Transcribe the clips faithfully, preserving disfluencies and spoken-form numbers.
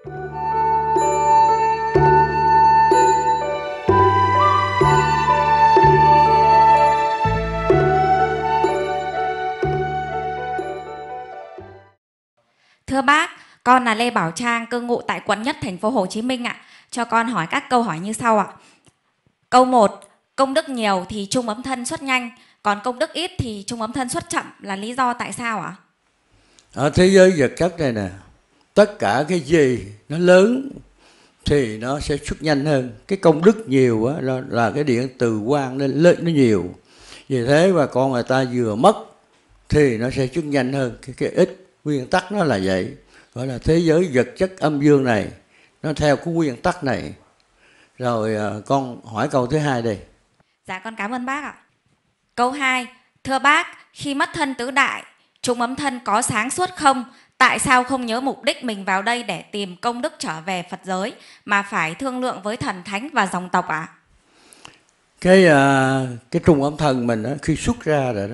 Thưa bác, con là Lê Bảo Trang, cư ngụ tại quận Nhất, thành phố Hồ Chí Minh ạ. Cho con hỏi các câu hỏi như sau ạ. Câu một, công đức nhiều thì trung ấm thân xuất nhanh, còn công đức ít thì trung ấm thân xuất chậm, là lý do tại sao ạ? Ở thế giới vật chất này nè, tất cả cái gì nó lớn thì nó sẽ xuất nhanh hơn. Cái công đức nhiều á, là, là cái điện từ quang nên lên nó nhiều. Vì thế mà con người ta vừa mất thì nó sẽ xuất nhanh hơn cái, cái ít. Nguyên tắc nó là vậy. Gọi là thế giới vật chất âm dương này, nó theo cái nguyên tắc này. Rồi con hỏi câu thứ hai đây. Dạ con cảm ơn bác ạ. Câu hai, thưa bác, khi mất thân tứ đại, trung ấm thân có sáng suốt không? Tại sao không nhớ mục đích mình vào đây để tìm công đức trở về Phật giới, mà phải thương lượng với thần thánh và dòng tộc ạ? À? Cái cái trung ấm thân mình đó, khi xuất ra rồi đó,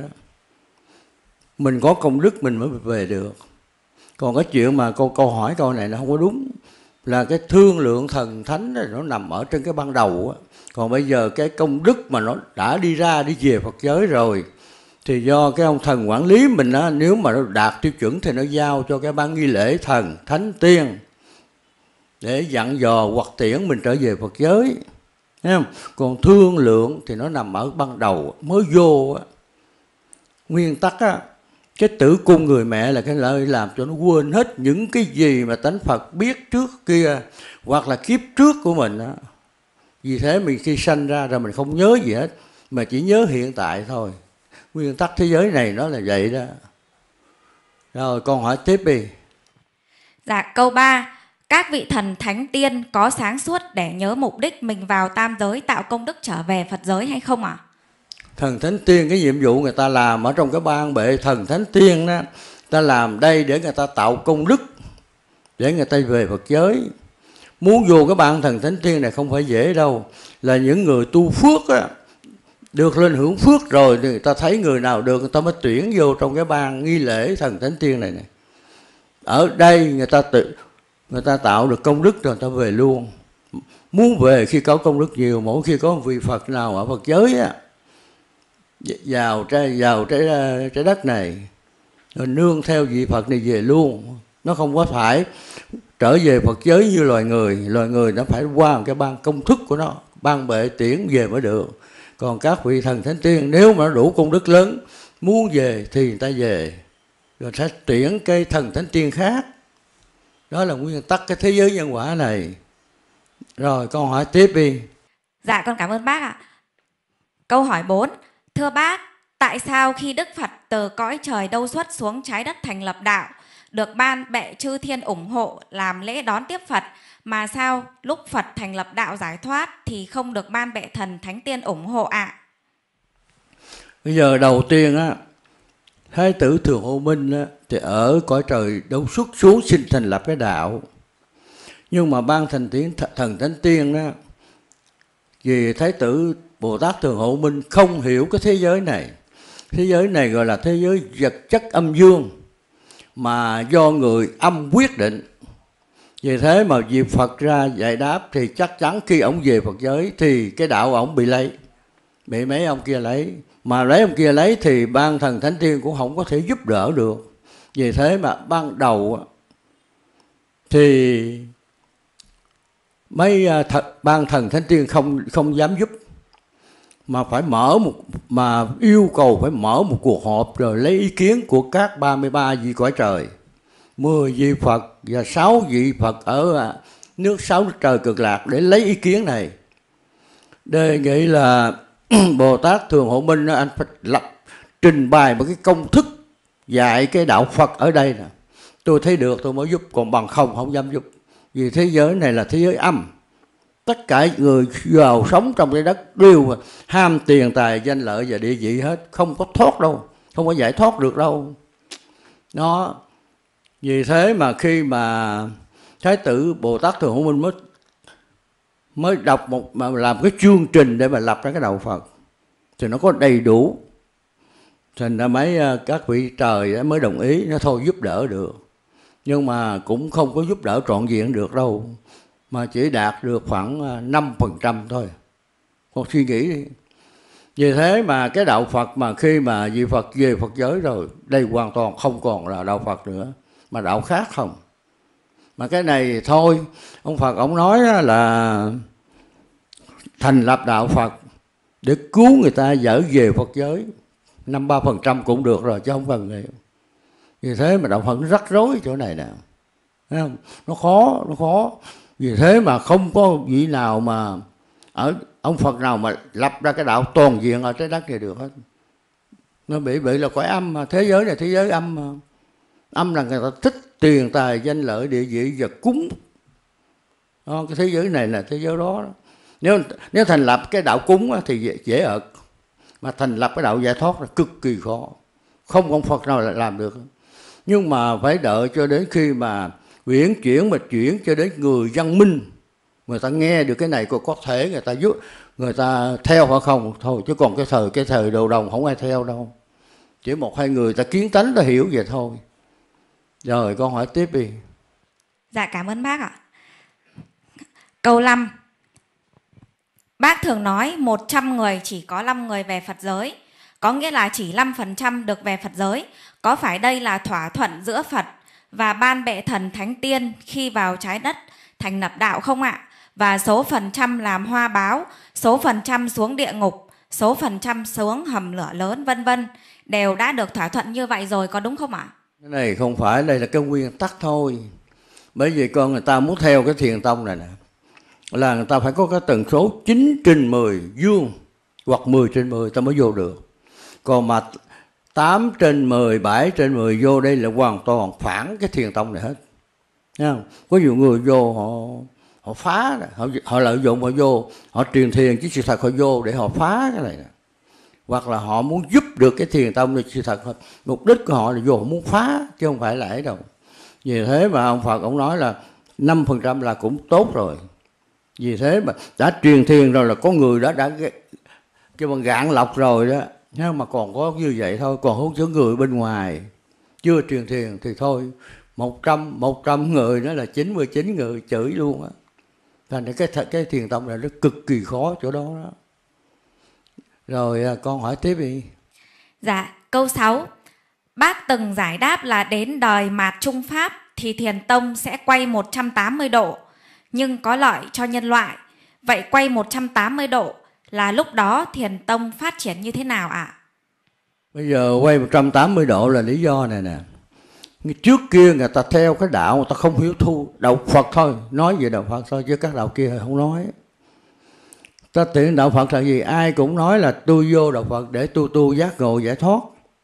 mình có công đức mình mới về được. Còn cái chuyện mà câu câu hỏi câu này nó không có đúng. Là cái thương lượng thần thánh nó nằm ở trên cái ban đầu á. Còn bây giờ cái công đức mà nó đã đi ra đi về Phật giới rồi, thì do cái ông thần quản lý mình á, nếu mà nó đạt tiêu chuẩn thì nó giao cho cái ban nghi lễ thần thánh tiên để dặn dò hoặc tiễn mình trở về Phật giới. Thấy không? Còn thương lượng thì nó nằm ở ban đầu mới vô á. Nguyên tắc á, cái tử cung người mẹ là cái lợi làm cho nó quên hết những cái gì mà tánh Phật biết trước kia hoặc là kiếp trước của mình đó. Vì thế mình khi sanh ra rồi mình không nhớ gì hết, mà chỉ nhớ hiện tại thôi. Nguyên tắc thế giới này nó là vậy đó. Rồi con hỏi tiếp đi. Dạ câu ba, các vị thần thánh tiên có sáng suốt để nhớ mục đích mình vào tam giới tạo công đức trở về Phật giới hay không ạ? À? Thần thánh tiên, cái nhiệm vụ người ta làm ở trong cái ban bệ thần thánh tiên đó, ta làm đây để người ta tạo công đức để người ta về Phật giới. Muốn vô cái ban thần thánh tiên này không phải dễ đâu. Là những người tu phước á, được lên hưởng phước rồi thì người ta thấy người nào được, người ta mới tuyển vô trong cái ban nghi lễ thần thánh tiên này này. Ở đây người ta tự người ta tạo được công đức rồi người ta về luôn. Muốn về khi có công đức nhiều, mỗi khi có một vị Phật nào ở Phật giới á, vào trái vào trái trái đất này, rồi nương theo vị Phật này về luôn. Nó không có phải trở về Phật giới như loài người. Loài người nó phải qua một cái ban công thức của nó, ban bệ tiễn về mới được. Còn các vị thần thánh tiên nếu mà nó đủ công đức lớn, muốn về thì người ta về, rồi sẽ tuyển cái thần thánh tiên khác. Đó là nguyên tắc cái thế giới nhân quả này. Rồi con hỏi tiếp đi. Dạ con cảm ơn bác ạ. Câu hỏi bốn, thưa bác, tại sao khi Đức Phật từ cõi trời đâu xuất xuống trái đất thành lập đạo, được ban bệ chư thiên ủng hộ làm lễ đón tiếp Phật, mà sao lúc Phật thành lập đạo giải thoát thì không được ban bệ thần thánh tiên ủng hộ ạ? À? Bây giờ đầu tiên á, Thái tử Thường Hộ Minh á, thì ở cõi trời đâu xuất xuống xin thành lập cái đạo. Nhưng mà ban thần tiến thần thánh tiên đó, vì Thái tử Bồ Tát Thường Hộ Minh không hiểu cái thế giới này. Thế giới này gọi là thế giới vật chất âm dương, mà do người âm quyết định. Vì thế mà vì Phật ra giải đáp thì chắc chắn khi ông về Phật giới thì cái đạo ông bị lấy, bị mấy ông kia lấy. Mà lấy ông kia lấy thì ban thần thánh tiên cũng không có thể giúp đỡ được. Vì thế mà ban đầu thì mấy thật, ban thần thánh tiên không không dám giúp, mà phải mở một mà yêu cầu phải mở một cuộc họp rồi lấy ý kiến của các ba mươi ba vị cõi trời, mười vị Phật và sáu vị Phật ở nước sáu nước trời cực lạc để lấy ý kiến này. Đề nghị là Bồ Tát Thường Hộ Minh anh phải lập trình bày một cái công thức dạy cái đạo Phật ở đây nè. Tôi thấy được tôi mới giúp, còn bằng không không dám giúp. Vì thế giới này là thế giới âm. Tất cả người giàu sống trong cái đất đều ham tiền tài danh lợi và địa vị hết, không có thoát đâu, không có giải thoát được đâu. Đó. Vì thế mà khi mà Thái tử Bồ Tát Thường Hộ Minh mới mới đọc một mà làm cái chương trình để mà lập ra cái đạo Phật thì nó có đầy đủ, thành ra mấy các vị trời mới đồng ý, nó thôi giúp đỡ được. nhưng mà cũng không có giúp đỡ trọn vẹn được đâu, mà chỉ đạt được khoảng năm phần trăm thôi. Con suy nghĩ đi. Vì thế mà cái đạo Phật mà khi mà vị Phật về Phật giới rồi, đây hoàn toàn không còn là đạo Phật nữa, mà đạo khác không. Mà cái này thôi, ông Phật ông nói là thành lập đạo Phật để cứu người ta dở về Phật giới, năm ba phần trăm cũng được rồi chứ không cần nhiều. Vì thế mà đạo Phật nó rắc rối chỗ này nè, thấy không? Nó khó, nó khó. Vì thế mà không có vị nào mà ở ông Phật nào mà lập ra cái đạo toàn diện ở trái đất này được hết. Nó bị bị là cõi âm mà, thế giới này thế giới âm mà. Âm là người ta thích tiền tài danh lợi địa vị và cúng. Đó, cái thế giới này là thế giới đó. Nếu nếu thành lập cái đạo cúng thì dễ, dễ ợt, mà thành lập cái đạo giải thoát là cực kỳ khó, không ông Phật nào lại làm được. Nhưng mà phải đợi cho đến khi mà uyển chuyển mà chuyển cho đến người văn minh, người ta nghe được cái này có có thể người ta giúp, người ta theo hoặc không thôi, chứ còn cái thời cái thời đầu đồng không ai theo đâu, chỉ một hai người ta kiến tánh ta hiểu vậy thôi. Rồi con hỏi tiếp đi. Dạ cảm ơn bác ạ. Câu năm. Bác thường nói một trăm người chỉ có năm người về Phật giới, có nghĩa là chỉ năm phần trăm được về Phật giới. Có phải đây là thỏa thuận giữa Phật và ban bệ thần thánh tiên khi vào trái đất thành lập đạo không ạ? Và số phần trăm làm hoa báo, số phần trăm xuống địa ngục, số phần trăm xuống hầm lửa lớn vân vân đều đã được thỏa thuận như vậy rồi, có đúng không ạ? Cái này không phải, đây là cái nguyên tắc thôi. Bởi vì con người ta muốn theo cái thiền tông này nè, là người ta phải có cái tần số chín trên mười dương hoặc mười trên mười ta mới vô được. Còn mà tám trên mười, bảy trên mười vô đây là hoàn toàn phản cái thiền tông này hết. Thấy không? Có nhiều người vô họ họ phá, họ, họ lợi dụng họ vô, họ truyền thiền chứ sự thật họ vô để họ phá cái này nè. Hoặc là họ muốn giúp được cái thiền tông này, sự thật mục đích của họ là vô họ muốn phá chứ không phải là ấy đâu. Vì thế mà ông Phật ông nói là năm phần trăm là cũng tốt rồi. Vì thế mà đã truyền thiền rồi là có người đã đã cái bằng gạn lọc rồi đó, nhưng mà còn có như vậy thôi, còn hút số người bên ngoài chưa truyền thiền thì thôi, một trăm một trăm người đó là chín mươi chín người chửi luôn á. Thành cái cái thiền tông này nó cực kỳ khó chỗ đó đó. Rồi con hỏi tiếp đi. Dạ, câu sáu. Bác từng giải đáp là đến đời mạt Trung Pháp thì thiền tông sẽ quay một trăm tám mươi độ, nhưng có lợi cho nhân loại. Vậy quay một trăm tám mươi độ là lúc đó thiền tông phát triển như thế nào ạ? À? Bây giờ quay một trăm tám mươi độ là lý do này nè. Trước kia người ta theo cái đạo, người ta không hiểu thu đạo Phật thôi, nói về đạo Phật thôi chứ các đạo kia không nói. Ta tiện đạo Phật là gì? Ai cũng nói là tôi vô đạo Phật để tu tu giác ngộ giải thoát.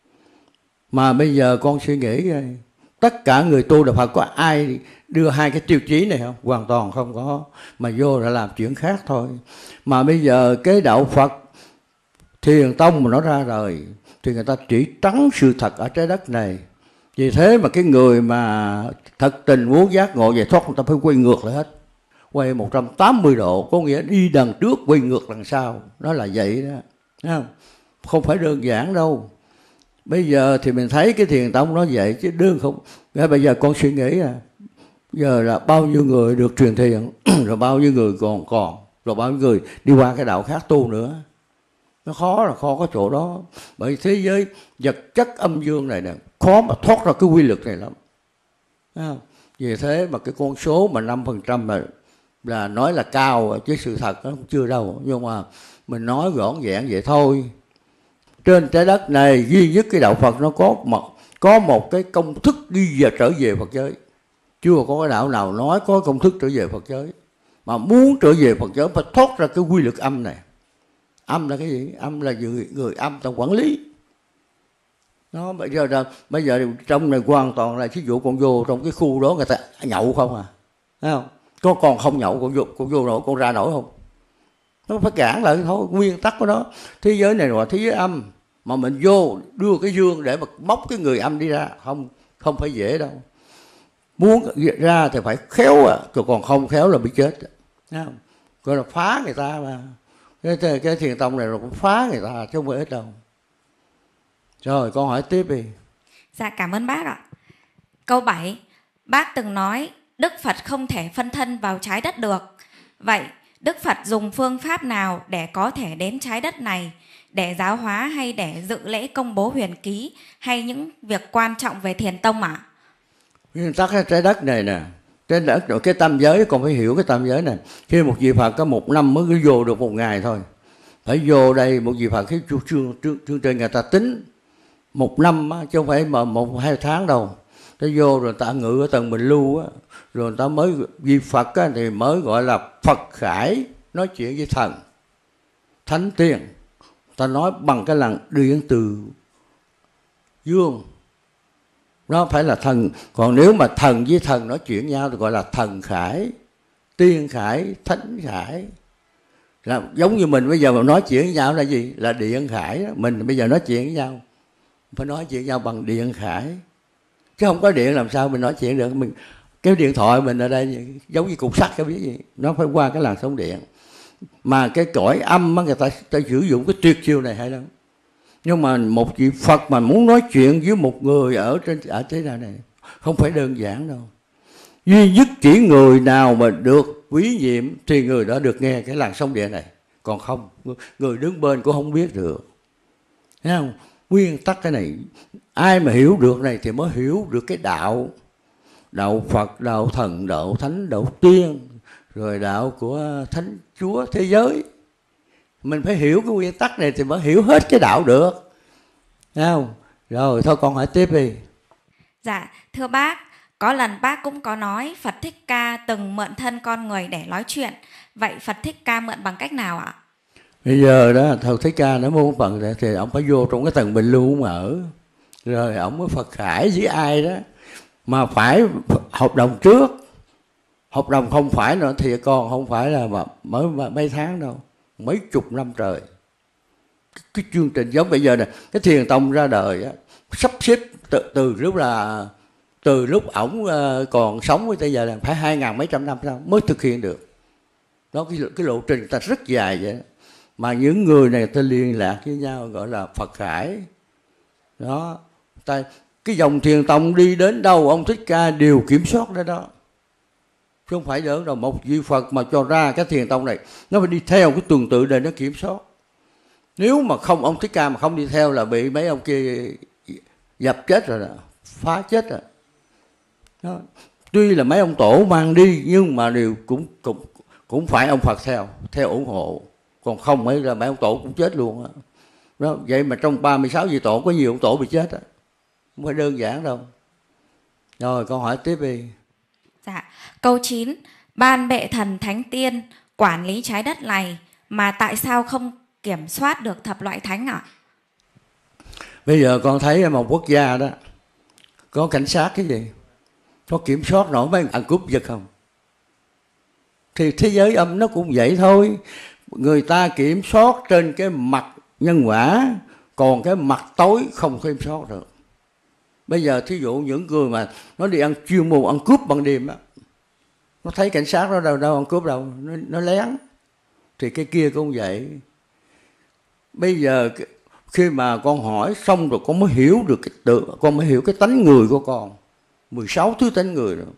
Mà bây giờ con suy nghĩ tất cả người tu đạo Phật có ai đưa hai cái tiêu chí này không? Hoàn toàn không có. Mà vô là làm chuyện khác thôi. Mà bây giờ cái đạo Phật thiền tông mà nó ra rồi thì người ta chỉ trắng sự thật ở trái đất này. Vì thế mà cái người mà thật tình muốn giác ngộ giải thoát người ta phải quay ngược lại hết. Quay một trăm tám mươi độ, có nghĩa đi đằng trước quay ngược đằng sau. Nó là vậy đó. Thấy không? Không phải đơn giản đâu. Bây giờ thì mình thấy cái thiền tông nó vậy chứ đơn không. Bây giờ con suy nghĩ à, giờ là bao nhiêu người được truyền thiền, rồi bao nhiêu người còn còn, rồi bao nhiêu người đi qua cái đạo khác tu nữa. Nó khó là khó có chỗ đó. Bởi thế giới vật chất âm dương này nè, khó mà thoát ra cái quy luật này lắm. Thấy không? Vì thế mà cái con số mà năm phần trăm là, là nói là cao chứ sự thật nó chưa đâu. Nhưng mà mình nói gọn gàng vậy thôi. Trên trái đất này duy nhất cái đạo Phật nó có một, có một cái công thức đi về trở về Phật giới. Chưa có cái đạo nào nói có công thức trở về Phật giới. Mà muốn trở về Phật giới phải thoát ra cái quy luật âm này. Âm là cái gì? Âm là người, người âm ta quản lý. Nó bây giờ là, bây giờ trong này hoàn toàn là ví dụ con vô trong cái khu đó người ta nhậu không à? Thấy không? Có còn không nhậu con vô, con vô nổi, con ra nổi không? Nó phải cản lại thôi, nguyên tắc của nó. Thế giới này là thế giới âm, mà mình vô đưa cái dương để mà móc cái người âm đi ra, không không phải dễ đâu. Muốn ra thì phải khéo à, còn không khéo là bị chết. Thấy không? Gọi là phá người ta mà. Cái, cái thiền tông này là cũng phá người ta chứ không phải ít đâu. Rồi con hỏi tiếp đi. Dạ cảm ơn bác ạ. Câu bảy. bác từng nói Đức Phật không thể phân thân vào trái đất được. Vậy Đức Phật dùng phương pháp nào để có thể đến trái đất này để giáo hóa hay để dự lễ công bố huyền ký hay những việc quan trọng về thiền tông ạ? Nguyên tắc cái trái đất này nè, trái đất rồi cái tam giới, còn phải hiểu cái tam giới này. Khi một vị Phật có một năm mới cứ vô được một ngày thôi, phải vô đây một vị Phật cái chương chương chương trình người ta tính một năm chứ không phải mà một hai tháng đâu. Ta vô rồi ta ngự ở tầng Bình Lưu á, rồi ta mới vị Phật á, thì mới gọi là Phật Khải, nói chuyện với thần thánh tiên. Ta nói bằng cái làn điện từ dương, nó phải là thần. Còn nếu mà thần với thần nói chuyện nhau thì gọi là thần khải, tiên khải, thánh khải. Là giống như mình bây giờ mà nói chuyện với nhau là gì? Là điện khải đó. Mình bây giờ nói chuyện với nhau phải nói chuyện với nhau bằng điện khải, chứ không có điện làm sao mình nói chuyện được. Mình cái điện thoại mình ở đây giống như cục sắt, cái biết gì, nó phải qua cái làn sóng điện. Mà cái cõi âm á, người ta, ta sử dụng cái tuyệt chiêu này hay lắm. Nhưng mà một vị Phật mà muốn nói chuyện với một người ở trên ở thế nào này không phải đơn giản đâu. Duy nhất chỉ người nào mà được quý nhiệm thì người đó được nghe cái làn sóng điện này, còn không người đứng bên cũng không biết được. Thấy không? Nguyên tắc cái này ai mà hiểu được này thì mới hiểu được cái đạo. Đạo Phật, đạo thần, đạo thánh, đạo tiên, rồi đạo của Thánh Chúa thế giới. Mình phải hiểu cái nguyên tắc này thì mới hiểu hết cái đạo được. Thấy không? Rồi thôi con hỏi tiếp đi. Dạ, thưa bác, có lần bác cũng có nói Phật Thích Ca từng mượn thân con người để nói chuyện. Vậy Phật Thích Ca mượn bằng cách nào ạ? Bây giờ đó Phật Thích Ca nó muốn bằng thì ông phải vô trong cái tầng Bình Lưu mà ở. Rồi ông mới Phật Khải với ai đó. Mà phải hợp đồng trước. Hợp đồng không phải nữa thì còn không phải là mà mới mấy tháng đâu, mấy chục năm trời. Cái, cái chương trình giống bây giờ này, cái thiền tông ra đời á, sắp xếp từ, từ lúc là từ lúc ổng uh, còn sống với tới giờ là phải hai ngàn mấy trăm năm sau mới thực hiện được. Đó cái, cái lộ trình ta rất dài vậy đó. Mà những người này ta liên lạc với nhau gọi là Phật Khải. Đó, ta, cái dòng thiền tông đi đến đâu ông Thích Ca đều kiểm soát đó đó. Chứ không phải đỡ đâu, một vị Phật mà cho ra cái thiền tông này nó phải đi theo cái tuần tự để nó kiểm soát. Nếu mà không ông Thích Ca mà không đi theo là bị mấy ông kia dập chết rồi đó, phá chết rồi. Đó. Tuy là mấy ông tổ mang đi nhưng mà đều cũng cũng cũng phải ông Phật theo, theo ủng hộ. Còn không mấy là mấy ông tổ cũng chết luôn đó. Đó. Vậy mà trong ba mươi sáu vị tổ có nhiều ông tổ bị chết đó. Không phải đơn giản đâu. Rồi con hỏi tiếp đi. Dạ, câu chín. Ban bệ thần thánh tiên quản lý trái đất này mà tại sao không kiểm soát được thập loại thánh ạ? Bây giờ con thấy một quốc gia đó có cảnh sát cái gì? Có kiểm soát nổi mấy ăn cướp giật không? Thì thế giới âm nó cũng vậy thôi. Người ta kiểm soát trên cái mặt nhân quả, còn cái mặt tối không kiểm soát được. Bây giờ thí dụ những người mà nó đi ăn chuyên môn ăn cướp ban đêm á, nó thấy cảnh sát nó đâu đâu ăn cướp đâu, nó, nó lén. Thì cái kia cũng vậy. Bây giờ khi mà con hỏi xong rồi con mới hiểu được cái tự, con mới hiểu cái tánh người của con. mười sáu thứ tánh người rồi.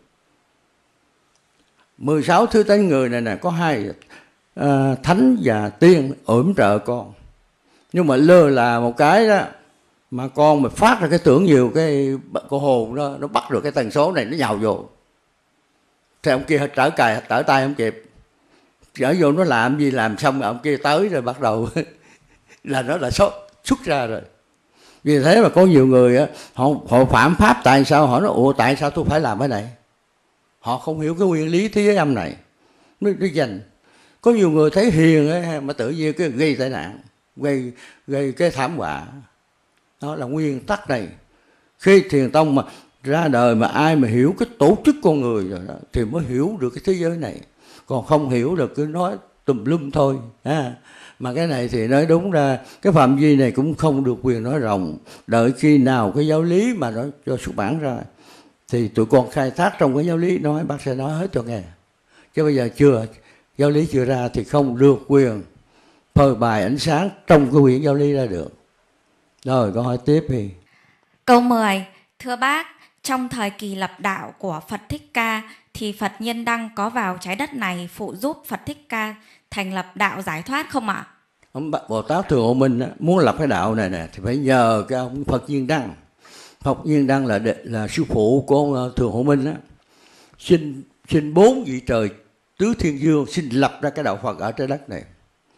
mười sáu thứ tánh người này nè có hai à, thánh và tiên ổn trợ con. Nhưng mà lơ là một cái đó mà con mà phát ra cái tưởng nhiều cái con hồn đó, nó bắt được cái tần số này nó nhào vô. Thì ông kia trở cài trở tay không kịp. Trở vô nó làm gì làm xong ông kia tới rồi bắt đầu là nó là xuất, xuất ra rồi. Vì thế mà có nhiều người á, họ, họ phạm pháp tại sao? Họ nói ủa tại sao tôi phải làm cái này? Họ không hiểu cái nguyên lý thế giới âm này. Nó, nó dành. Có nhiều người thấy hiền ấy, mà tự nhiên cái gây tai nạn, gây, gây cái thảm họa. Đó là nguyên tắc này. Khi thiền tông mà ra đời mà ai mà hiểu cái tổ chức con người rồi đó, thì mới hiểu được cái thế giới này. Còn không hiểu được cứ nói tùm lum thôi. À, mà cái này thì nói đúng ra cái phạm vi này cũng không được quyền nói rộng. Đợi khi nào cái giáo lý mà nó cho xuất bản ra thì tụi con khai thác trong cái giáo lý nói, bác sẽ nói hết cho nghe. Chứ bây giờ chưa, giáo lý chưa ra thì không được quyền phơi bày ánh sáng trong cái quyển giáo lý ra được. Rồi con hỏi tiếp đi. Câu mười. Thưa bác, trong thời kỳ lập đạo của Phật Thích Ca thì Phật Nhiên Đăng có vào trái đất này phụ giúp Phật Thích Ca thành lập đạo giải thoát không ạ? Ông Bồ Tát Thường Hộ Minh á, muốn lập cái đạo này nè thì phải nhờ cái ông Phật Nhiên Đăng. Phật Nhiên Đăng là là sư phụ của ông Thường Hộ Minh á, xin xin bốn vị trời tứ thiên dương xin lập ra cái đạo Phật ở trái đất này.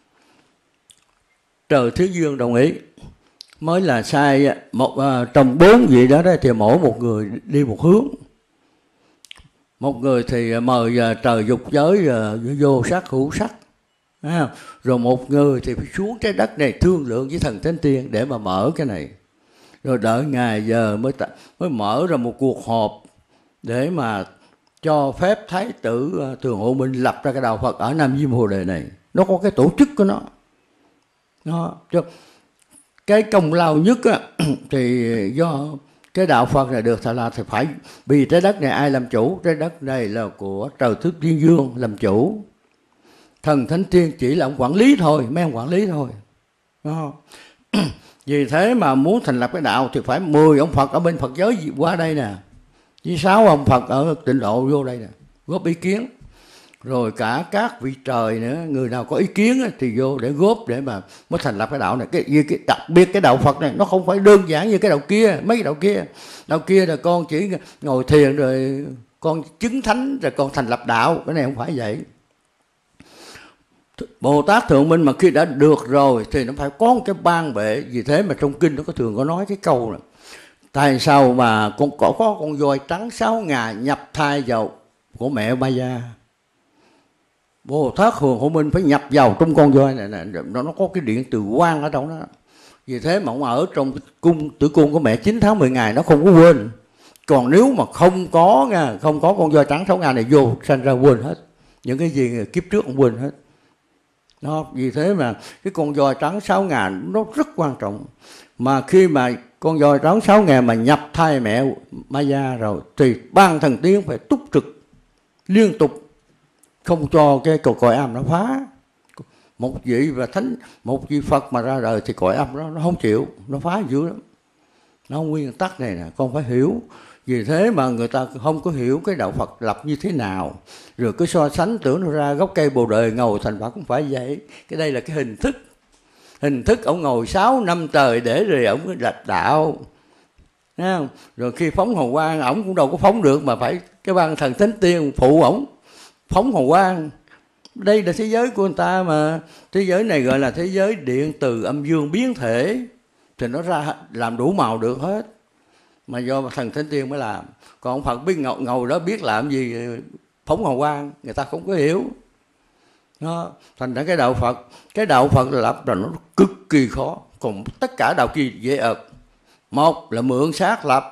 Trời Thiên Dương đồng ý, mới là sai một uh, trong bốn vị đó, đó thì mỗi một người đi một hướng. Một người thì mời uh, trời dục giới uh, vô sắc hữu sắc, à, rồi một người thì phải xuống trái đất này thương lượng với thần thánh tiên để mà mở cái này, rồi đợi ngày giờ mới ta, mới mở ra một cuộc họp để mà cho phép Thái tử uh, Thường Hộ Minh lập ra cái đạo Phật ở Nam Diêm Bồ Đề này. Nó có cái tổ chức của nó. Nó cho cái công lao nhất á, thì do cái đạo Phật này được thành là thì phải vì trái đất này ai làm chủ? Trái đất này là của trời Thức Thiên Dương làm chủ, thần thánh tiên chỉ là ông quản lý thôi, mấy ông quản lý thôi. Đó. Vì thế mà muốn thành lập cái đạo thì phải mười ông Phật ở bên Phật giới qua đây nè, với sáu ông Phật ở Tịnh Độ vô đây nè, góp ý kiến. Rồi cả các vị trời nữa, người nào có ý kiến thì vô để góp để mà mới thành lập cái đạo này. Cái, cái đặc biệt cái đạo Phật này nó không phải đơn giản như cái đạo kia, mấy cái đạo kia. Đạo kia là con chỉ ngồi thiền rồi con chứng thánh rồi con thành lập đạo, cái này không phải vậy. Bồ Tát Thượng Minh mà khi đã được rồi thì nó phải có một cái ban bệ. Vì thế mà trong kinh nó có thường có nói cái câu này: tại sao mà con có, có con voi trắng sáu ngà nhập thai vào của mẹ Maya? Bồ Tát Thường Hộ Minh phải nhập vào trong con voi này, này nó, nó có cái điện từ quang ở trong đó. Vì thế mà ông ở trong cung tử cung của mẹ chín tháng mười ngày nó không có quên. Còn nếu mà không có nha, không có con voi trắng sáu ngà này vô sanh ra quên hết những cái gì kiếp trước ông quên hết. Đó, vì thế mà cái con voi trắng sáu ngà nó rất quan trọng. Mà khi mà con voi trắng sáu ngà mà nhập thai mẹ Maya rồi thì ban thần tiên phải túc trực liên tục, không cho cái cầu cõi âm nó phá. Một vị và thánh, một vị Phật mà ra đời thì cõi âm nó nó không chịu, nó phá dữ lắm. Nó nguyên tắc này nè, con phải hiểu. Vì thế mà người ta không có hiểu cái đạo Phật lập như thế nào, rồi cứ so sánh tưởng nó ra gốc cây Bồ Đề ngồi thành Phật, cũng phải vậy. Cái đây là cái hình thức. Hình thức ông ngồi sáu năm trời để rồi ông lập đạo. Thấy không? Rồi khi phóng hồng quang ổng cũng đâu có phóng được, mà phải cái ban thần thánh tiên phụ ổng phóng hồng quang. Đây là thế giới của người ta mà. Thế giới này gọi là thế giới điện từ âm dương biến thể, thì nó ra làm đủ màu được hết. Mà do thần thánh tiên mới làm. Còn ông Phật biết ngầu, ngầu đó biết làm gì phóng hồng quang, người ta không có hiểu. Đó. Thành ra cái đạo Phật, cái đạo Phật lập là nó cực kỳ khó. Còn tất cả đạo kia dễ ợt. Một là mượn xác lập,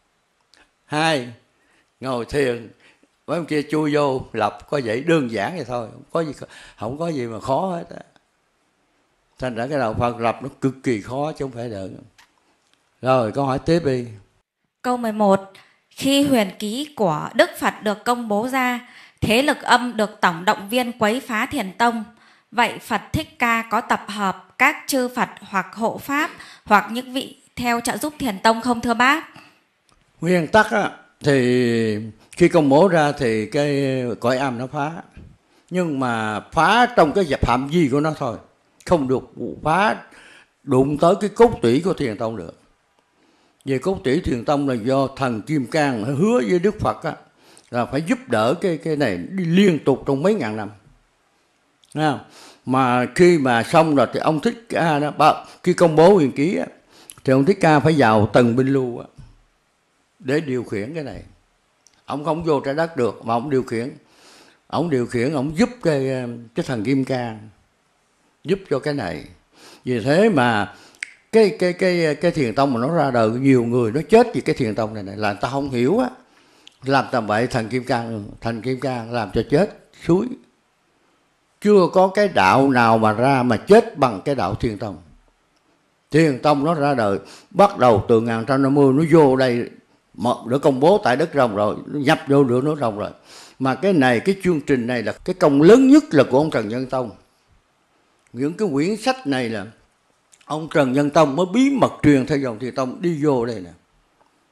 hai ngồi thiền, mấy ông kia chui vô lập, có vậy đơn giản vậy thôi, không có gì, không có gì mà khó hết á. Thành ra cái đạo Phật lập nó cực kỳ khó chứ không phải được. Rồi câu hỏi tiếp đi. Câu mười một. Khi huyền ký của Đức Phật được công bố ra, thế lực âm được tổng động viên quấy phá Thiền Tông. Vậy Phật Thích Ca có tập hợp các chư Phật hoặc hộ pháp hoặc những vị theo trợ giúp Thiền Tông không thưa bác? Nguyên tắc á, thì khi công bố ra thì cái cõi âm nó phá. Nhưng mà phá trong cái phạm vi của nó thôi, không được phá đụng tới cái cốt tủy của Thiền Tông được. Về cốt tủy Thiền Tông là do thần Kim Cang hứa với Đức Phật á, là phải giúp đỡ cái cái này đi liên tục trong mấy ngàn năm. Thấy không? Mà khi mà xong rồi thì ông Thích Ca đó, khi công bố huyền ký á, thì ông Thích Ca phải vào tầng Binh Lưu á, để điều khiển cái này. Ông không vô trái đất được mà ông điều khiển. Ông điều khiển, ông giúp cái, cái thần Kim Cang, giúp cho cái này. Vì thế mà cái cái cái cái Thiền Tông mà nó ra đời nhiều người nó chết vì cái Thiền Tông này này là người ta không hiểu á. Làm tầm bậy thần Kim Cang, thần Kim Cang làm cho chết suối. Chưa có cái đạo nào mà ra mà chết bằng cái đạo Thiền Tông. Thiền Tông nó ra đời bắt đầu từ một nghìn chín trăm năm mươi nó vô đây để công bố tại đất Rồng rồi, nó nhập vô được nước Rồng rồi. Mà cái này, cái chương trình này là cái công lớn nhất là của ông Trần Nhân Tông. Những cái quyển sách này là ông Trần Nhân Tông mới bí mật truyền theo dòng Thiền Tông đi vô đây nè.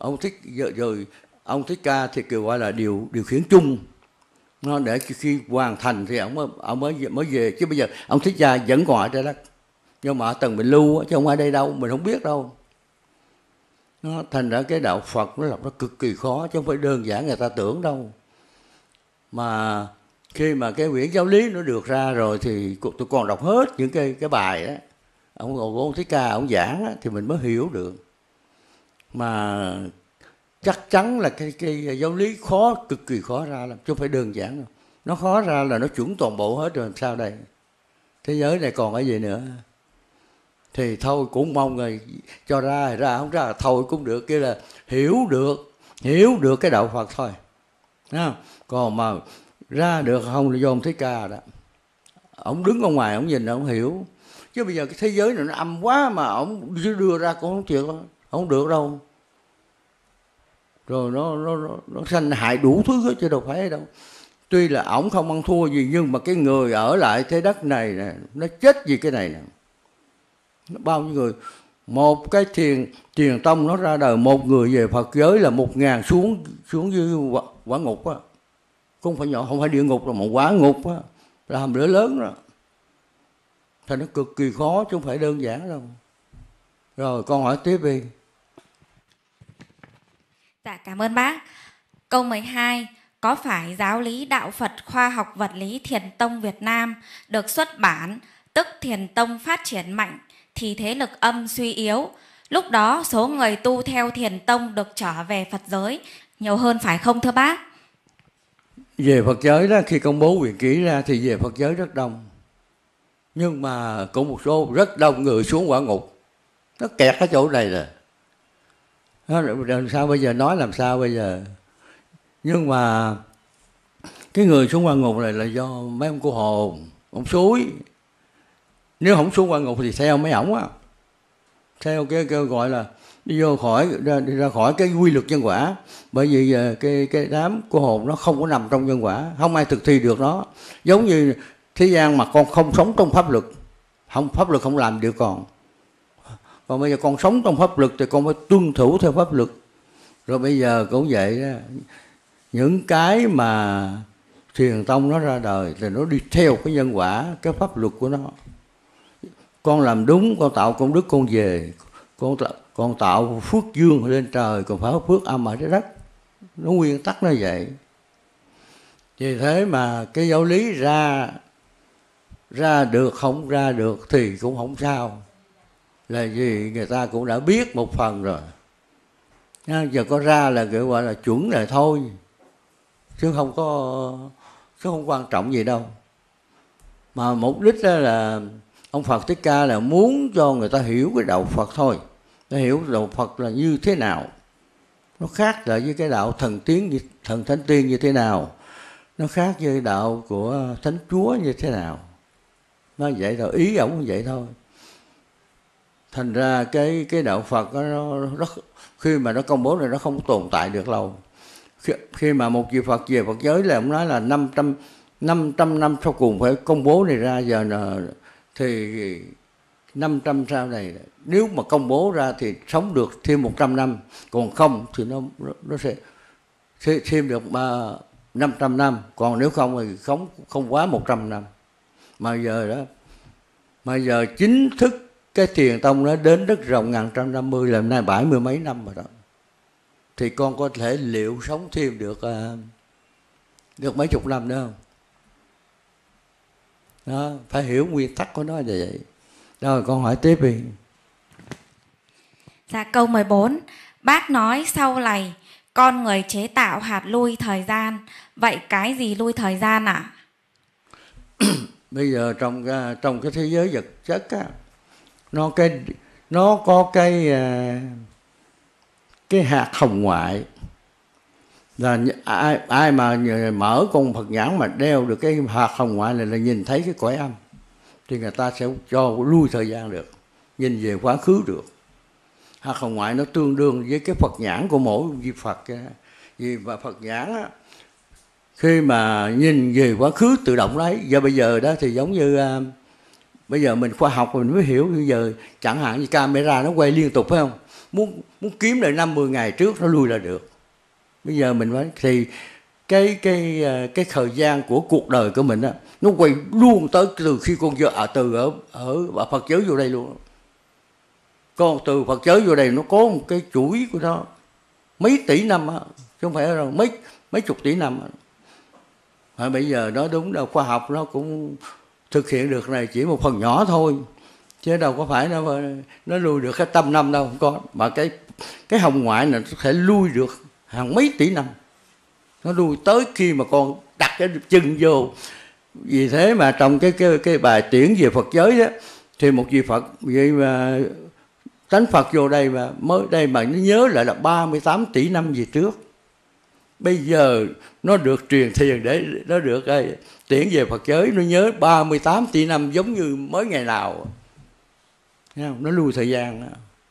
ông thích rồi, rồi ông Thích Ca thì kêu gọi là điều điều khiển chung, nó để khi hoàn thành thì ông mới ông mới mới về. Chứ bây giờ ông Thích Ca vẫn còn ở trái đất, nhưng mà ở tầng Bình Lưu chứ không ở đây đâu, mình không biết đâu. Nó thành ra cái đạo Phật nó là nó cực kỳ khó, chứ không phải đơn giản người ta tưởng đâu. Mà khi mà cái quyển giáo lý nó được ra rồi thì tôi còn đọc hết những cái cái bài đó ông ông Thích Ca ông giảng á, thì mình mới hiểu được. Mà chắc chắn là cái cái giáo lý khó, cực kỳ khó ra lắm, chứ không phải đơn giản đâu. Nó khó ra là nó chuẩn toàn bộ hết rồi, làm sao đây? Thế giới này còn cái gì nữa? Thì thôi cũng mong rồi cho ra ra không ra thôi cũng được, kia là hiểu được hiểu được cái đạo Phật thôi. Đó. Còn mà ra được không là do ông Thích Ca đó. Ông đứng ở ngoài ông nhìn ông hiểu. Chứ bây giờ cái thế giới này nó âm quá mà ông đưa ra cũng không chịu, không được đâu. Rồi nó nó nó, nó sanh hại đủ thứ hết chứ đâu phải đâu. Tuy là ổng không ăn thua gì, nhưng mà cái người ở lại thế đất này nè, nó chết vì cái này nè. Bao nhiêu người, một cái thiền thiền tông nó ra đời, một người về Phật giới là một ngàn xuống xuống dưới quả, quả ngục á, không phải nhỏ, không phải địa ngục, là một quả ngục á, là hầm lửa lớn rồi. Thành nó cực kỳ khó chứ không phải đơn giản đâu. Rồi con hỏi tiếp đi. Dạ cảm ơn bác. Câu mười hai, có phải giáo lý đạo Phật khoa học vật lý Thiền Tông Việt Nam được xuất bản, tức Thiền Tông phát triển mạnh thì thế lực âm suy yếu, lúc đó số người tu theo Thiền Tông được trở về Phật giới nhiều hơn phải không thưa bác? Về Phật giới đó, khi công bố quyển ký ra thì về Phật giới rất đông, nhưng mà cũng một số rất đông người xuống quả ngục, nó kẹt ở chỗ này rồi. Đó, làm sao bây giờ, nói làm sao bây giờ? Nhưng mà cái người xuống quả ngục này là do mấy ông cô hồn, ông suối. Nếu không xuống quả ngục thì theo mấy ổng á, theo cái, cái gọi là đi vô khỏi ra, đi ra khỏi cái quy luật nhân quả. Bởi vì cái cái đám cô hồn nó không có nằm trong nhân quả, không ai thực thi được nó. Giống như thế gian mà con không sống trong pháp luật, không pháp luật không làm được còn. Còn bây giờ con sống trong pháp luật thì con phải tuân thủ theo pháp luật. Rồi bây giờ cũng vậy đó. Những cái mà Thiền Tông nó ra đời thì nó đi theo cái nhân quả, cái pháp luật của nó. Con làm đúng, con tạo công đức con về, con tạo, con tạo phước dương lên trời, còn phải phước âm ở trái đất. Nó nguyên tắc nó vậy. Vì thế mà cái giáo lý ra ra được không ra được thì cũng không sao. Là vì người ta cũng đã biết một phần rồi. Giờ có ra là kiểu gọi là chuẩn rồi thôi, chứ không có chứ không quan trọng gì đâu. Mà mục đích đó là ông Phật Thích Ca là muốn cho người ta hiểu cái đạo Phật thôi, để hiểu đạo Phật là như thế nào, nó khác lại với cái đạo thần tiên, thần thánh tiên như thế nào, nó khác với đạo của Thánh Chúa như thế nào. Nó vậy thôi, ý ổng cũng vậy thôi. Thành ra cái cái đạo Phật đó, nó rất, khi mà nó công bố rồi nó không tồn tại được lâu. Khi, khi mà một vị Phật về Phật giới là ông nói là năm trăm năm sau cùng phải công bố này ra, giờ là, thì năm trăm sau này nếu mà công bố ra thì sống được thêm một trăm năm, còn không thì nó nó sẽ, sẽ thêm được năm trăm năm, còn nếu không thì sống không quá một trăm năm. Mà giờ đó, mà giờ chính thức cái Thiền Tông nó đến rất rộng ngàn trăm năm mươi, là nay bảy mươi mấy năm rồi đó. Thì con có thể liệu sống thêm được uh, được mấy chục năm nữa không? Đó, phải hiểu nguyên tắc của nó là vậy. Rồi con hỏi tiếp đi. Dạ câu mười bốn, bác nói sau này con người chế tạo hạt lui thời gian, vậy cái gì lui thời gian ạ? À? Bây giờ trong trong cái thế giới vật chất á, nó cái nó có cái cái hạt hồng ngoại, là ai ai mà mở con Phật nhãn mà đeo được cái hạt hồng ngoại này là nhìn thấy cái cõi âm, thì người ta sẽ cho lui thời gian được, nhìn về quá khứ được. Hạt hồng ngoại nó tương đương với cái Phật nhãn của mỗi vị Phật. Vì mà Phật nhãn á, khi mà nhìn về quá khứ tự động đấy. Giờ bây giờ đó thì giống như uh, bây giờ mình khoa học mình mới hiểu. Bây giờ chẳng hạn như camera nó quay liên tục phải không? muốn muốn kiếm lại năm mười ngày trước nó lui là được. Bây giờ mình nói thì cái cái cái thời gian của cuộc đời của mình á, nó quay luôn tới từ khi con vợ à, từ ở ở Phật giới vô đây luôn. Con từ Phật giới vô đây nó có một cái chuỗi của nó mấy tỷ năm á, chứ không phải là mấy mấy chục tỷ năm. À, bây giờ nói đúng là khoa học nó cũng thực hiện được này chỉ một phần nhỏ thôi, chứ đâu có phải nó nó lui được cái trăm năm đâu, không có. Mà cái cái hồng ngoại này nó thể lui được hàng mấy tỷ năm, nó lui tới khi mà con đặt cái chân vô. Vì thế mà trong cái cái cái bài tiễn về Phật giới đó, thì một vị Phật vậy mà Tánh Phật vô đây mà mới đây mà nó nhớ lại là ba mươi tám tỷ năm về trước. Bây giờ nó được truyền thiền để nó được ơi, tiễn về Phật giới, nó nhớ ba mươi tám tỷ năm giống như mới ngày nào. Thấy không? Nó lui thời gian đó.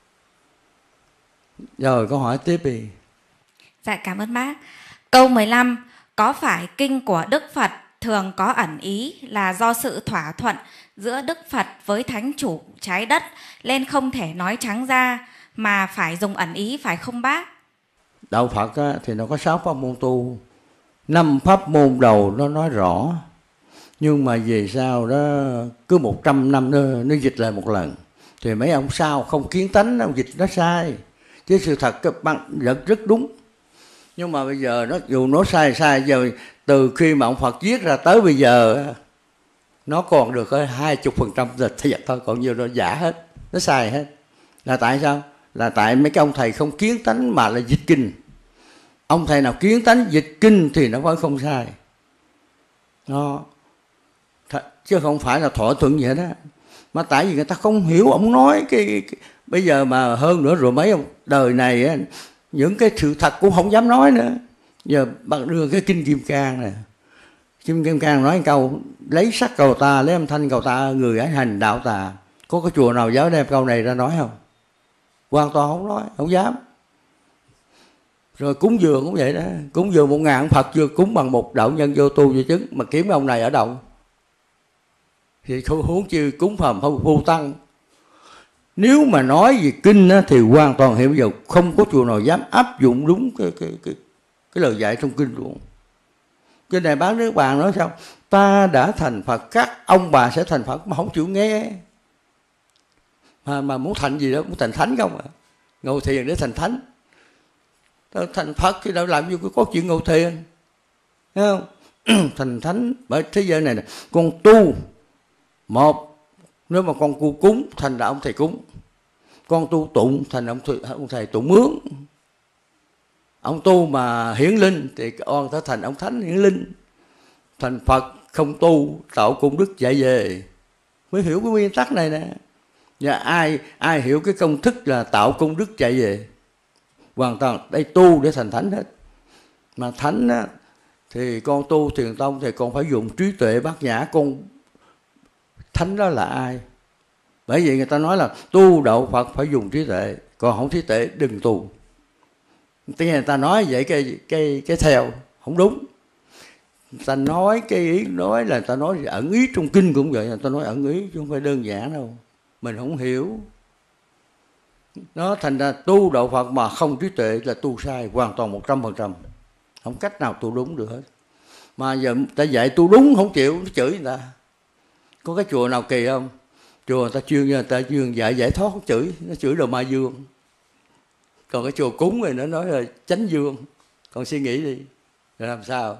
Rồi câu hỏi tiếp đi. Dạ cảm ơn bác. Câu mười lăm. Có phải kinh của Đức Phật thường có ẩn ý là do sự thỏa thuận giữa Đức Phật với Thánh Chủ trái đất nên không thể nói trắng ra mà phải dùng ẩn ý, phải không bác? Đạo Phật á, thì nó có sáu pháp môn tu. Năm pháp môn đầu nó nói rõ, nhưng mà về sau đó cứ một trăm năm nó, nó dịch lại một lần. Thì mấy ông sao không kiến tánh, ông dịch nó sai. Chứ sự thật cái băng rất rất đúng. Nhưng mà bây giờ nó dù nó sai sai giờ, từ khi mà ông Phật viết ra tới bây giờ nó còn được ở hai chục phần trăm là thiệt thôi, còn nhiều nó giả hết, nó sai hết. Là tại sao? Là tại mấy cái ông thầy không kiến tánh mà là dịch kinh. Ông thầy nào kiến tánh dịch kinh thì nó phải không sai. Nó chứ không phải là thỏa thuận vậy đó. Mà tại vì người ta không hiểu ông nói cái, cái bây giờ mà hơn nữa rồi mấy ông đời này á, những cái sự thật cũng không dám nói nữa. Giờ bạn đưa cái kinh Kim Cang nè, Kim Kim Cang nói một câu lấy sắc cầu ta, lấy âm thanh cầu ta, người ấy hành đạo tà. Có cái chùa nào dám đem câu này ra nói không? Hoàn toàn không nói, không dám. Rồi cúng dường cũng vậy đó, cúng dường một ngàn Phật chưa cúng bằng một đạo nhân vô tu vô chứng, mà kiếm ông này ở đâu? Thì không huống chi cúng phẩm phu tăng. Nếu mà nói về kinh á, thì hoàn toàn hiểu giờ không có chùa nào dám áp dụng đúng cái cái cái cái lời dạy trong kinh luôn. Trên này bác nước bạn nói sao? Ta đã thành Phật, các ông bà sẽ thành Phật, mà không chịu nghe. Mà, mà muốn thành gì đó, muốn thành thánh không à? Ngồi thiền để thành thánh. Thành Phật thì đâu làm gì có chuyện ngồi thiền. Thấy không? Thành thánh. Bởi thế giới này nè, con tu một, nếu mà con cu cúng thành là ông thầy cúng. Con tu tụng thành ông thầy, ông thầy tụng mướn. Ông tu mà hiển linh thì con ta thành ông thánh hiển linh. Thành Phật không tu tạo công đức chạy về. Mới hiểu cái nguyên tắc này nè. Và ai ai hiểu cái công thức là tạo công đức chạy về, hoàn toàn đây tu để thành thánh hết. Mà thánh á, thì con tu thiền tông thì con phải dùng trí tuệ bát nhã. Con thánh đó là ai? Bởi vì người ta nói là tu đạo Phật phải dùng trí tuệ, còn không trí tuệ đừng tu. Tiếng người ta nói vậy cái cái cái theo không đúng. Người ta nói cái ý nói là người ta nói ẩn ý trong kinh cũng vậy, người ta nói ẩn ý chứ không phải đơn giản đâu. Mình không hiểu. Nó thành ra tu đạo Phật mà không trí tuệ là tu sai hoàn toàn một trăm phần trăm. Không cách nào tu đúng được hết. Mà giờ ta dạy tu đúng không chịu, nó chửi người ta. Có cái chùa nào kỳ không? Chùa người ta chuyên người ta chuyên dạy giải thoát, không chửi, nó chửi đồ ma dương. Còn cái chùa cúng thì nó nói là chánh dương. Còn suy nghĩ đi, rồi làm sao?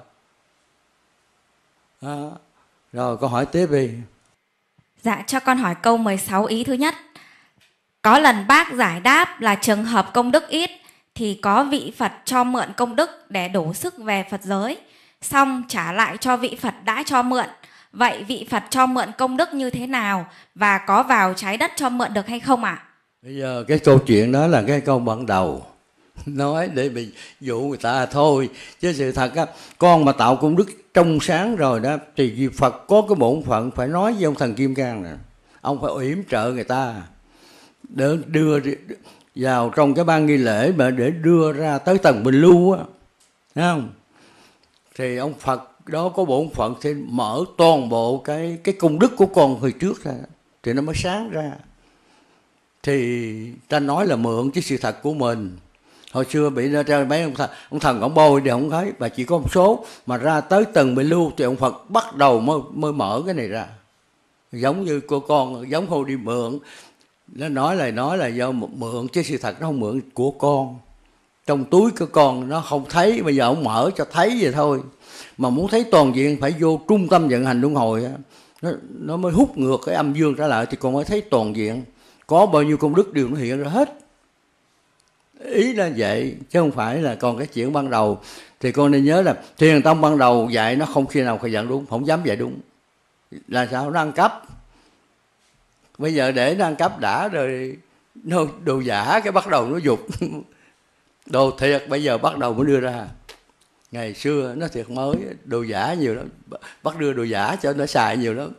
Đó. Rồi câu hỏi tiếp đi. Dạ cho con hỏi câu mười sáu ý thứ nhất. Có lần bác giải đáp là trường hợp công đức ít thì có vị Phật cho mượn công đức để đủ sức về Phật giới, xong trả lại cho vị Phật đã cho mượn. Vậy vị Phật cho mượn công đức như thế nào và có vào trái đất cho mượn được hay không ạ? À? Bây giờ cái câu chuyện đó là cái câu ban đầu nói để bị dụ người ta thôi, chứ sự thật á, con mà tạo công đức trong sáng rồi đó thì vì Phật có cái bổn phận phải nói với ông thần Kim Cang nè, ông phải yểm trợ người ta để đưa vào trong cái ban nghi lễ mà để đưa ra tới tầng bình lưu á, thấy không? Thì ông Phật đó có bổn phận thì mở toàn bộ cái cái công đức của con hồi trước ra thì nó mới sáng ra. thì ta nói là mượn chứ sự thật của mình. Hồi xưa bị ra trên mấy ông thần, ông thần ông bôi thì không thấy, và chỉ có một số mà ra tới tầng bị lưu thì ông Phật bắt đầu mới, mới mở cái này ra. Giống như cô con, giống hồi đi mượn, nó nói là nói là do mượn chứ sự thật nó không mượn của con. Trong túi của con nó không thấy, bây giờ ông mở cho thấy vậy thôi. Mà muốn thấy toàn diện phải vô trung tâm vận hành luân hồi, nó, nó mới hút ngược cái âm dương trở lại thì con mới thấy toàn diện. Có bao nhiêu công đức đều nó hiện ra hết. Ý là vậy, chứ không phải là còn cái chuyện ban đầu. Thì con nên nhớ là Thiền tông ban đầu dạy nó không khi nào phải dạy đúng, không dám dạy đúng. Là sao? Nó ăn cắp. Bây giờ để nó ăn cắp đã rồi, nó đồ giả cái bắt đầu nó dục. Đồ thiệt bây giờ bắt đầu mới đưa ra. Ngày xưa nó thiệt mới, đồ giả nhiều lắm, bắt đưa đồ giả cho nó xài nhiều lắm.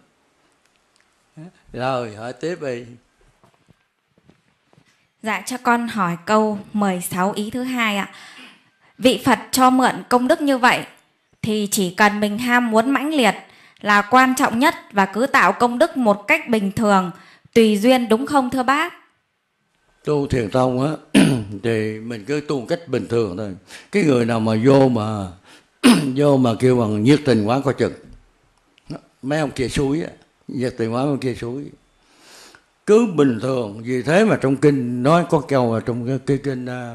Rồi hỏi tiếp đi. Dạ cho con hỏi câu mười sáu ý thứ hai ạ. Vị Phật cho mượn công đức như vậy thì chỉ cần mình ham muốn mãnh liệt là quan trọng nhất và cứ tạo công đức một cách bình thường, tùy duyên đúng không thưa bác? Tu Thiền tông á thì mình cứ tu một cách bình thường thôi. Cái người nào mà vô mà vô mà kêu bằng nhiệt tình quá coi chừng. Mấy ông kia suối á, nhiệt tình quá mấy ông kia suối. Cứ bình thường, vì thế mà trong kinh nói có câu là trong cái, cái kinh uh,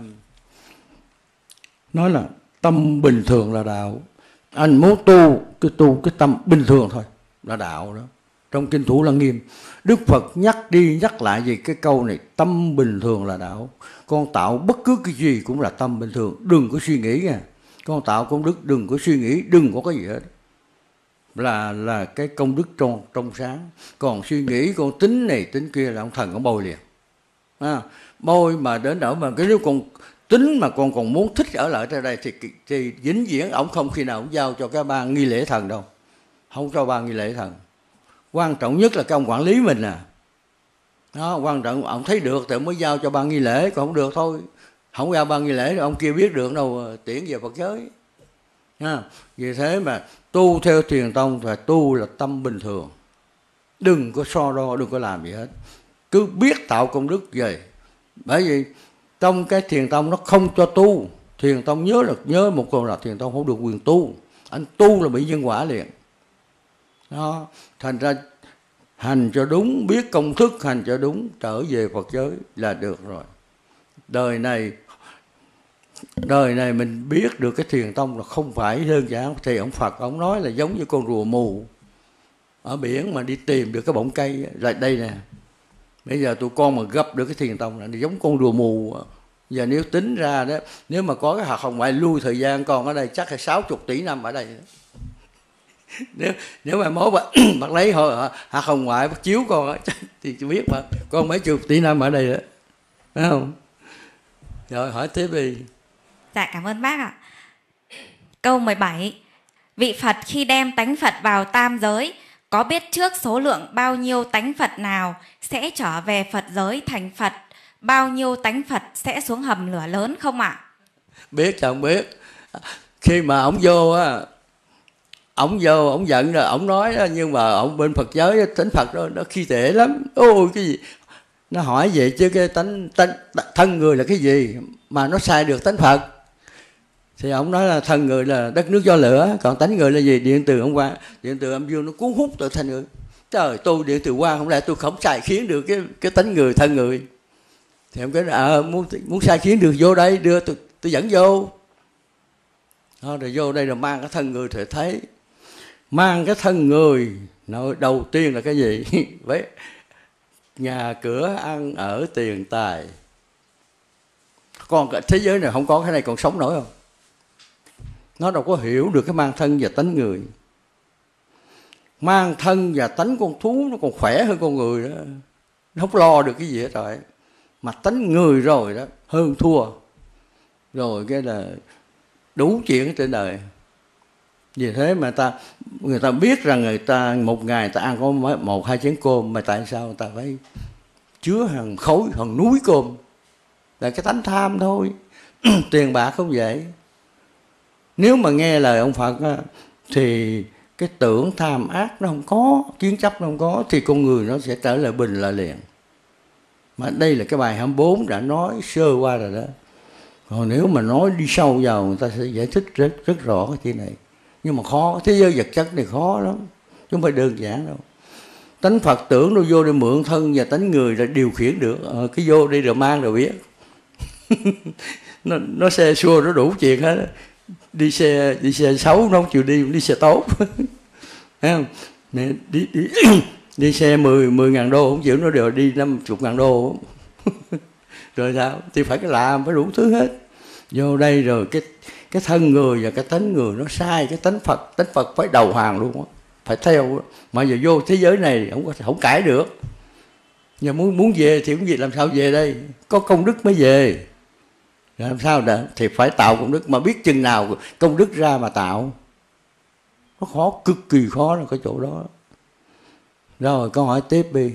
nói là tâm bình thường là đạo. Anh muốn tu, cứ tu cái tâm bình thường thôi là đạo đó. Trong kinh Thủ Lăng Nghiêm, Đức Phật nhắc đi nhắc lại về cái câu này, tâm bình thường là đạo. Con tạo bất cứ cái gì cũng là tâm bình thường, đừng có suy nghĩ nha. Con tạo công đức đừng có suy nghĩ, đừng có cái gì hết. Là là cái công đức trong trong sáng. Còn suy nghĩ con tính này tính kia là ông thần ông bôi liền. À, bôi mà đến ở mà cái nếu con tính mà con còn muốn thích ở lại trên đây thì thì vĩnh viễn ông không khi nào ông giao cho cái ban nghi lễ thần đâu. Không cho ban nghi lễ thần. Quan trọng nhất là cái ông quản lý mình à. Đó, quan trọng ông thấy được thì mới giao cho ban nghi lễ, còn không được thôi. Không giao ban nghi lễ thì ông kia biết được đâu tiễn về Phật giới. À, vì thế mà tu theo Thiền tông và tu là tâm bình thường. Đừng có so đo, đừng có làm gì hết. Cứ biết tạo công đức về. Bởi vì trong cái Thiền tông nó không cho tu. Thiền tông nhớ là nhớ một câu là Thiền tông không được quyền tu. Anh tu là bị nhân quả liền. Đó, thành ra hành cho đúng, biết công thức hành cho đúng, trở về Phật giới là được rồi. Đời này đời này mình biết được cái Thiền tông là không phải đơn giản. Thì ông Phật ông nói là giống như con rùa mù ở biển mà đi tìm được cái bọng cây lại đây nè. Bây giờ tụi con mà gặp được cái Thiền tông là giống con rùa mù. Giờ nếu tính ra đó, nếu mà có cái hạt hồng ngoại lui thời gian con ở đây chắc là sáu mươi tỷ năm ở đây. Nếu nếu mà mốt bạn, bạn lấy hồi hạt hồng ngoại bắt chiếu con á thì chưa biết mà con mấy chục tỷ năm ở đây đó, phải không? Rồi hỏi tiếp đi. Dạ cảm ơn bác ạ. Câu mười bảy. Vị Phật khi đem tánh Phật vào tam giới có biết trước số lượng bao nhiêu tánh Phật nào sẽ trở về Phật giới thành Phật, bao nhiêu tánh Phật sẽ xuống hầm lửa lớn không ạ? Biết chẳng biết. Khi mà ổng vô á, ổng vô ổng giận rồi ổng nói đó, nhưng mà ổng bên Phật giới tánh Phật đó nó khi tệ lắm. Ôi cái gì nó hỏi vậy chứ cái tánh, tánh thân người là cái gì mà nó sai được tánh Phật. Thì ổng nói là thân người là đất nước gió lửa, còn tánh người là gì? Điện từ hôm qua, điện từ âm dương nó cuốn hút từ thân người. Trời, tôi điện từ qua không lẽ tôi không sai khiến được cái cái tánh người thân người. Thì ông nói à, muốn muốn sai khiến được vô đây đưa tôi tôi dẫn vô. Đó, rồi vô đây là mang cái thân người thì thấy. Mang cái thân người nội đầu tiên là cái gì? Với nhà cửa ăn ở tiền tài. Còn thế giới này không có cái này còn sống nổi không? Nó đâu có hiểu được cái mang thân và tánh người. Mang thân và tánh con thú nó còn khỏe hơn con người đó. Nó không lo được cái gì hết rồi. Mà tánh người rồi đó, hơn thua. Rồi cái là đủ chuyện trên đời. Vì thế mà ta người ta biết rằng người ta một ngày ta ăn có một hai chén cơm, mà tại sao người ta phải chứa hàng khối, hàng núi cơm? Là cái tánh tham thôi. Tiền bạc không vậy. Nếu mà nghe lời ông Phật á, thì cái tưởng tham ác nó không có, kiến chấp nó không có, thì con người nó sẽ trở lại bình lại liền. Mà đây là cái bài hai mươi bốn đã nói sơ qua rồi đó. Còn nếu mà nói đi sâu vào, người ta sẽ giải thích rất rất rõ cái chuyện này. Nhưng mà khó, thế giới vật chất này khó lắm, chứ không phải đơn giản đâu. Tánh Phật tưởng nó vô để mượn thân và tánh người là điều khiển được. Ờ, cái vô đi rồi mang rồi biết. nó nó xe xua nó đủ chuyện hết. Đi xe đi xe xấu nó không chịu đi, đi xe tốt. Thấy không? Đi, đi, đi, đi xe mười mười ngàn đô không chịu, nó đều đi năm chục ngàn đô. Rồi sao? Thì phải cái làm, phải đủ thứ hết. Vô đây rồi cái cái thân người và cái tánh người nó sai cái tánh Phật. Tánh Phật phải đầu hàng luôn á, phải theo. Mà giờ vô thế giới này không có không cãi được. Giờ muốn muốn về thì cũng gì làm sao về đây? Có công đức mới về. Làm sao đã? Thì phải tạo công đức. Mà biết chừng nào công đức ra mà tạo. Nó khó, cực kỳ khó là cái chỗ đó. Rồi câu hỏi tiếp đi.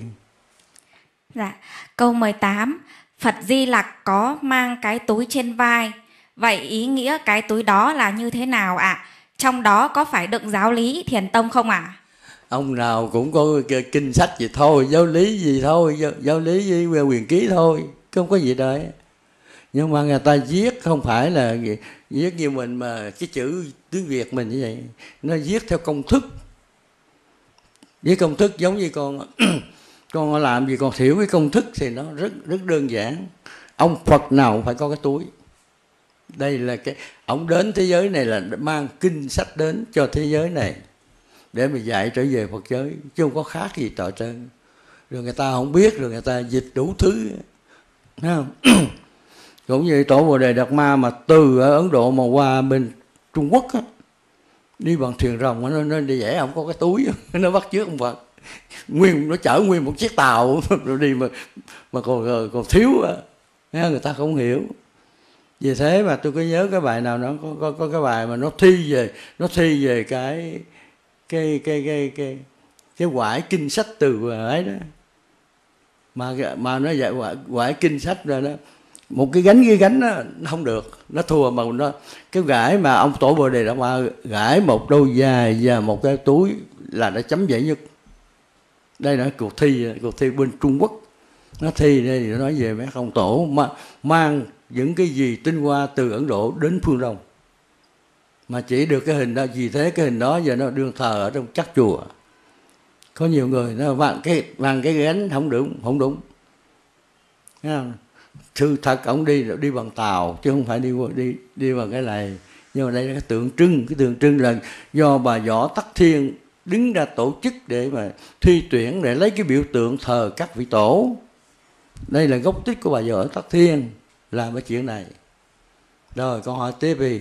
Dạ, câu mười tám. Phật Di Lặc có mang cái túi trên vai. Vậy ý nghĩa cái túi đó là như thế nào ạ? À? Trong đó có phải đựng giáo lý Thiền Tông không ạ? À? Ông nào cũng có kinh sách gì thôi, giáo lý gì thôi, giáo, giáo lý với quyền ký thôi, không có gì đấy. Nhưng mà người ta viết không phải là viết như mình mà cái chữ tiếng Việt mình như vậy. Nó viết theo công thức. Với công thức giống như con con làm gì còn thiểu cái công thức thì nó rất rất đơn giản. Ông Phật nào phải có cái túi. Đây là cái ông đến thế giới này là mang kinh sách đến cho thế giới này để mà dạy trở về Phật giới, chứ không có khác gì trò trơn. Rồi người ta không biết, rồi người ta dịch đủ thứ. Thấy không? Cũng như Tổ Bồ Đề Đạt Ma mà từ ở Ấn Độ mà qua bên Trung Quốc á, đi bằng thuyền rồng, nó, nó đi dễ không có cái túi. Nó bắt chước ông Phật, nguyên nó chở nguyên một chiếc tàu rồi đi mà mà còn còn thiếu á. Người ta không hiểu. Vì thế mà tôi có nhớ cái bài nào nó có có, có cái bài mà nó thi về nó thi về cái cái cái cái cái cái quải kinh sách từ ấy đó, mà mà nó dạy quải, quải kinh sách rồi đó, một cái gánh cái gánh đó, nó không được, nó thua. Mà nó cái gãi mà ông Tổ Bồ Đề Đạt Ma gãi một đôi giày và một cái túi là nó chấm dễ nhất. Đây là cuộc thi cuộc thi bên Trung Quốc, nó thi đây nó nói về mấy ông tổ mà mang những cái gì tinh hoa từ Ấn Độ đến phương Đông, mà chỉ được cái hình đó. Vì thế cái hình đó giờ nó đương thờ ở trong chắc chùa. Có nhiều người nó mang cái mang cái gánh không đúng, không đúng. Sự thật ông đi đi bằng tàu chứ không phải đi đi đi bằng cái này. Nhưng mà đây là cái tượng trưng, cái tượng trưng là do bà Võ Tắc Thiên đứng ra tổ chức để mà thi tuyển, để lấy cái biểu tượng thờ các vị tổ. Đây là gốc tích của bà Võ Tắc Thiên làm cái chuyện này. Rồi câu hỏi tiếp đi.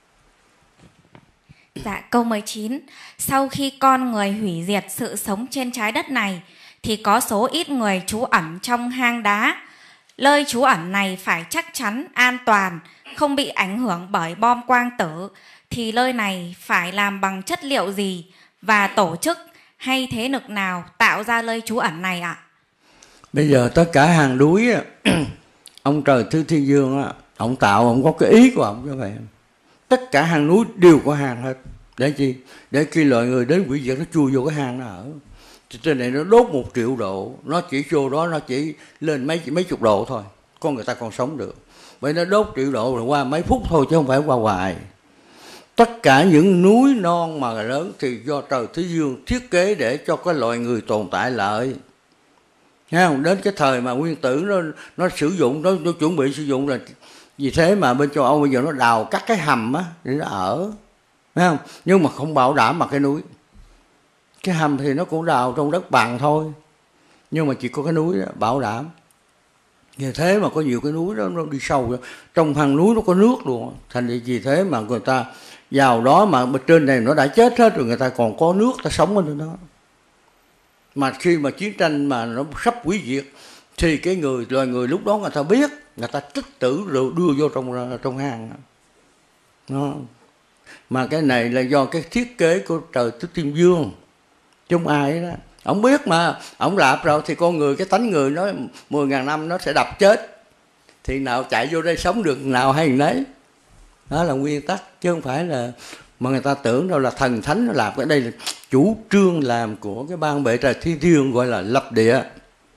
Dạ, câu mười chín. Sau khi con người hủy diệt sự sống trên trái đất này thì có số ít người trú ẩn trong hang đá. Nơi trú ẩn này phải chắc chắn an toàn, không bị ảnh hưởng bởi bom quang tử. Thì nơi này phải làm bằng chất liệu gì và tổ chức hay thế lực nào tạo ra nơi trú ẩn này ạ? À? Bây giờ tất cả hang núi ông Trời Thứ Thiên Dương á, ông tạo, ông có cái ý của ông như vậy. Tất cả hang núi đều có hang hết. Để chi? Để khi loài người đến quỷ diệt nó chui vô cái hang nó ở. Trên này nó đốt một triệu độ, nó chỉ vô đó nó chỉ lên mấy mấy chục độ thôi, con người ta còn sống được. Vậy nó đốt triệu độ rồi qua mấy phút thôi chứ không phải qua hoài. Tất cả những núi non mà lớn thì do Trời Thế Dương thiết kế để cho cái loài người tồn tại lại. Thấy không? Đến cái thời mà nguyên tử nó nó sử dụng, nó, nó chuẩn bị sử dụng là vì thế mà bên châu Âu bây giờ nó đào các cái hầm á để nó ở. Thấy không? Nhưng mà không bảo đảm bằng cái núi. Cái hầm thì nó cũng đào trong đất bằng thôi, nhưng mà chỉ có cái núi đó, bảo đảm. Vì thế mà có nhiều cái núi đó nó đi sâu, trong hang núi nó có nước luôn. Thành vì thế mà người ta vào đó mà bên trên này nó đã chết hết rồi, người ta còn có nước, ta sống ở trên đó. Mà khi mà chiến tranh mà nó sắp hủy diệt thì cái người loài người lúc đó người ta biết, người ta tích trữ rồi đưa vô trong trong hang đó. Mà cái này là do cái thiết kế của Trời Thứ Thiên Dương, chứ không ai đó. Ông biết mà, ông lạp rồi thì con người, cái tánh người nó mười ngàn năm nó sẽ đập chết. Thì nào chạy vô đây sống được, nào hay nấy. Đó là nguyên tắc, chứ không phải là mà người ta tưởng đâu là thần thánh nó làm. Cái đây là chủ trương làm của cái ban bệ Trời Thiên Dương, gọi là lập địa.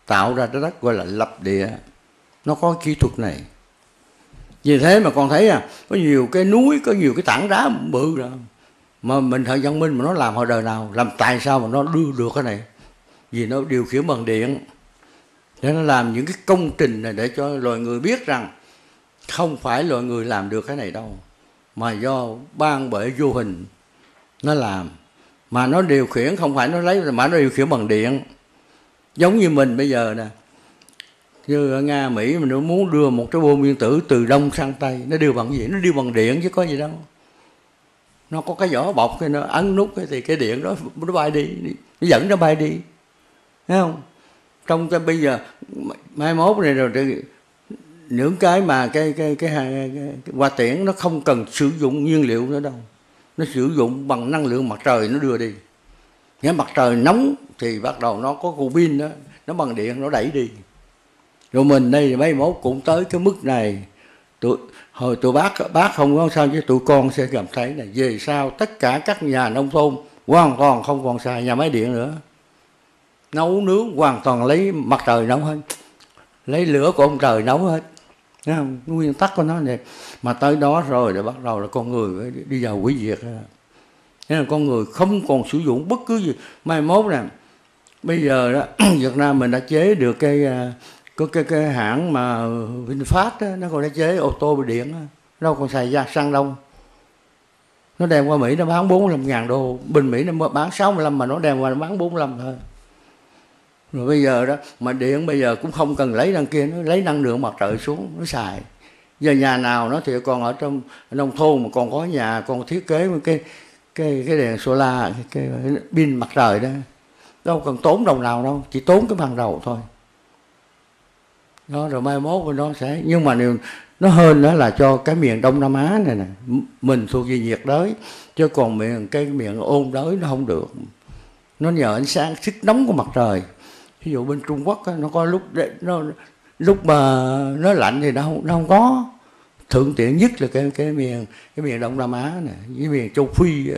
tạo ra trái đất gọi là lập địa. Nó có kỹ thuật này. Vì thế mà con thấy à, có nhiều cái núi, có nhiều cái tảng đá bự rồi mà mình thời văn minh mà nó làm hồi đời nào, làm tại sao mà nó đưa được cái này? Vì nó điều khiển bằng điện. Để nó làm những cái công trình này để cho loài người biết rằng không phải loài người làm được cái này đâu, mà do ban bệ vô hình nó làm. Mà nó điều khiển không phải nó lấy, mà nó điều khiển bằng điện. Giống như mình bây giờ nè, như ở Nga, Mỹ mình nó muốn đưa một cái bom nguyên tử từ Đông sang Tây, nó đưa bằng gì? Nó đưa bằng điện chứ có gì đâu. Nó có cái vỏ bọc, cái nó ấn nút thì cái điện đó nó bay đi, nó dẫn nó bay đi, thấy không? Trong cái bây giờ mai mốt này rồi, những cái mà cái cái cái, cái, cái, cái hoa tiễn nó không cần sử dụng nhiên liệu nữa đâu, nó sử dụng bằng năng lượng mặt trời nó đưa đi. Nếu mặt trời nóng thì bắt đầu nó có cục pin đó, nó bằng điện nó đẩy đi. Rồi mình đây mấy mốt cũng tới cái mức này. Tụi, hồi tụi bác bác không có sao chứ tụi con sẽ cảm thấy là về sau tất cả các nhà nông thôn hoàn toàn không còn xài nhà máy điện nữa. Nấu nướng hoàn toàn lấy mặt trời nấu hết, lấy lửa của ông trời nấu hết. Thấy không? Nguyên tắc của nó này. Mà tới đó rồi để bắt đầu là con người đi vào hủy diệt. Thế là con người không còn sử dụng bất cứ gì. Mai mốt nè, bây giờ đó Việt Nam mình đã chế được cái có cái, cái hãng mà VinFast đó, nó còn đã chế ô tô điện đó. Đâu còn xài ra xăng đâu. Nó đem qua Mỹ nó bán bốn mươi lăm ngàn đô, bên Mỹ nó bán sáu mươi lăm mà nó đem qua nó bán bốn mươi lăm thôi. Rồi bây giờ đó mà điện bây giờ cũng không cần lấy đằng kia, nó lấy năng lượng mặt trời xuống nó xài. Giờ nhà nào nó thì còn ở trong nông thôn mà còn có nhà còn thiết kế một cái cái cái đèn solar, cái, cái pin mặt trời đó, đâu cần tốn đồng nào đâu, chỉ tốn cái ban đầu thôi. Đó, rồi mai mốt nó sẽ, nhưng mà điều nó hơn đó là cho cái miền Đông Nam Á này nè, mình thuộc về nhiệt đới, chứ còn miền cái miền ôn đới nó không được. Nó nhờ ánh sáng sức nóng của mặt trời. Ví dụ bên Trung Quốc đó, nó có lúc nó lúc mà nó lạnh thì nó không nó không có. Thuận tiện nhất là cái cái miền cái miền Đông Nam Á này, với miền châu Phi.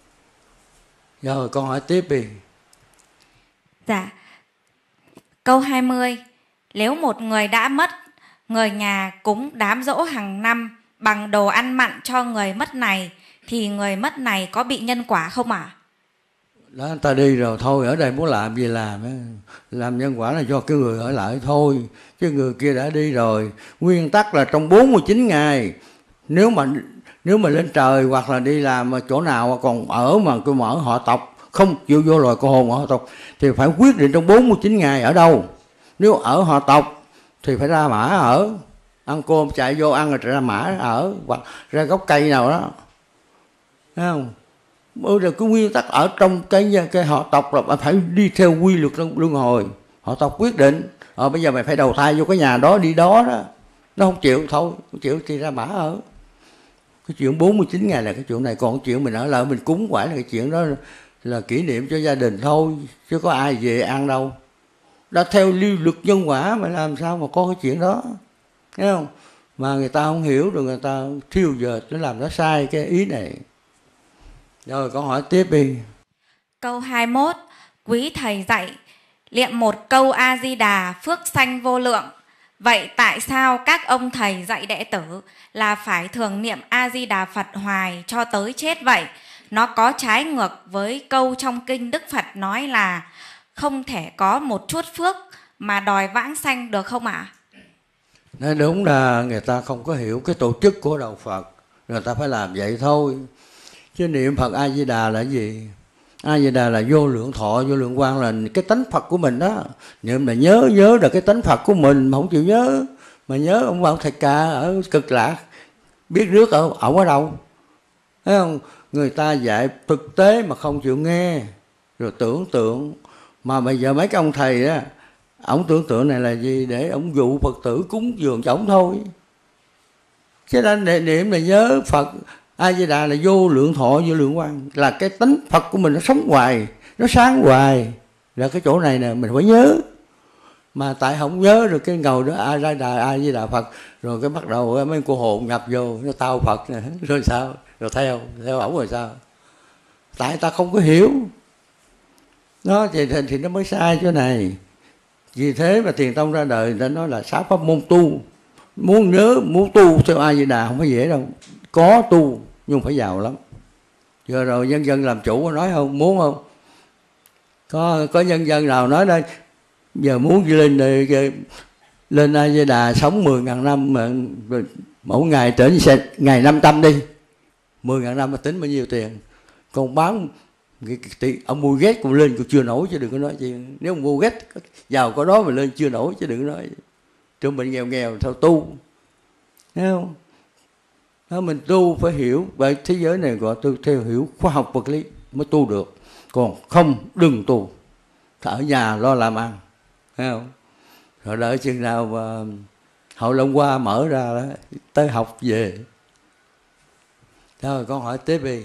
Rồi con hỏi tiếp đi. Dạ. Câu hai mươi. Nếu một người đã mất, người nhà cúng đám giỗ hàng năm bằng đồ ăn mặn cho người mất này, thì người mất này có bị nhân quả không ạ? À? Đó, ta đi rồi thôi, ở đây muốn làm gì làm. Làm nhân quả là do cái người ở lại thôi, chứ người kia đã đi rồi. Nguyên tắc là trong bốn mươi chín ngày, nếu mà nếu mà lên trời hoặc là đi làm mà chỗ nào còn ở mà cứ mở họ tộc, không chịu vô loài cô hồn họ tộc, thì phải quyết định trong bốn mươi chín ngày ở đâu. Nếu ở họ tộc thì phải ra mã ở, ăn cơm chạy vô ăn rồi ra mã ở, hoặc ra gốc cây nào đó, thấy không? Bây giờ cái nguyên tắc ở trong cái cái họ tộc là phải đi theo quy luật luân hồi. Họ tộc quyết định, ờ bây giờ mày phải đầu thai vô cái nhà đó đi đó đó. Nó không chịu thôi, không chịu thì ra mã ở. Cái chuyện bốn mươi chín ngày là cái chuyện này, còn cái chuyện mình ở lại mình cúng quả là cái chuyện đó là kỷ niệm cho gia đình thôi, chứ có ai về ăn đâu. Đã theo lưu luật nhân quả mà làm sao mà có cái chuyện đó, thấy không? Mà người ta không hiểu rồi người ta thiêu giờ nó làm nó sai cái ý này. Rồi con hỏi tiếp đi. Câu hai mươi mốt. Quý thầy dạy niệm một câu A Di Đà phước sanh vô lượng. Vậy tại sao các ông thầy dạy đệ tử là phải thường niệm A Di Đà Phật hoài cho tới chết vậy? Nó có trái ngược với câu trong kinh Đức Phật nói là không thể có một chút phước mà đòi vãng sanh được không ạ? Nói đúng là người ta không có hiểu cái tổ chức của đạo Phật, người ta phải làm vậy thôi. Chứ niệm Phật A Di Đà là gì? A Di Đà là vô lượng thọ, vô lượng quang, là cái tánh Phật của mình đó. Niệm là nhớ nhớ là cái tánh Phật của mình mà không chịu nhớ, mà nhớ ông bà thầy ca ở Cực Lạc, biết rước ở ổng ở đâu, thấy không? Người ta dạy thực tế mà không chịu nghe, rồi tưởng tượng. Mà bây giờ mấy cái ông thầy á, ổng tưởng tượng này là gì? Để ổng dụ Phật tử cúng dường cho ổng thôi. Chứ nên niệm là nhớ Phật A Di Đà là vô lượng thọ, vô lượng quang, là cái tánh Phật của mình nó sống hoài, nó sáng hoài. Là cái chỗ này nè mình phải nhớ. Mà tại không nhớ được cái ngầu đó A Di Đà, A Di Đà Phật, rồi cái bắt đầu mấy cô hồn nhập vô, nó tao Phật nè, rồi sao? Rồi theo, theo ổng rồi sao? Tại ta không có hiểu. Nó thì, thì nó mới sai chỗ này. Vì thế mà Thiền Tông ra đời đã nói là sáu pháp môn tu. Muốn nhớ, muốn tu theo A Di Đà không phải dễ đâu. Có tu nhưng phải giàu lắm. Giờ rồi nhân dân làm chủ nói không, muốn không? Có có nhân dân nào nói đây giờ muốn lên lên A Di Đà sống mười ngàn năm mà mỗi ngày trở sẽ ngày năm trăm đi, mười ngàn năm mà tính bao nhiêu tiền? Còn bán ông mua ghét cũng lên cũng chưa nổi chứ đừng có nói gì. Nếu mua ghét giàu có đó mà lên chưa nổi chứ đừng có nói. Trong mình nghèo nghèo theo tu, thấy không? Đó, mình tu phải hiểu. Vậy thế giới này gọi tôi theo hiểu khoa học vật lý mới tu được. Còn không đừng tu, ở nhà lo làm ăn, thấy không? Rồi đợi chừng nào mà Hội Long Hoa mở ra đó, tới học về. Thôi con hỏi tiếp đi.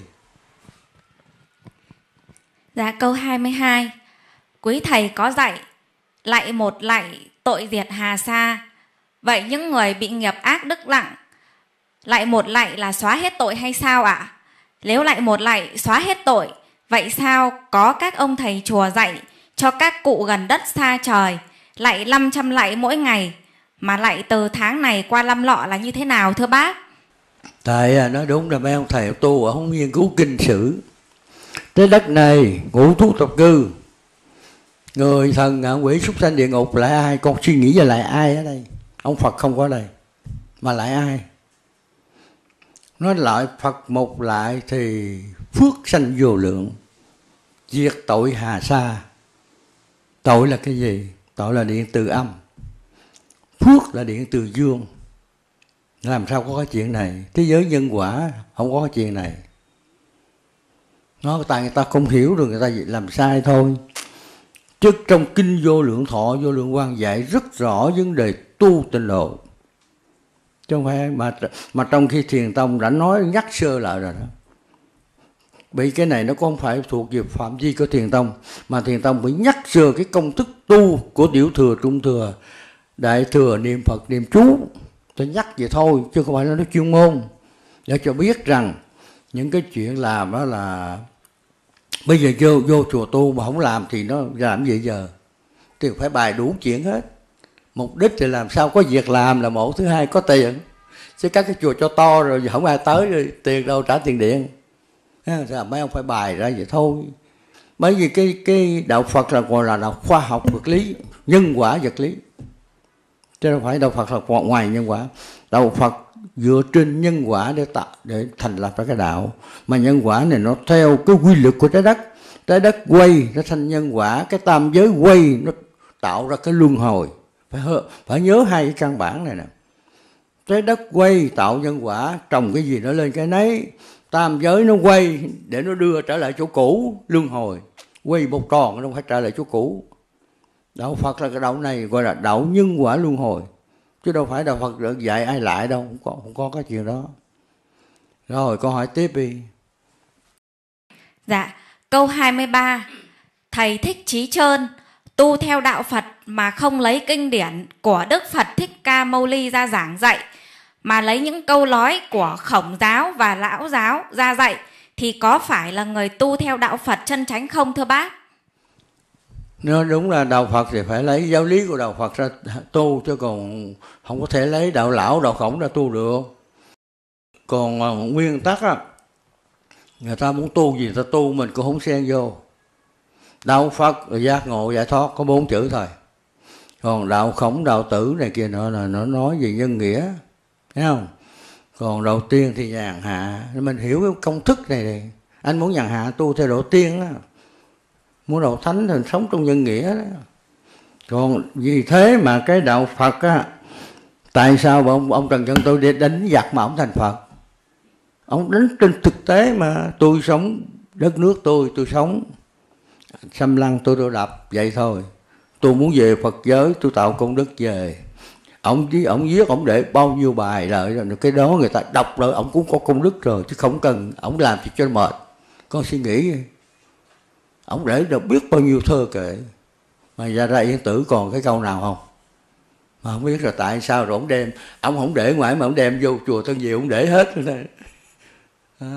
Dạ, câu hai mươi hai. Quý thầy có dạy lạy một lạy tội diệt hà sa. Vậy những người bị nghiệp ác đức nặng, lạy một lạy là xóa hết tội hay sao ạ? À? Nếu lạy một lạy xóa hết tội, vậy sao có các ông thầy chùa dạy cho các cụ gần đất xa trời lạy năm trăm lạy mỗi ngày, mà lạy từ tháng này qua năm lọ là như thế nào thưa bác? Tại nói đúng là mấy ông thầy tu không nghiên cứu kinh sử. Trái đất này ngũ thú tập cư, người thần ngạ quỷ súc sanh địa ngục, lại ai? Con suy nghĩ về lại ai ở đây? Ông Phật không có ở đây mà lại ai? Nói lại Phật một lại thì phước sanh vô lượng, diệt tội hà sa. Tội là cái gì? Tội là điện từ âm, phước là điện từ dương. Làm sao có cái chuyện này? Thế giới nhân quả không có cái chuyện này. Nó tại người ta không hiểu được, người ta làm sai thôi. Chứ trong kinh Vô Lượng Thọ, Vô Lượng Quang dạy rất rõ vấn đề tu tịnh độ. Chứ không phải mà, mà trong khi Thiền Tông đã nói nhắc sơ lại rồi đó. Bởi cái này nó không phải thuộc về phạm vi của Thiền Tông, mà Thiền Tông phải nhắc sơ cái công thức tu của Tiểu Thừa, Trung Thừa, Đại Thừa, niệm Phật, niệm chú. Tôi nhắc vậy thôi, chứ không phải là nó chuyên môn. Để cho biết rằng những cái chuyện làm đó là bây giờ vô, vô chùa tu mà không làm thì nó làm gì giờ? Thì phải bài đủ chuyện hết. Mục đích thì làm sao có việc làm là một, thứ hai có tiền. Chứ các cái chùa cho to rồi không ai tới rồi, tiền đâu trả tiền điện. Sao mấy ông phải bài ra vậy thôi. Bởi vì cái, cái đạo Phật là gọi là đạo khoa học vật lý, nhân quả vật lý. Chứ không phải đạo Phật là ngoài nhân quả. Đạo Phật dựa trên nhân quả để tạo, để thành lập ra cái đạo. Mà nhân quả này nó theo cái quy luật của trái đất. Trái đất quay nó thành nhân quả, cái tam giới quay nó tạo ra cái luân hồi. Phải, phải nhớ hai cái căn bản này nè. Trái đất quay tạo nhân quả, trồng cái gì nó lên cái nấy. Tam giới nó quay để nó đưa trở lại chỗ cũ, luân hồi. Quay một tròn nó không phải trở lại chỗ cũ. Đạo Phật là cái đạo này gọi là đạo nhân quả luân hồi. Chứ đâu phải đạo Phật được dạy ai lại đâu, không có, không có cái chuyện đó. Rồi câu hỏi tiếp đi. Dạ, câu hai mươi ba. Thầy Thích Chí Trơn tu theo đạo Phật mà không lấy kinh điển của Đức Phật Thích Ca Mâu Ni ra giảng dạy, mà lấy những câu nói của Khổng giáo và Lão giáo ra dạy, thì có phải là người tu theo đạo Phật chân chánh không thưa bác? Nếu đúng là đạo Phật thì phải lấy giáo lý của đạo Phật ra tu, chứ còn không có thể lấy đạo Lão, đạo Khổng ra tu được. Còn nguyên tắc á, người ta muốn tu gì người ta tu, mình cũng không xen vô. Đạo Phật là giác ngộ giải thoát, có bốn chữ thôi. Còn đạo Khổng, đạo Tử này kia nữa là nó nói về nhân nghĩa, thấy không? Còn đầu tiên thì nhàn hạ, mình hiểu cái công thức này này. Anh muốn nhàn hạ tu theo độ tiên á, muốn đầu thánh thì sống trong nhân nghĩa đó. Còn vì thế mà cái đạo Phật á, tại sao ông, ông Trần Nhân Tôi đánh giặc mà ông thành Phật? Ông đánh trên thực tế mà. Tôi sống đất nước tôi, tôi sống xâm lăng tôi tôi đập vậy thôi. Tôi muốn về Phật giới, tôi tạo công đức về. Ông với ông viết, ông để bao nhiêu bài lợi rồi, cái đó người ta đọc rồi, ông cũng có công đức rồi, chứ không cần ông làm gì cho mệt. Con suy nghĩ, ông để được biết bao nhiêu thơ kệ, mà ra ra Yên Tử còn cái câu nào không? Mà không biết là tại sao rồi ông đem, ông không để ngoài mà ông đem vô chùa Tân Diệu, ông để hết rồi đó. À,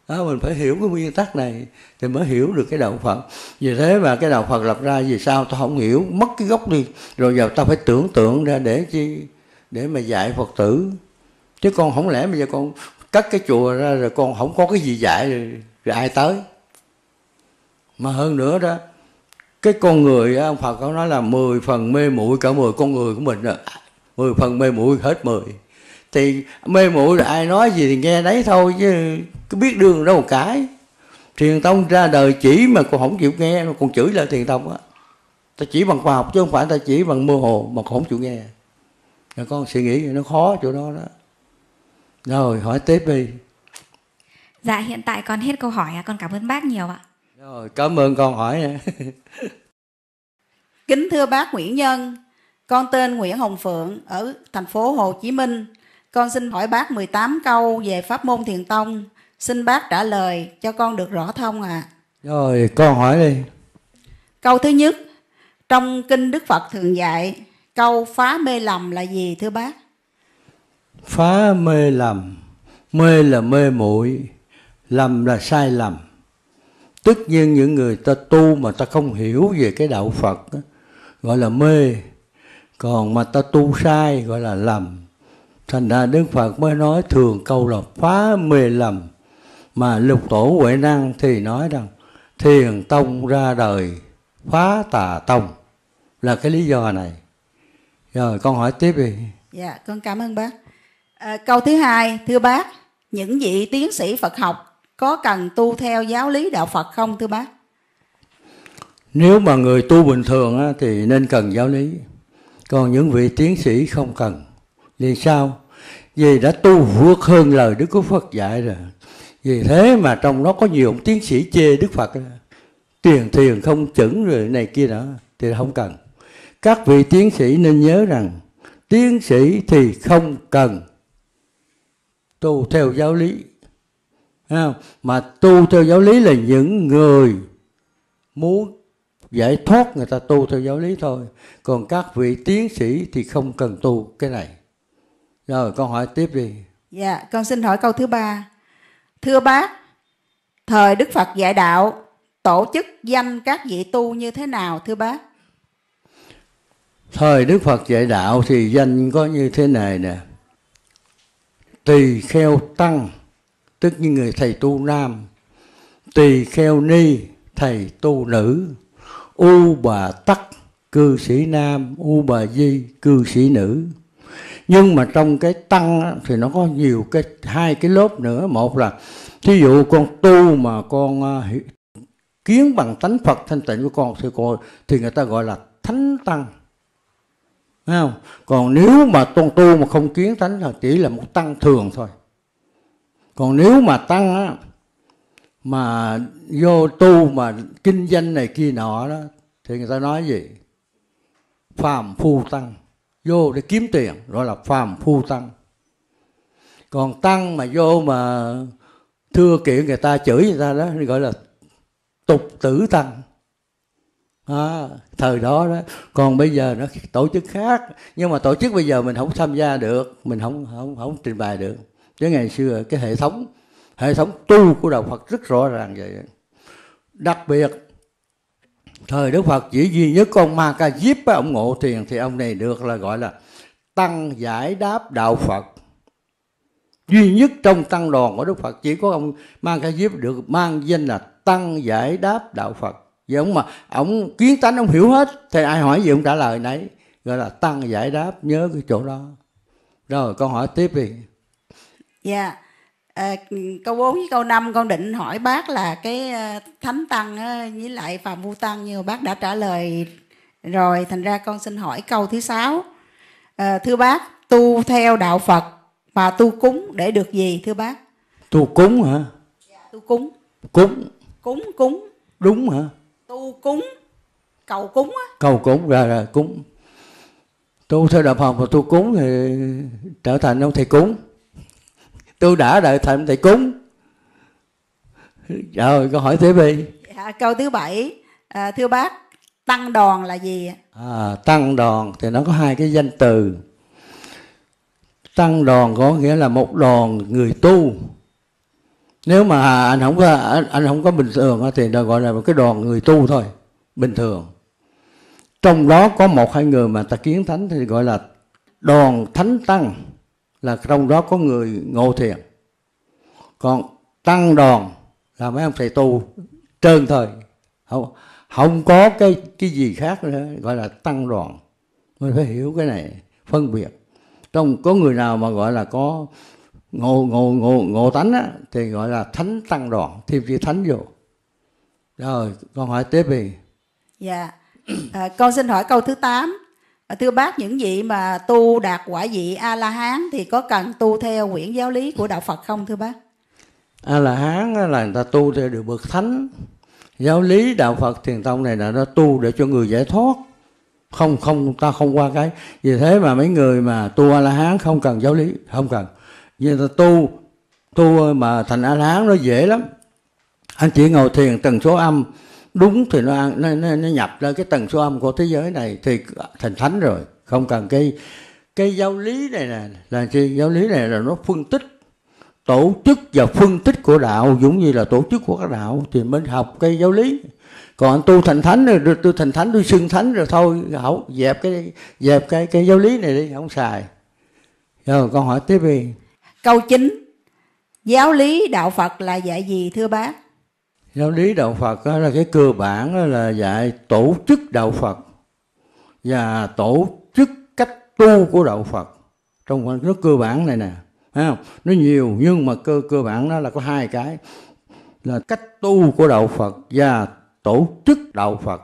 Đó, mình phải hiểu cái nguyên tắc này thì mới hiểu được cái đạo Phật. Vì thế mà cái đạo Phật lập ra vì sao tôi không hiểu, mất cái gốc đi, rồi giờ ta phải tưởng tượng ra để chi, để mà dạy Phật tử. Chứ con không lẽ bây giờ con cắt cái chùa ra rồi con không có cái gì dạy rồi, rồi ai tới. Mà hơn nữa đó, cái con người ông Phật có nói là mười phần mê muội cả mười con người của mình rồi. Mười phần mê muội hết mười. Thì mê muội là ai nói gì thì nghe đấy thôi, chứ cứ biết đường đâu một cái. Thiền tông ra đời chỉ mà còn không chịu nghe, còn chửi lại thiền tông á. Ta chỉ bằng khoa học chứ không phải ta chỉ bằng mơ hồ mà không chịu nghe. Rồi con suy nghĩ nó khó chỗ đó đó. Rồi hỏi tiếp đi. Dạ hiện tại con hết câu hỏi, con cảm ơn bác nhiều ạ. Rồi cảm ơn con hỏi nè. Kính thưa bác Nguyễn Nhân, con tên Nguyễn Hồng Phượng ở thành phố Hồ Chí Minh. Con xin hỏi bác mười tám câu về pháp môn thiền tông. Xin bác trả lời cho con được rõ thông ạ. À. Rồi con hỏi đi. Câu thứ nhất, trong kinh Đức Phật thường dạy câu phá mê lầm là gì thưa bác? Phá mê lầm, mê là mê muội, lầm là sai lầm. Tất nhiên những người ta tu mà ta không hiểu về cái đạo Phật đó, gọi là mê. Còn mà ta tu sai gọi là lầm. Thành ra Đức Phật mới nói thường câu là phá mê lầm. Mà Lục Tổ Huệ Năng thì nói rằng thiền tông ra đời phá tà tông, là cái lý do này. Rồi con hỏi tiếp đi. Dạ con cảm ơn bác. À, câu thứ hai, thưa bác, những vị tiến sĩ Phật học có cần tu theo giáo lý đạo Phật không thưa bác? Nếu mà người tu bình thường á, thì nên cần giáo lý. Còn những vị tiến sĩ không cần. Vì sao? Vì đã tu vượt hơn lời Đức Phật dạy rồi. Vì thế mà trong đó có nhiều ông tiến sĩ chê Đức Phật, tiền thiền không chuẩn rồi này kia đó, thì không cần. Các vị tiến sĩ nên nhớ rằng tiến sĩ thì không cần tu theo giáo lý. Mà tu theo giáo lý là những người muốn giải thoát người ta tu theo giáo lý thôi. Còn các vị tiến sĩ thì không cần tu cái này. Rồi con hỏi tiếp đi. Dạ con xin hỏi câu thứ ba. Thưa bác, thời Đức Phật dạy đạo tổ chức danh các vị tu như thế nào thưa bác? Thời Đức Phật dạy đạo thì danh có như thế này nè. Tỳ kheo tăng, tức như người thầy tu nam. Tỳ kheo ni, thầy tu nữ. U bà tắc, cư sĩ nam. U bà di, cư sĩ nữ. Nhưng mà trong cái tăng á, thì nó có nhiều cái hai cái lớp nữa. Một là thí dụ con tu mà con uh, kiến bằng tánh Phật thanh tịnh của con thì, con, thì người ta gọi là thánh tăng. Thấy không? Còn nếu mà con tu mà không kiến tánh thì chỉ là một tăng thường thôi. Còn nếu mà tăng á, mà vô tu mà kinh doanh này kia nọ đó, thì người ta nói gì? Phàm phu tăng. Vô để kiếm tiền gọi là phàm phu tăng. Còn tăng mà vô mà thưa kiện người ta, chửi người ta đó gọi là tục tử tăng. À, thời đó đó. Còn bây giờ nó tổ chức khác, nhưng mà tổ chức bây giờ mình không tham gia được, mình không không không trình bày được. Chứ ngày xưa cái hệ thống hệ thống tu của đạo Phật rất rõ ràng vậy. Đặc biệt thời Đức Phật chỉ duy nhất con Ma Ca Diếp á, ông ngộ thiền thì ông này được là gọi là tăng giải đáp đạo Phật. Duy nhất trong tăng đoàn của Đức Phật chỉ có ông Ma Ca Diếp được mang danh là tăng giải đáp đạo Phật. Vì ông mà ông kiến tánh, ông hiểu hết, thì ai hỏi gì ông trả lời nấy, gọi là tăng giải đáp, nhớ cái chỗ đó. Rồi con hỏi tiếp đi. Dạ. À, câu bốn với câu năm con định hỏi bác là cái thánh tăng á, với lại phàm phu tăng, nhưng mà bác đã trả lời rồi, thành ra con xin hỏi câu thứ sáu. À, thưa bác, tu theo đạo Phật mà tu cúng để được gì thưa bác? Tu cúng hả? Dạ, tu cúng. Cúng. Cúng cúng. Đúng hả? Tu cúng, cầu cúng á. Cầu cúng ra là cúng. Tu theo đạo Phật và tu cúng thì trở thành ông thầy cúng. Tôi đã đợi thành thầy cúng. Rồi câu hỏi tiếp đi. Dạ, câu thứ bảy. À, thưa bác, tăng đoàn là gì? À, tăng đoàn thì nó có hai cái danh từ. Tăng đoàn có nghĩa là một đoàn người tu. Nếu mà anh không có anh, anh không có bình thường thì nó gọi là một cái đoàn người tu thôi, bình thường. Trong đó có một hai người mà ta kiến thánh thì gọi là đoàn thánh tăng, là trong đó có người ngộ thiền. Còn tăng đoàn là mấy ông thầy tu trơn thôi, không không có cái cái gì khác nữa, gọi là tăng đoàn. Mình phải hiểu cái này, phân biệt. Trong có người nào mà gọi là có ngộ ngộ ngộ ngộ tánh á, thì gọi là thánh tăng đoàn, thêm chữ thánh vô. Rồi con hỏi tiếp đi. Dạ, à, con xin hỏi câu thứ tám. À, thưa bác, những vị mà tu đạt quả vị A La Hán thì có cần tu theo quyển giáo lý của đạo Phật không thưa bác? A La Hán là người ta tu theo được bậc thánh. Giáo lý đạo Phật Thiền Tông này là nó tu để cho người giải thoát. Không không ta không qua cái. Vì thế mà mấy người mà tu A La Hán không cần giáo lý, không cần. Nhưng ta tu tu mà thành A La Hán nó dễ lắm. Anh chỉ ngồi thiền tần số âm đúng thì nó, nó, nó, nó nhập lên cái tần số âm của thế giới này thì thành thánh rồi. Không cần cái cái giáo lý này nè, là cái giáo lý này là nó phân tích tổ chức và phân tích của đạo, giống như là tổ chức của các đạo thì mới học cái giáo lý. Còn tu thành thánh rồi, tôi thành thánh tôi xưng thánh rồi thôi, không dẹp cái dẹp cái cái giáo lý này đi, không xài. Rồi con hỏi tiếp đi. Câu chín. Giáo lý đạo Phật là dạy gì thưa bác? Giáo lý đạo Phật là cái cơ bản là dạy tổ chức đạo Phật và tổ chức cách tu của đạo Phật. Trong nó cơ bản này nè, thấy không? Nó nhiều nhưng mà cơ cơ bản nó là có hai cái, là cách tu của đạo Phật và tổ chức đạo Phật.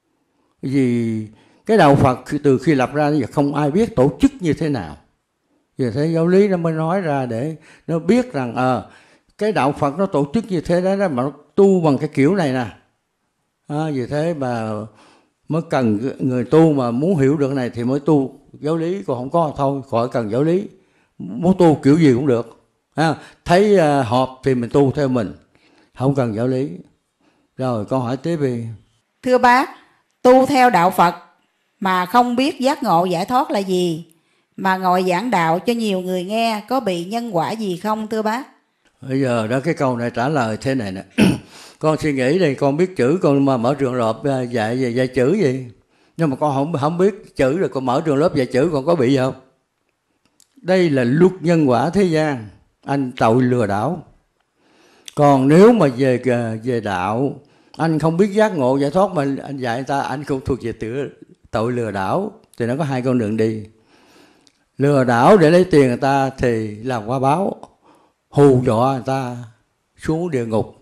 Vì cái đạo Phật từ khi lập ra thì không ai biết tổ chức như thế nào. Vì thế giáo lý nó mới nói ra để nó biết rằng ờ à, cái đạo Phật nó tổ chức như thế đó, đó mà nó tu bằng cái kiểu này nè. À, vì thế mà mới cần người tu mà muốn hiểu được này thì mới tu giáo lý, còn không có thôi khỏi cần giáo lý. Muốn tu kiểu gì cũng được. À, thấy uh, hợp thì mình tu theo mình, không cần giáo lý. Rồi con hỏi tiếp đi. Thưa bác, tu theo đạo Phật mà không biết giác ngộ giải thoát là gì, mà ngồi giảng đạo cho nhiều người nghe, có bị nhân quả gì không thưa bác? Bây giờ đó cái câu này trả lời thế này nè. Con suy nghĩ đây, con biết chữ, con mà mở trường lớp dạy dạy, dạy chữ gì, nhưng mà con không không biết chữ rồi con mở trường lớp dạy chữ, con có bị gì không? Đây là luật nhân quả thế gian, anh tội lừa đảo. Còn nếu mà về về đạo, anh không biết giác ngộ giải thoát mà anh dạy người ta, anh không thuộc về tự tội lừa đảo. Thì nó có hai con đường đi. Lừa đảo để lấy tiền người ta thì làm quả báo, hù dọa người ta xuống địa ngục.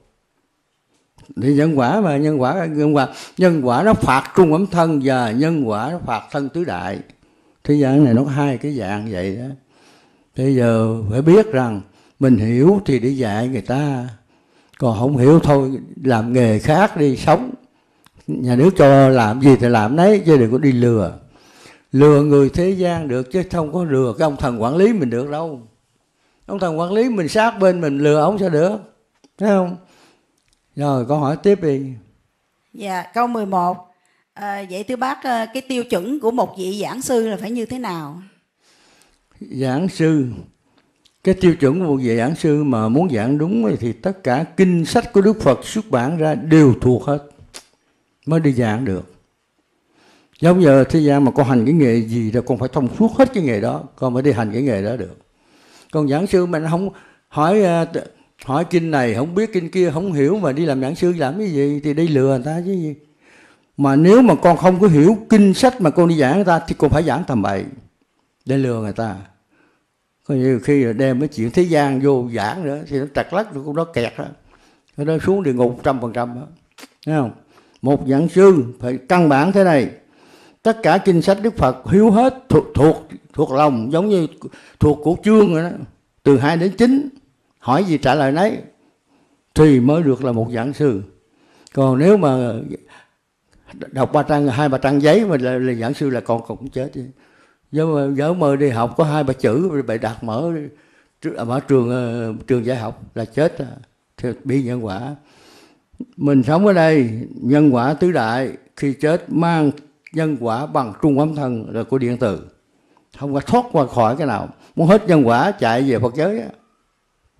Thì nhân quả mà, nhân quả nhân quả nhân quả nó phạt trung ấm thân và nhân quả nó phạt thân tứ đại. Thế gian này nó có hai cái dạng vậy đó. Bây giờ phải biết rằng mình hiểu thì để dạy người ta, còn không hiểu thôi làm nghề khác đi sống. Nhà nước cho làm gì thì làm đấy, chứ đừng có đi lừa. Lừa người thế gian được chứ không có lừa cái ông thần quản lý mình được đâu. Ông thần quản lý mình sát bên mình lừa ông sao được, thấy không? Rồi con hỏi tiếp đi. Dạ, câu mười một. À, vậy thưa bác, cái tiêu chuẩn của một vị giảng sư là phải như thế nào? Giảng sư, cái tiêu chuẩn của một vị giảng sư mà muốn giảng đúng thì tất cả kinh sách của Đức Phật xuất bản ra đều thuộc hết mới đi giảng được. Giống giờ thế gian mà con hành cái nghề gì rồi con phải thông suốt hết cái nghề đó, con mới đi hành cái nghề đó được. Còn giảng sư mình không hỏi hỏi kinh này không biết kinh kia không hiểu mà đi làm giảng sư làm cái gì, thì đi lừa người ta chứ gì. Mà nếu mà con không có hiểu kinh sách mà con đi giảng người ta thì con phải giảng tầm bậy để lừa người ta. Có nhiều khi đem mấy chuyện thế gian vô giảng nữa thì nó trật lắc rồi con đó kẹt đó, nó đó xuống địa ngục trăm phần trăm đó. Thấy không? Một giảng sư phải căn bản thế này, tất cả kinh sách Đức Phật hiểu hết, thuộc thuộc thuộc lòng, giống như thuộc cổ chương rồi đó, từ hai đến chín, hỏi gì trả lời nấy thì mới được là một giảng sư. Còn nếu mà đọc ba trang hai ba trang giấy mà là, là giảng sư là con cũng chết chứ. Giờ giờ mơ đi học có hai ba chữ rồi bị đặt mở mở trường trường dạy học là chết thì bị nhân quả. Mình sống ở đây nhân quả tứ đại, khi chết mang nhân quả bằng trung ấm thân là của điện tử, không có thoát qua khỏi cái nào. Muốn hết nhân quả chạy về Phật giới á.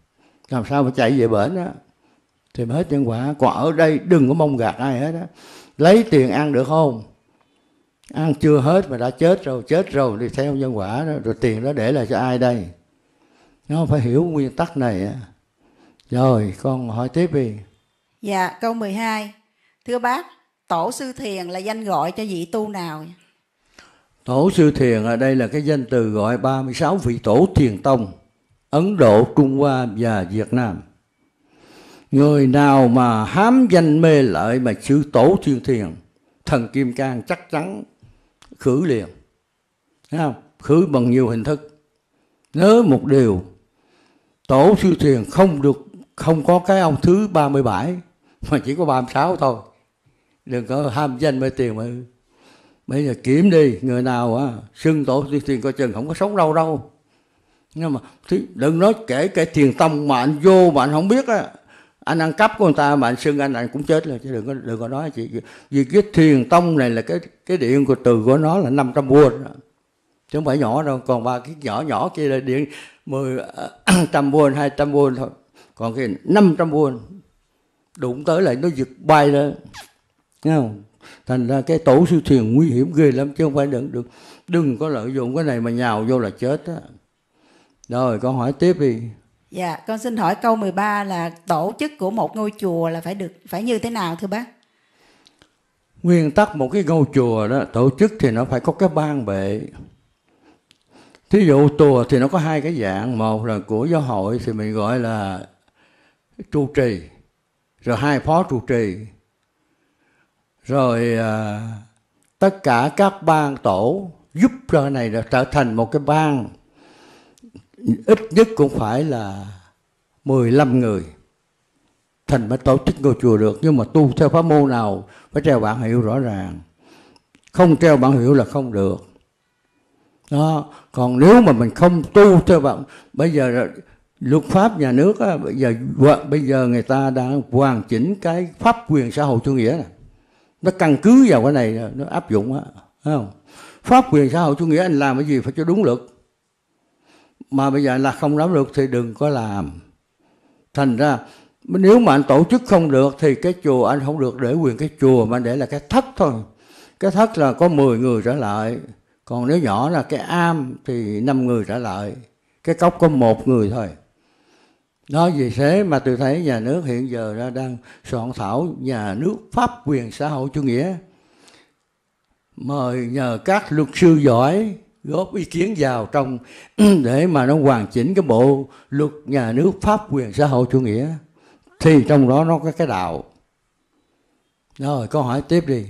làm sao mà chạy về bển á thì mới hết nhân quả. Còn ở đây đừng có mong gạt ai hết á. Lấy tiền ăn được không? Ăn chưa hết mà đã chết rồi, chết rồi đi theo nhân quả đó, rồi tiền đó để lại cho ai đây? Nó phải hiểu nguyên tắc này á. Rồi con hỏi tiếp đi. Dạ, câu mười hai. Thưa bác, Tổ sư Thiền là danh gọi cho vị tu nào? Tổ sư Thiền ở đây là cái danh từ gọi ba mươi sáu vị tổ Thiền Tông Ấn Độ, Trung Hoa và Việt Nam. Người nào mà hám danh mê lợi mà chữ Tổ Thiên Thiền, thần Kim Cang chắc chắn khử liền. Thấy không? Khử bằng nhiều hình thức. Nhớ một điều, Tổ sư Thiền không được, không có cái ông thứ ba mươi bảy mà chỉ có ba mươi sáu thôi. Đừng có ham danh mê tiền mà. Bây giờ kiểm đi, người nào á xưng Tổ sư Thiền coi chừng không có sống đâu đâu. Nhưng mà đừng nói kể cái Thiền Tông mà anh vô mà anh không biết á, anh ăn cắp của người ta mà anh xưng anh anh cũng chết rồi, chứ đừng có đừng có nói chị. Vì cái Thiền Tông này là cái cái điện của từ của nó là năm trăm won, chứ không phải nhỏ đâu. Còn ba cái nhỏ nhỏ kia là điện mười trăm won, hai trăm won thôi. Còn cái năm trăm won đụng tới lại nó giật bay lên, thấy không? Thành ra cái Tổ sư Thiền nguy hiểm ghê lắm, chứ không phải đừng được đừng có lợi dụng cái này mà nhào vô là chết á. Rồi con hỏi tiếp đi. Dạ, con xin hỏi câu mười ba là tổ chức của một ngôi chùa là phải được phải như thế nào thưa bác? Nguyên tắc một cái ngôi chùa đó, tổ chức thì nó phải có cái ban bệ. Thí dụ chùa thì nó có hai cái dạng, một là của giáo hội thì mình gọi là trụ trì, rồi hai phó trụ trì, rồi à, tất cả các ban tổ giúp cho cái này trở thành một cái ban ít nhất cũng phải là mười lăm người thành mới tổ chức ngôi chùa được. Nhưng mà tu theo pháp môn nào phải treo bảng hiệu rõ ràng, không treo bảng hiệu là không được đó. Còn nếu mà mình không tu theo bảng, bây giờ luật pháp nhà nước á, bây giờ bây giờ người ta đang hoàn chỉnh cái pháp quyền xã hội chủ nghĩa này, nó căn cứ vào cái này nó áp dụng á, thấy không? Pháp quyền xã hội chủ nghĩa anh làm cái gì phải cho đúng luật, mà bây giờ là không nắm được thì đừng có làm. Thành ra nếu mà anh tổ chức không được thì cái chùa anh không được để quyền cái chùa, mà để là cái thất thôi. Cái thất là có mười người trở lại, còn nếu nhỏ là cái am thì năm người trở lại, cái cốc có một người thôi. Đó, vì thế mà tôi thấy nhà nước hiện giờ ra đang soạn thảo nhà nước pháp quyền xã hội chủ nghĩa, mời nhờ các luật sư giỏi góp ý kiến vào trong để mà nó hoàn chỉnh cái bộ luật nhà nước pháp quyền xã hội chủ nghĩa, thì trong đó nó có cái đạo. Rồi câu hỏi tiếp đi.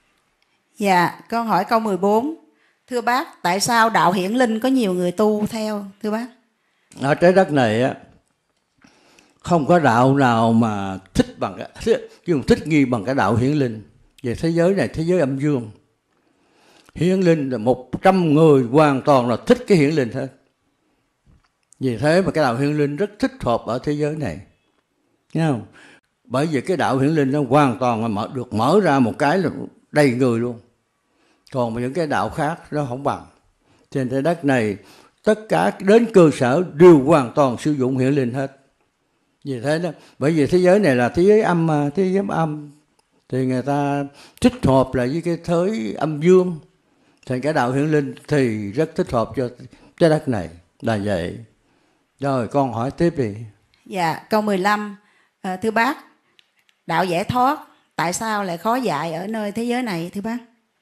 Dạ, con hỏi câu mười bốn. Thưa bác, tại sao đạo Hiển Linh có nhiều người tu theo thưa bác? Ở trái đất này á, không có đạo nào mà thích bằng cái, chứ thích nghi bằng cái đạo Hiển Linh. Về thế giới này, thế giới âm dương, Hiển Linh là một trăm người hoàn toàn là thích cái Hiển Linh hết. Vì thế mà cái đạo Hiển Linh rất thích hợp ở thế giới này, nghe không? Bởi vì cái đạo Hiển Linh nó hoàn toàn là mở, được mở ra một cái là đầy người luôn. Còn những cái đạo khác nó không bằng. Trên trái đất này tất cả đến cơ sở đều hoàn toàn sử dụng Hiển Linh hết. Vì thế đó, bởi vì thế giới này là thế giới âm mà, thế giới âm thì người ta thích hợp lại với cái thế âm dương. Thành cái đạo Hiển Linh thì rất thích hợp cho trái đất này là vậy. Rồi con hỏi tiếp đi. Dạ, câu mười lăm. À, thưa bác, đạo giải thoát tại sao lại khó dạy ở nơi thế giới này thưa bác?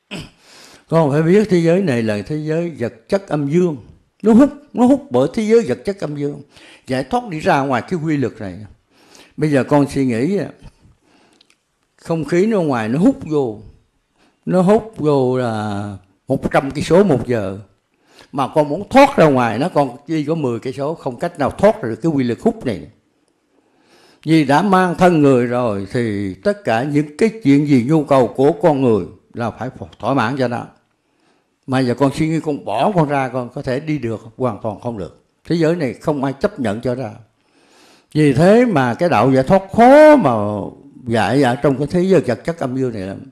Con phải biết thế giới này là thế giới vật chất âm dương. Nó hút, nó hút bởi thế giới vật chất âm dương. Giải thoát đi ra ngoài cái quy luật này. Bây giờ con suy nghĩ, không khí nó ngoài nó hút vô, nó hút vô là một trăm cây số một giờ. Mà con muốn thoát ra ngoài nó còn chỉ có mười cây số, không cách nào thoát ra được cái quy luật hút này. Vì đã mang thân người rồi thì tất cả những cái chuyện gì nhu cầu của con người là phải thỏa mãn cho nó. Mà giờ con suy nghĩ con bỏ con ra con có thể đi được, hoàn toàn không được. Thế giới này không ai chấp nhận cho ra. Vì thế mà cái đạo giải thoát khó mà dạy ở trong cái thế giới vật chất âm dương này lắm.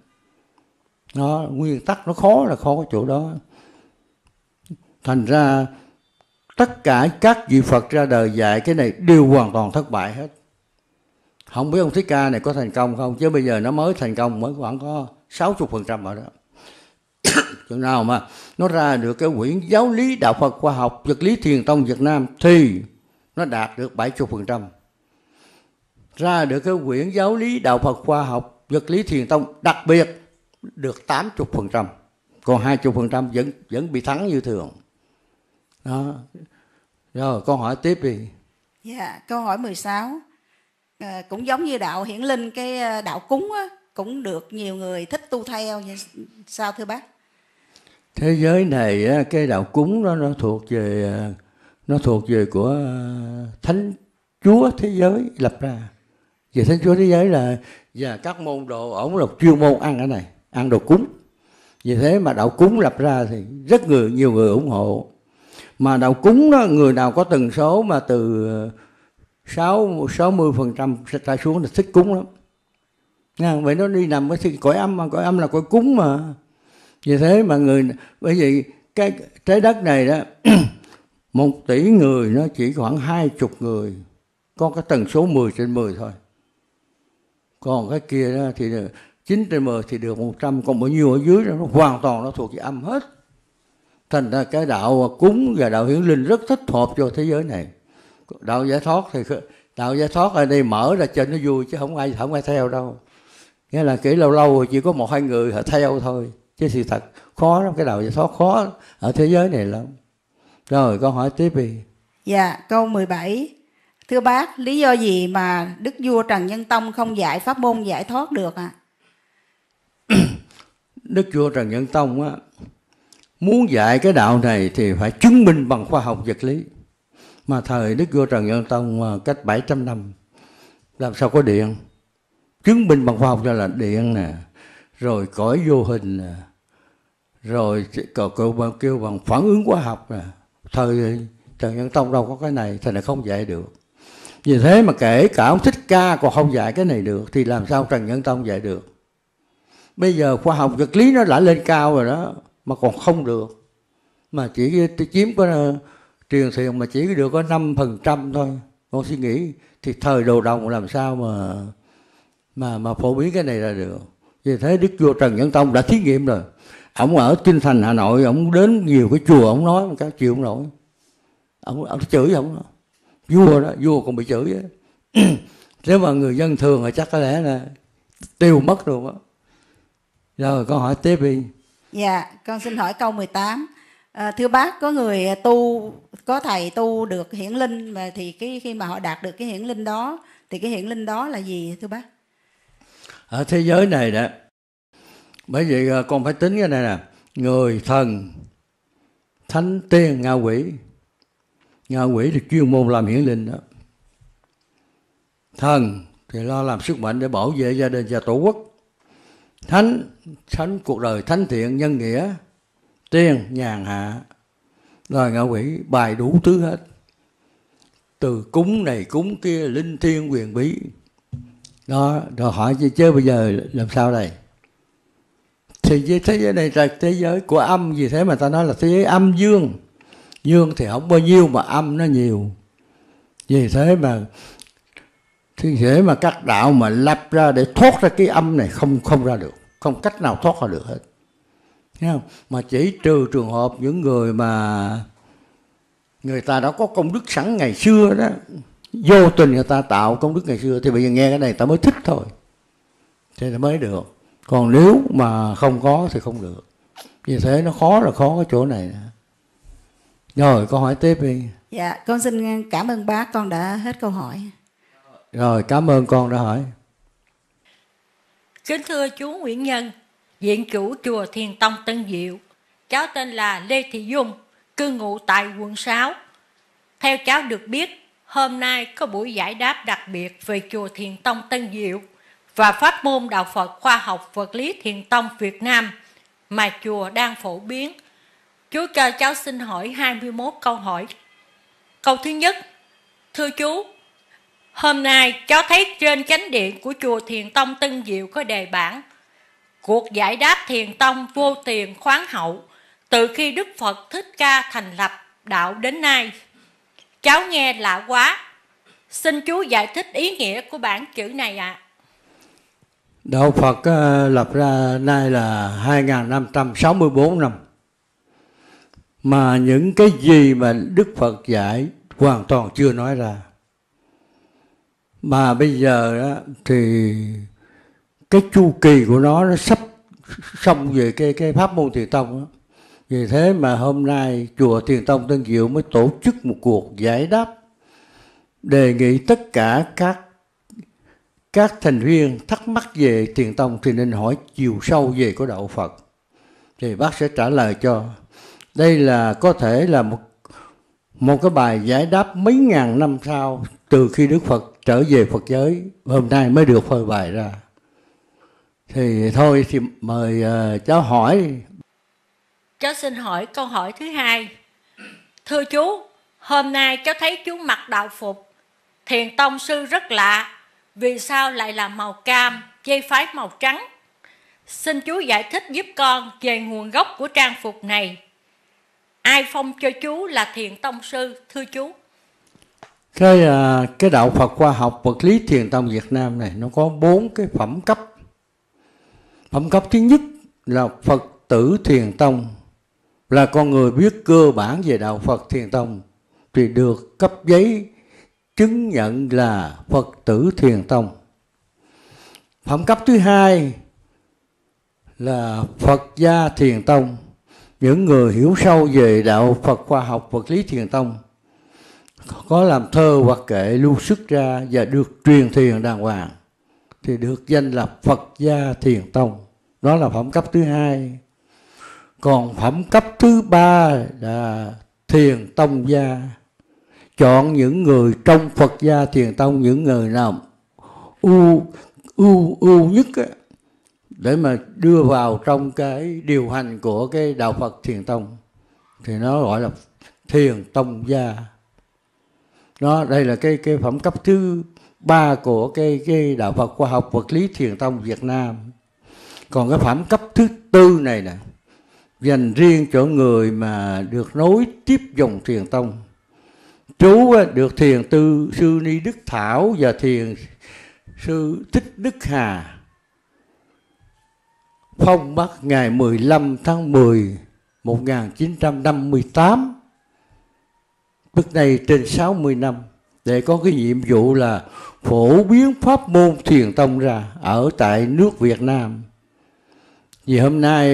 Nó nguyên tắc nó khó là khó cái chỗ đó. Thành ra tất cả các vị Phật ra đời dạy cái này đều hoàn toàn thất bại hết. Không biết ông Thích Ca này có thành công không, chứ bây giờ nó mới thành công mới khoảng có sáu mươi phần trăm ở đó. Chừng nào mà nó ra được cái quyển giáo lý đạo Phật khoa học vật lý thiền tông Việt Nam thì nó đạt được bảy mươi phần trăm. Ra được cái quyển giáo lý đạo Phật khoa học vật lý thiền tông đặc biệt được tám mươi phần trăm. Còn hai mươi phần trăm vẫn vẫn bị thắng như thường. Đó. Rồi câu hỏi tiếp đi. Dạ, câu hỏi mười sáu. À, cũng giống như đạo Hiển Linh, cái đạo cúng á, cũng được nhiều người thích tu theo, sao thưa bác? Thế giới này cái đạo cúng đó nó thuộc về nó thuộc về của Thánh Chúa thế giới lập ra. Về Thánh Chúa thế giới là và các môn đồ ổng là chuyên môn ăn cái này, ăn đồ cúng. Vì thế mà đạo cúng lập ra thì rất người nhiều người ủng hộ. Mà đạo cúng đó, người nào có tần số mà từ sáu mươi phần trăm sẽ ta xuống là thích cúng lắm. Nha, vậy nó đi nằm cái cõi âm mà cõi âm là cõi cúng mà. Vì thế mà người bởi vì cái trái đất này đó một tỷ người nó chỉ khoảng hai chục người có cái tần số mười trên mười thôi. Còn cái kia đó thì chín trên mười thì được một trăm, còn bao nhiêu ở dưới đó nó hoàn toàn nó thuộc về âm hết. Thành ra cái đạo cúng và đạo Hiển Linh rất thích hợp cho thế giới này. Đạo giải thoát thì đạo giải thoát ở đây mở ra cho nó vui chứ không ai không ai theo đâu. Nghĩa là kỹ lâu lâu chỉ có một hai người họ theo thôi. Chứ sự thật khó lắm, cái đạo giải thoát khó ở thế giới này lắm. Rồi câu hỏi tiếp đi. Dạ, câu mười bảy. Thưa bác, lý do gì mà Đức Vua Trần Nhân Tông không dạy pháp môn giải thoát được ạ? À? Đức Vua Trần Nhân Tông á, muốn dạy cái đạo này thì phải chứng minh bằng khoa học vật lý. Mà thời Đức Vua Trần Nhân Tông cách bảy trăm năm, làm sao có điện? Chứng minh bằng khoa học ra là điện nè, rồi cõi vô hình nè, rồi cậu kêu bằng phản ứng hóa học nè. Thời Trần Nhân Tông đâu có cái này, thì là không dạy được. Vì thế mà kể cả ông Thích Ca còn không dạy cái này được, thì làm sao Trần Nhân Tông dạy được? Bây giờ khoa học vật lý nó đã lên cao rồi đó, mà còn không được. Mà chỉ chiếm có truyền thiền mà chỉ được có năm phần trăm thôi. Con suy nghĩ thì thời Đồ Đồng làm sao mà mà mà phổ biến cái này ra được. Vì thế Đức Vua Trần Nhân Tông đã thí nghiệm rồi. Ông ở kinh thành Hà Nội, ông đến nhiều cái chùa, ông nói một cái chịu không nổi. Ông, ông chửi ông đó. Vua đó, vua còn bị chửi á. Nếu mà người dân thường thì chắc có lẽ là tiêu mất rồi đó. Rồi con hỏi tiếp đi. Dạ, con xin hỏi câu mười tám. À, thưa bác, có người tu, có thầy tu được hiển linh mà thì cái khi mà họ đạt được cái hiển linh đó thì cái hiển linh đó là gì thưa bác? Ở thế giới này đó, bởi vì con phải tính cái này nè, người, thần, thánh, tiên, ngạ quỷ. Ngạ quỷ thì chuyên môn làm hiển linh đó. Thần thì lo làm sức mạnh để bảo vệ gia đình và tổ quốc. Thánh, thánh cuộc đời thánh thiện nhân nghĩa. Tiên, nhàn hạ. Rồi ngạ quỷ bài đủ thứ hết. Từ cúng này cúng kia, linh thiêng quyền bí. Đó, rồi hỏi chứ, chứ bây giờ làm sao đây? Thì thế giới này là thế giới của âm, vì thế mà ta nói là thế giới âm dương. Dương thì không bao nhiêu mà âm nó nhiều. Vì thế mà thì dễ mà các đạo mà lập ra để thoát ra cái âm này không không ra được, không cách nào thoát ra được hết. Thấy không? Mà chỉ trừ trường hợp những người mà người ta đã có công đức sẵn ngày xưa đó, vô tình người ta tạo công đức ngày xưa thì bây giờ nghe cái này ta mới thích thôi, thì nó mới được. Còn nếu mà không có thì không được. Vì thế nó khó là khó cái chỗ này. Rồi con hỏi tiếp đi. Dạ, con xin cảm ơn bác, con đã hết câu hỏi. Rồi, cảm ơn con đã hỏi. Kính thưa chú Nguyễn Nhân, viện chủ chùa Thiền Tông Tân Diệu, cháu tên là Lê Thị Dung, cư ngụ tại quận sáu. Theo cháu được biết, hôm nay có buổi giải đáp đặc biệt về chùa Thiền Tông Tân Diệu và pháp môn đạo Phật khoa học vật lý Thiền Tông Việt Nam mà chùa đang phổ biến. Chú cho cháu xin hỏi hai mươi mốt câu hỏi. Câu thứ nhất, thưa chú, hôm nay cháu thấy trên chánh điện của chùa Thiền Tông Tân Diệu có đề bản cuộc giải đáp Thiền Tông vô tiền khoáng hậu từ khi Đức Phật Thích Ca thành lập đạo đến nay cháu nghe lạ quá. Xin chú giải thích ý nghĩa của bản chữ này ạ. À. Đạo Phật uh, lập ra nay là hai nghìn năm trăm sáu mươi tư năm. Mà những cái gì mà Đức Phật dạy hoàn toàn chưa nói ra. Mà bây giờ đó, thì cái chu kỳ của nó nó sắp xong về cái, cái pháp môn Thiền Tông đó. Vì thế mà hôm nay Chùa Thiền Tông Tân Diệu mới tổ chức một cuộc giải đáp, đề nghị tất cả các các thành viên thắc mắc về Thiền Tông thì nên hỏi chiều sâu về của đạo Phật. Thì bác sẽ trả lời cho. Đây là có thể là một, một cái bài giải đáp mấy ngàn năm sau, từ khi Đức Phật trở về Phật giới, hôm nay mới được phơi bày ra. Thì thôi thì mời uh, cháu hỏi. Cháu xin hỏi câu hỏi thứ hai. Thưa chú, hôm nay cháu thấy chú mặc đạo phục Thiền Tông sư rất lạ. Vì sao lại là màu cam, dây phái màu trắng? Xin chú giải thích giúp con về nguồn gốc của trang phục này. Ai phong cho chú là Thiền Tông sư, thưa chú? Cái, cái đạo Phật khoa học vật lý Thiền Tông Việt Nam này nó có bốn cái phẩm cấp. Phẩm cấp thứ nhất là Phật tử Thiền Tông, là con người biết cơ bản về đạo Phật Thiền Tông thì được cấp giấy chứng nhận là Phật tử Thiền Tông. Phẩm cấp thứ hai là Phật gia Thiền Tông, những người hiểu sâu về đạo Phật khoa học vật lý Thiền Tông, có làm thơ hoặc kệ lưu xuất ra và được truyền thiền đàng hoàng thì được danh là Phật gia Thiền Tông. Đó là phẩm cấp thứ hai. Còn phẩm cấp thứ ba là Thiền Tông gia, chọn những người trong Phật gia Thiền Tông, những người nào ưu ưu ưu nhất á, để mà đưa vào trong cái điều hành của cái đạo Phật Thiền Tông, thì nó gọi là Thiền Tông gia. Đó, đây là cái cái phẩm cấp thứ ba của cái cái đạo Phật khoa học vật lý Thiền Tông Việt Nam. Còn cái phẩm cấp thứ tư này nè, dành riêng cho người mà được nối tiếp dòng Thiền Tông. Chú được Thiền tư sư Ni Đức Thảo và Thiền sư Thích Đức Hà phong bắt ngày mười lăm tháng mười một nghìn chín trăm năm mươi tám, tức đây trên sáu mươi năm, để có cái nhiệm vụ là phổ biến pháp môn Thiền Tông ra ở tại nước Việt Nam. Vì hôm nay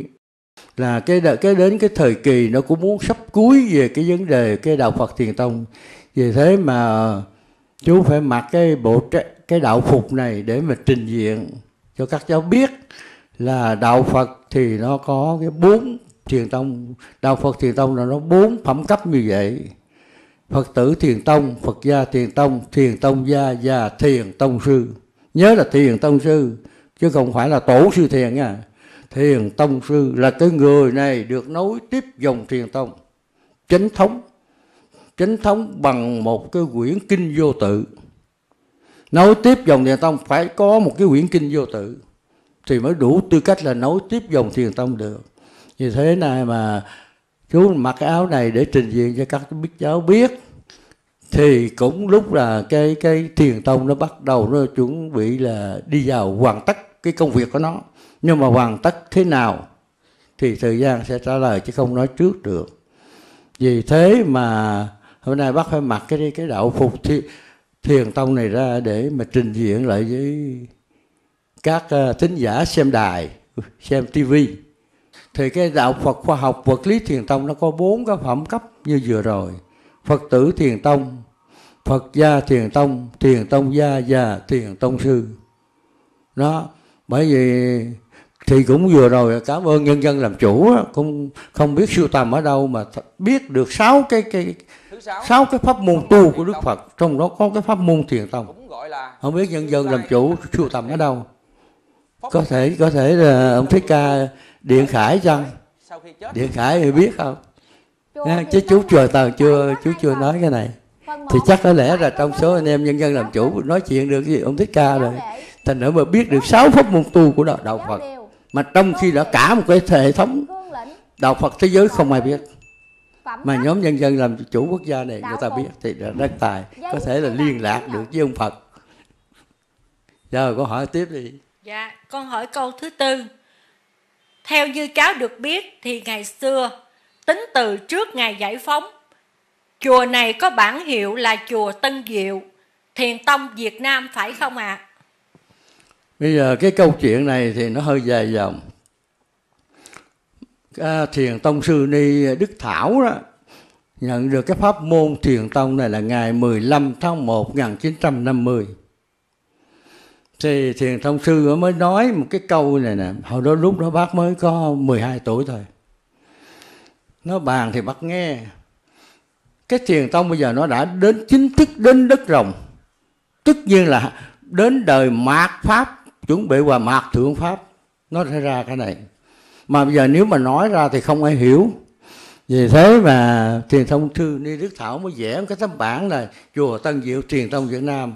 là cái cái đến cái thời kỳ nó cũng muốn sắp cuối về cái vấn đề cái đạo Phật Thiền Tông. Vì thế mà chú phải mặc cái bộ cái đạo phục này để mà trình diện cho các cháu biết là đạo Phật thì nó có cái bốn Thiền Tông. Đạo Phật Thiền Tông là nó bốn phẩm cấp như vậy: Phật tử Thiền Tông, Phật gia Thiền Tông, Thiền Tông gia và Thiền Tông sư. Nhớ là Thiền Tông sư chứ không phải là tổ sư Thiền nha. Thiền Tông sư là cái người này được nối tiếp dòng Thiền Tông chánh thống, chánh thống bằng một cái quyển kinh vô tự. Nối tiếp dòng Thiền Tông phải có một cái quyển kinh vô tự thì mới đủ tư cách là nối tiếp dòng Thiền Tông được. Vì thế này mà chú mặc cái áo này để trình diện cho các biết cháu biết, thì cũng lúc là cái cái Thiền Tông nó bắt đầu nó chuẩn bị là đi vào hoàn tất cái công việc của nó. Nhưng mà hoàn tất thế nào thì thời gian sẽ trả lời chứ không nói trước được. Vì thế mà hôm nay bác phải mặc cái cái đạo phục thi, Thiền Tông này ra để mà trình diện lại với các uh, thính giả xem đài, xem tivi. Thì cái đạo Phật khoa học vật lý Thiền Tông nó có bốn cái phẩm cấp như vừa rồi: Phật tử Thiền Tông, Phật gia Thiền Tông, Thiền Tông gia và Thiền Tông sư. Đó, bởi vì thì cũng vừa rồi cảm ơn nhân dân làm chủ, cũng không biết sưu tầm ở đâu mà biết được sáu cái cái sáu cái pháp môn tu của Đức Phật, trong đó có cái pháp môn Thiền Tông. Không biết nhân dân làm chủ sưu tầm ở đâu. Có thể có thể là ông Thích Ca Điện Khải chăng? Điện Khải thì biết không? À, chứ chú chờ tờ chưa chú chưa nói cái này. Thì chắc có lẽ là trong số anh em nhân dân làm chủ nói chuyện được gì ông Thích Ca rồi. Thành nữa mà biết được sáu pháp môn tu của đạo, đạo Phật, mà trong khi đã cả một cái hệ thống đạo Phật thế giới không ai biết. phẩm mà chất, nhóm nhân dân làm chủ quốc gia này đạo người ta mục, biết thì là rất tài, giấy có thể là hay là liên lạc giấy được nộp. với ông Phật. Giờ câu hỏi tiếp đi. Dạ, con hỏi câu thứ tư. Theo như cháu được biết thì ngày xưa, tính từ trước ngày giải phóng, chùa này có bản hiệu là chùa Tân Diệu, Thiền Tông Việt Nam phải không ạ? À? Bây giờ cái câu chuyện này thì nó hơi dài dòng. À, Thiền Tông Sư Ni Đức Thảo đó nhận được cái pháp môn Thiền Tông này là ngày mười lăm tháng một năm một nghìn chín trăm năm mươi. Thì Thiền Tông Sư mới nói một cái câu này nè. Hồi đó lúc đó bác mới có mười hai tuổi thôi. Nó bàn thì bác nghe. Cái Thiền Tông bây giờ nó đã đến chính thức đến đất Rồng. Tất nhiên là đến đời mạt Pháp, chuẩn bị qua mạt Thượng Pháp, nó sẽ ra cái này. Mà bây giờ nếu mà nói ra thì không ai hiểu. Vì thế mà Thiền Tông Sư Ni Đức Thảo mới vẽ một cái tấm bản là chùa Tân Diệu Thiền Tông Việt Nam.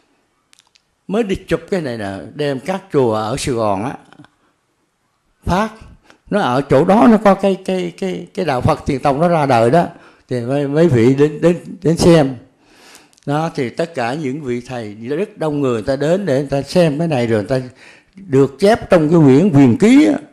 Mới đi chụp cái này nè, đem các chùa ở Sài Gòn á phát. Nó ở chỗ đó nó có cái cái cái cái đạo Phật Thiền Tông nó ra đời đó. Thì mấy, mấy vị đến đến đến xem. Đó thì tất cả những vị thầy rất đông người, người ta đến để người ta xem cái này, rồi người ta được chép trong cái quyển Huyền Ký á.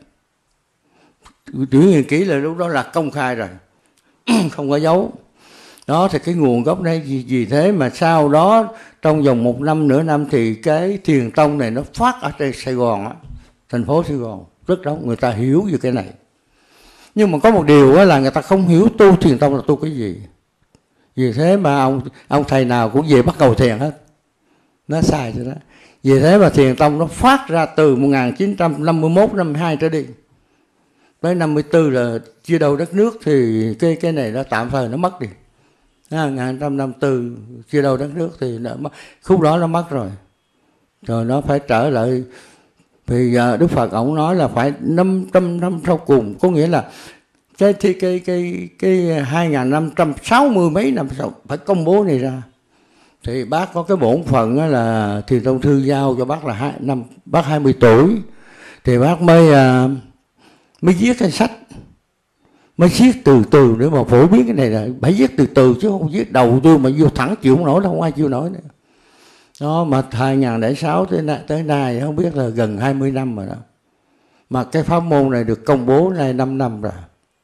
Quyển Huyền Ký là lúc đó là công khai rồi. Không có giấu. Đó thì cái nguồn gốc này vì, vì thế mà sau đó trong vòng một năm nửa năm thì cái Thiền Tông này nó phát ở trên Sài Gòn á, thành phố Sài Gòn rất đông người ta hiểu về cái này. Nhưng mà có một điều là người ta không hiểu tu Thiền Tông là tu cái gì. Vì thế mà ông ông thầy nào cũng về bắt đầu thiền hết. Nó sai rồi đó. Vì thế mà Thiền Tông nó phát ra từ một nghìn chín trăm năm mươi mốt, năm mươi hai trở đi. Tới năm mươi tư là chia đầu đất nước thì cái cái này nó tạm thời nó mất đi. một nghìn chín trăm năm mươi tư chia đầu đất nước thì nó mất. Khúc đó nó mất rồi. Rồi nó phải trở lại. Thì Đức Phật ổng nói là phải năm trăm năm sau cùng, có nghĩa là cái cái cái cái, cái hai nghìn năm trăm sáu mươi mấy năm sau phải công bố này ra. Thì bác có cái bổn phận là Thiền Tông Sư giao cho bác là hai năm bác hai mươi tuổi thì bác mới uh, mới viết cái sách, mới viết từ từ để mà phổ biến cái này là phải viết từ từ chứ không viết đầu tư mà vô thẳng chịu không nổi đâu, không ai chịu nổi nữa. Đó mà hai nghìn lẻ sáu tới nay, tới nay không biết là gần hai mươi năm rồi đó. Mà cái pháp môn này được công bố nay năm năm rồi.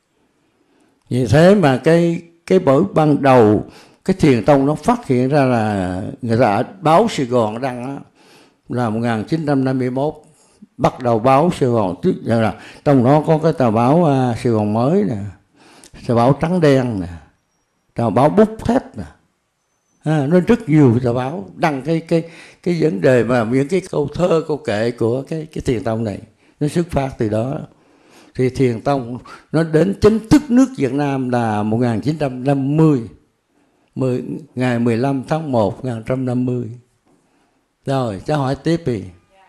Vì thế mà cái cái bởi ban đầu cái Thiền Tông nó phát hiện ra là người ta ở báo Sài Gòn đăng đó, là một nghìn chín trăm năm mươi mốt bắt đầu báo Sài Gòn, tức là trong đó có cái tờ báo uh, Sài Gòn Mới nè, tờ báo Trắng Đen nè, tờ báo Bút Thép nè, à, nó rất nhiều tờ báo đăng cái cái cái vấn đề mà những cái câu thơ câu kệ của cái cái Thiền Tông này nó xuất phát từ đó. Thì Thiền Tông nó đến chính thức nước Việt Nam là một nghìn chín trăm năm mươi, mười, ngày mười lăm tháng một năm một nghìn chín trăm năm mươi. Rồi, cháu hỏi tiếp đi.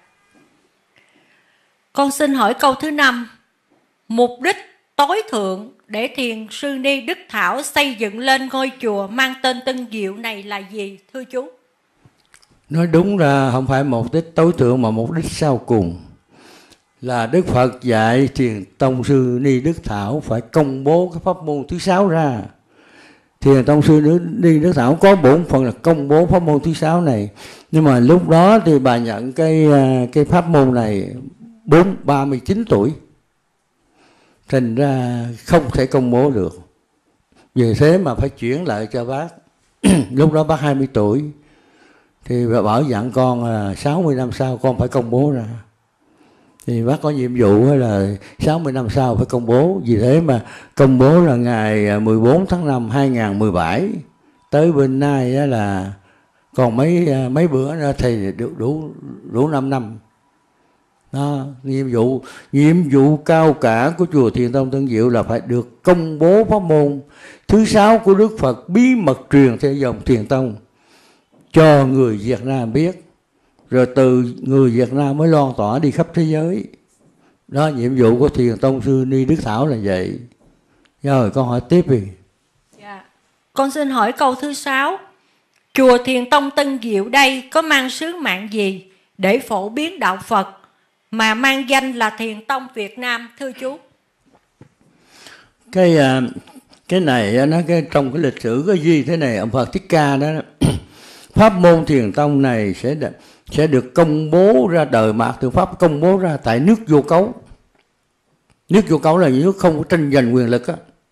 Con xin hỏi câu thứ năm. Mục đích tối thượng để Thiền Sư Ni Đức Thảo xây dựng lên ngôi chùa mang tên Tân Diệu này là gì, thưa chú? Nói đúng là không phải mục đích tối thượng mà mục đích sau cùng. Là Đức Phật dạy Thiền Tông Sư Ni Đức Thảo phải công bố cái pháp môn thứ sáu ra. Thiền Tông Sư Ni Đức Thảo có bổn phận là công bố pháp môn thứ sáu này. Nhưng mà lúc đó thì bà nhận cái cái pháp môn này bốn ba mươi chín tuổi. Thành ra không thể công bố được. Vì thế mà phải chuyển lại cho bác. Lúc đó bác hai mươi tuổi. Thì bà bảo dặn con là sáu mươi năm sau con phải công bố ra. Thì bác có nhiệm vụ là sáu mươi năm sau phải công bố. Vì thế mà công bố là ngày mười bốn tháng năm hai nghìn mười bảy. Tới bên nay là còn mấy mấy bữa nữa thì đủ đủ đủ năm năm. Đó, nhiệm vụ nhiệm vụ cao cả của chùa Thiền Tông Tân Diệu là phải được công bố pháp môn thứ sáu của Đức Phật bí mật truyền theo dòng Thiền Tông cho người Việt Nam biết. Rồi từ người Việt Nam mới loan tỏa đi khắp thế giới. Đó, nhiệm vụ của Thiền Tông Sư Ni Đức Thảo là vậy. Rồi con hỏi tiếp đi. Dạ. Con xin hỏi câu thứ sáu. Chùa Thiền Tông Tân Diệu đây có mang sứ mạng gì để phổ biến đạo Phật mà mang danh là Thiền Tông Việt Nam, thưa chú? Cái uh, Cái này nó cái trong cái lịch sử có ghi thế này, ông Phật Thích Ca đó, pháp môn Thiền Tông này sẽ được, sẽ được công bố ra, đời Mạt Tượng Pháp công bố ra tại nước Vô Cấu. Nước Vô Cấu là nước không có tranh giành quyền lực á.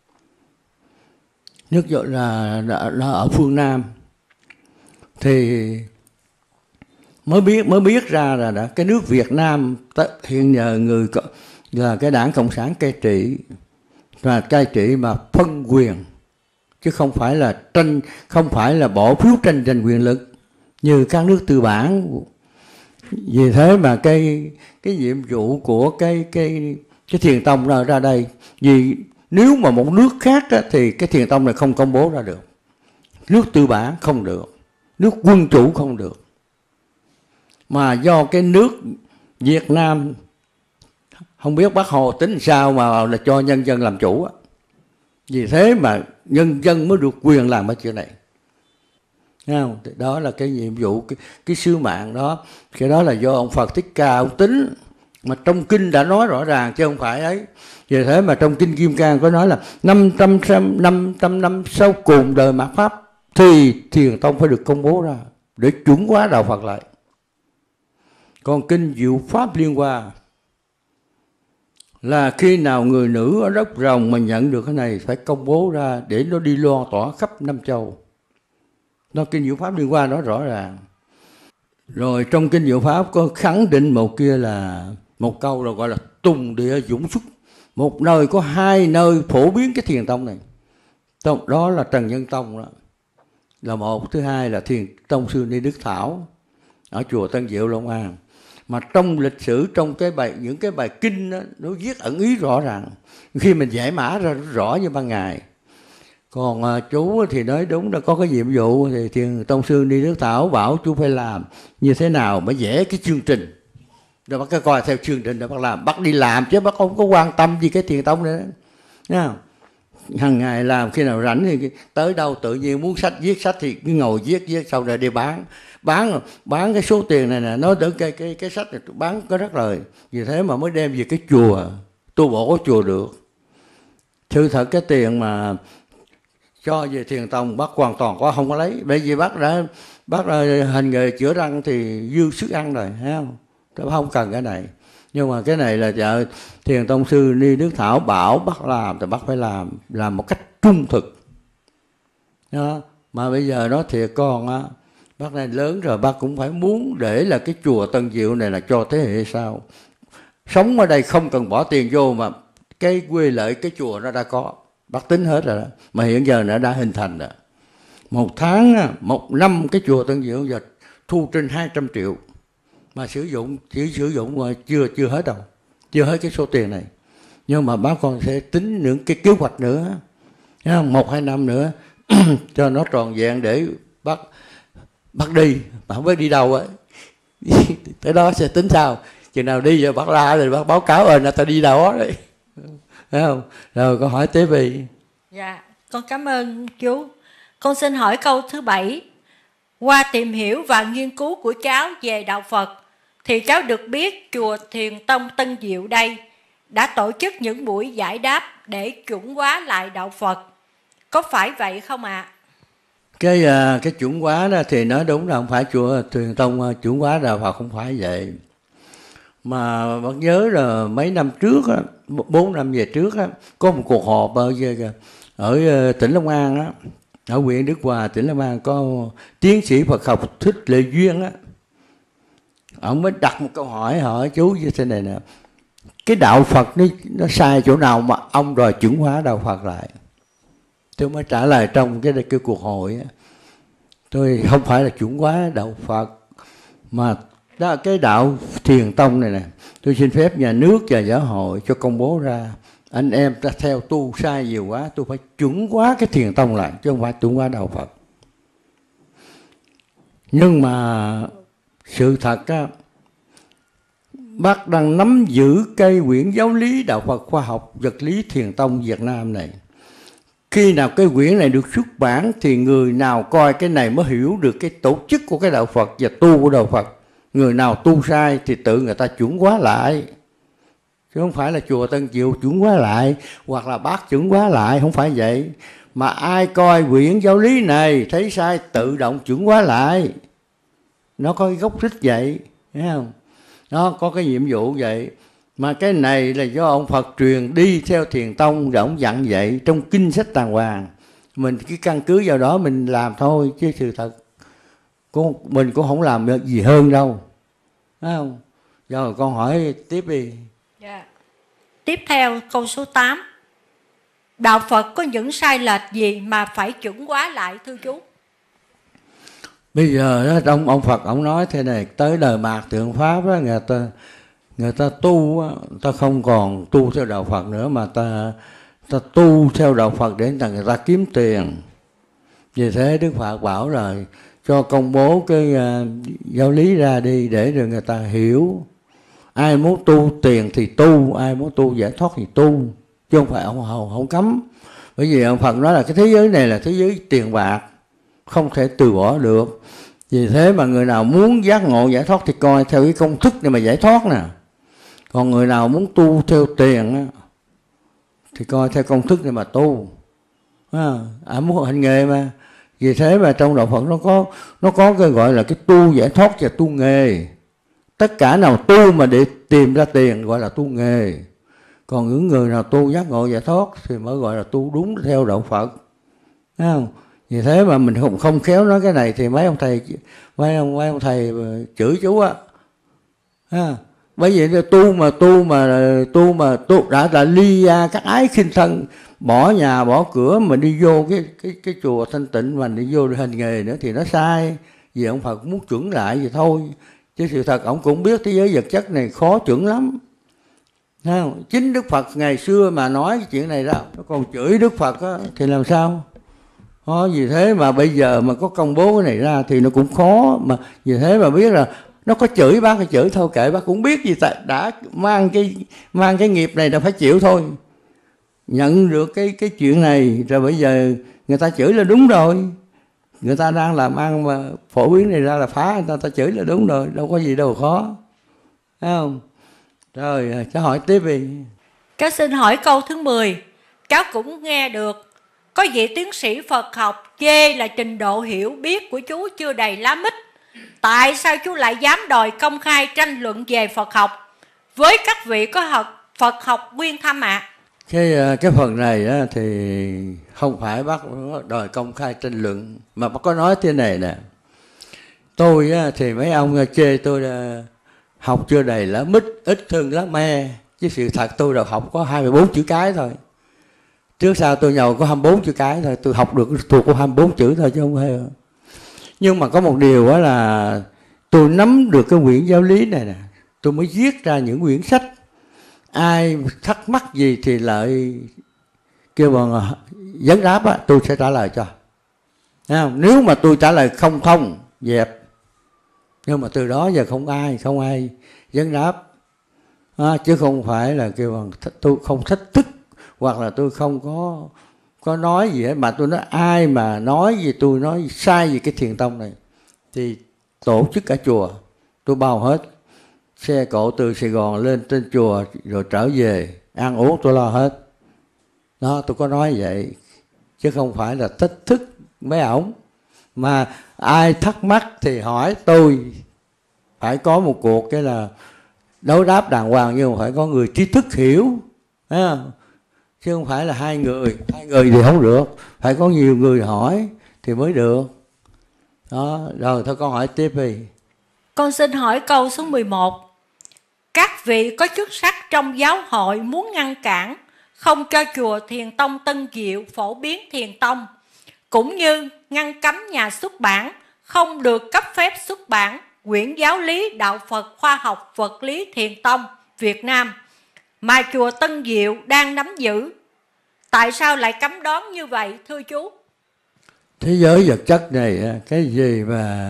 Nước vô là, là, là ở phương Nam. Thì mới biết mới biết ra là đã, cái nước Việt Nam hiện giờ người là cái đảng Cộng sản cai trị, và cai trị mà phân quyền, chứ không phải là tranh, không phải là bỏ phiếu tranh giành quyền lực như các nước tư bản. Vì thế mà cái cái nhiệm vụ của cái cái cái Thiền Tông ra ra đây, vì nếu mà một nước khác á, thì cái Thiền Tông này không công bố ra được. Nước tư bản không được, nước quân chủ không được. Mà do cái nước Việt Nam, không biết Bác Hồ tính sao mà là cho nhân dân làm chủ á. Vì thế mà nhân dân mới được quyền làm cái chuyện này. Thấy không? Đó là cái nhiệm vụ, cái, cái sứ mạng đó. Cái đó là do ông Phật Thích Ca ông tính. Mà trong kinh đã nói rõ ràng chứ không phải ấy. Vì thế mà trong kinh Kim Cang có nói là năm trăm năm sau cùng đời mạt Pháp thì Thiền Tông phải được công bố ra để chuẩn hóa đạo Phật lại. Còn kinh Diệu Pháp Liên Hoa là khi nào người nữ ở đất Rồng mà nhận được cái này phải công bố ra để nó đi loan tỏa khắp năm châu. Nó kinh Diệu Pháp Liên Hoa nói rõ ràng. Rồi trong kinh Diệu Pháp có khẳng định một kia là một câu là gọi là tùng địa dũng xuất. Một nơi có hai nơi phổ biến cái Thiền Tông này. Tông, đó là Trần Nhân Tông đó, là một. Thứ hai là Thiền Tông Sư Ni Đức Thảo ở chùa Tân Diệu Long An. Mà trong lịch sử, trong cái bài, những cái bài kinh đó, nó viết ẩn ý rõ ràng. Khi mình giải mã ra rõ như ban ngày. Còn à, chú thì nói đúng là có cái nhiệm vụ thì Thiền Tông Sư Ni Đức Thảo bảo chú phải làm như thế nào mới vẽ cái chương trình. Rồi bác coi theo chương trình để bác làm. Bác đi làm chứ bác không có quan tâm gì cái Thiền Tông nữa. Nghe không? Hằng ngày làm, khi nào rảnh thì tới đâu tự nhiên muốn sách viết sách thì cứ ngồi viết viết sau rồi đi bán. Bán bán cái số tiền này nè, nói tới cái cái cái sách này bán có rất lời. Vì thế mà mới đem về cái chùa, tu bổ cái chùa được. Sự thật cái tiền mà cho về Thiền Tông bác hoàn toàn có không có lấy. Bởi vì bác đã bác đã hành nghề chữa răng thì dư sức ăn rồi, thấy không? Tôi không cần cái này. Nhưng mà cái này là vợ Thiền Tông Sư Ni Đức Thảo bảo bác làm thì bác phải làm, làm một cách trung thực. Đó. Mà bây giờ nói thiệt con á, bác này lớn rồi bác cũng phải muốn để là cái chùa Tân Diệu này là cho thế hệ sau. Sống ở đây không cần bỏ tiền vô mà cái quê lợi cái chùa nó đã có. Bác tính hết rồi đó. Mà hiện giờ nó đã hình thành rồi. Một tháng, một năm cái chùa Tân Diệu giờ thu trên hai trăm triệu. Mà sử dụng, chỉ sử dụng chưa chưa hết đâu. Chưa hết cái số tiền này. Nhưng mà bác còn sẽ tính những cái kế hoạch nữa. Một hai năm nữa cho nó tròn vẹn để bác bác đi. Mà không biết đi đâu ấy. Tới đó sẽ tính sao. Chừng nào đi rồi bác la rồi bác báo cáo ơi là ta đi đâu đó đấy. Thấy không? Rồi con hỏi Tế Vi. Dạ, con cảm ơn chú. Con xin hỏi câu thứ bảy. Qua tìm hiểu và nghiên cứu của cháu về đạo Phật thì cháu được biết chùa Thiền Tông Tân Diệu đây đã tổ chức những buổi giải đáp để chuẩn hóa lại đạo Phật. Có phải vậy không ạ? À? Cái cái chuẩn hóa đó thì nói đúng là không phải chùa Thiền Tông chuẩn hóa đạo Phật, không phải vậy. Mà bác nhớ là mấy năm trước, bốn năm về trước, có một cuộc họp ở, ở tỉnh Long An, đó, ở huyện Đức Hòa, tỉnh Long An, có tiến sĩ Phật học Thích Lệ Duyên á. Ông mới đặt một câu hỏi, hỏi chú như thế này nè. Cái đạo Phật nó, nó sai chỗ nào mà ông đòi chuẩn hóa đạo Phật lại? Tôi mới trả lời trong cái, cái cuộc hội á. Tôi không phải là chuẩn hóa đạo Phật, mà đó, cái đạo Thiền Tông này nè, tôi xin phép nhà nước và giáo hội cho công bố ra. Anh em ta theo tu sai nhiều quá, tôi phải chuẩn hóa cái Thiền Tông lại, chứ không phải chuẩn hóa đạo Phật. Nhưng mà sự thật á, bác đang nắm giữ cây quyển giáo lý đạo Phật khoa học vật lý Thiền Tông Việt Nam này. Khi nào cái quyển này được xuất bản thì người nào coi cái này mới hiểu được cái tổ chức của cái đạo Phật và tu của đạo Phật. Người nào tu sai thì tự người ta chuẩn hóa lại. chứ không phải là chùa Tân Diệu chuẩn hóa lại hoặc là bác chuẩn hóa lại, không phải vậy. Mà ai coi quyển giáo lý này thấy sai tự động chuẩn hóa lại, nó có cái gốc rích vậy, thấy không? Nó có cái nhiệm vụ vậy. Mà cái này là do ông Phật truyền đi theo Thiền Tông, rồi ông dặn vậy trong kinh sách đàng hoàng. Mình cứ căn cứ vào đó mình làm thôi, chứ sự thật mình cũng không làm được gì hơn đâu, thấy không? Rồi con hỏi tiếp đi. Yeah. Tiếp theo câu số tám. Đạo Phật có những sai lệch gì mà phải chuẩn hóa lại thưa chú? Bây giờ đó, ông ông Phật ông nói thế này, tới đời mạt tượng pháp đó, người ta người ta tu, người ta không còn tu theo đạo Phật nữa, mà ta ta tu theo đạo Phật để người ta kiếm tiền. Vì thế Đức Phật bảo rồi cho công bố cái uh, giáo lý ra đi để rồi người ta hiểu. Ai muốn tu tiền thì tu, ai muốn tu giải thoát thì tu, chứ không phải ông hầu không cấm. Bởi vì ông Phật nói là cái thế giới này là thế giới tiền bạc, không thể từ bỏ được. Vì thế mà người nào muốn giác ngộ giải thoát thì coi theo cái công thức này mà giải thoát nè. Còn người nào muốn tu theo tiền thì coi theo công thức này mà tu. À, à muốn hành nghề mà. Vì thế mà trong đạo Phật nó có nó có cái gọi là cái tu giải thoát và tu nghề. Tất cả nào tu mà để tìm ra tiền gọi là tu nghề. Còn những người nào tu giác ngộ giải thoát thì mới gọi là tu đúng theo đạo Phật. Thấy không? Vì thế mà mình không không khéo nói cái này thì mấy ông thầy mấy ông mấy ông thầy chửi chú á. À, bởi vì tu mà tu mà tu mà tu đã đã ly các ái khinh thân, bỏ nhà bỏ cửa mà đi vô cái cái cái chùa thanh tịnh mà đi vô hành nghề nữa thì nó sai. Vì ông Phật muốn chuẩn lại vậy thôi, chứ sự thật ông cũng biết thế giới vật chất này khó chuẩn lắm. Thấy không? Chính Đức Phật ngày xưa mà nói cái chuyện này đó, nó còn chửi Đức Phật á, thì làm sao? Đó, vì thế mà bây giờ mà có công bố cái này ra thì nó cũng khó. Mà vì thế mà biết là nó có chửi bác thì chửi thôi, kệ bác cũng biết gì tại đã mang cái mang cái nghiệp này là phải chịu thôi. Nhận được cái cái chuyện này rồi bây giờ người ta chửi là đúng rồi. Người ta đang làm ăn mà phổ biến này ra là phá, người ta, ta chửi là đúng rồi, đâu có gì đâu khó. Thấy không? Rồi, cháu hỏi tiếp đi. Cháu xin hỏi câu thứ mười. Cháu cũng nghe được có vị tiến sĩ Phật học chê là trình độ hiểu biết của chú chưa đầy lá mít. Tại sao chú lại dám đòi công khai tranh luận về Phật học với các vị có học Phật học nguyên thâm ạ? À? Cái cái phần này á, thì không phải bác đòi công khai tranh luận, mà bác có nói thế này nè. Tôi á, thì mấy ông chê tôi là học chưa đầy lá mít, ít hơn lá me, chứ sự thật tôi đã học có hai mươi bốn chữ cái thôi. Trước sau tôi nhầu có hai mươi bốn chữ cái thôi, tôi học được thuộc có hai mươi bốn chữ thôi chứ không hay. Nhưng mà có một điều đó là tôi nắm được cái quyển giáo lý này nè, tôi mới viết ra những quyển sách. Ai thắc mắc gì thì lại kêu bằng vấn đáp á, tôi sẽ trả lời cho. Thấy không? Nếu mà tôi trả lời không thông, dẹp. Nhưng mà từ đó giờ không ai, không ai vấn đáp. À, chứ không phải là kêu bằng tôi không thách thức, hoặc là tôi không có có nói gì hết, mà tôi nói ai mà nói gì tôi nói sai về cái thiền tông này thì tổ chức cả chùa tôi bao hết, xe cộ từ Sài Gòn lên trên chùa rồi trở về, ăn uống tôi lo hết. Đó, tôi có nói vậy chứ không phải là thách thức mấy ổng. Mà ai thắc mắc thì hỏi tôi, phải có một cuộc cái là đấu đáp đàng hoàng, nhưng mà phải có người trí thức hiểu, thấy không? Chứ không phải là hai người, hai người thì không được, phải có nhiều người hỏi thì mới được. Đó, rồi thôi con hỏi tiếp đi. Con xin hỏi câu số mười một. Các vị có chức sắc trong giáo hội muốn ngăn cản, không cho chùa Thiền Tông Tân Diệu phổ biến Thiền Tông, cũng như ngăn cấm nhà xuất bản không được cấp phép xuất bản quyển giáo lý Đạo Phật Khoa học Vật lý Thiền Tông Việt Nam mà chùa Tân Diệu đang nắm giữ. Tại sao lại cấm đoán như vậy thưa chú? Thế giới vật chất này, cái gì mà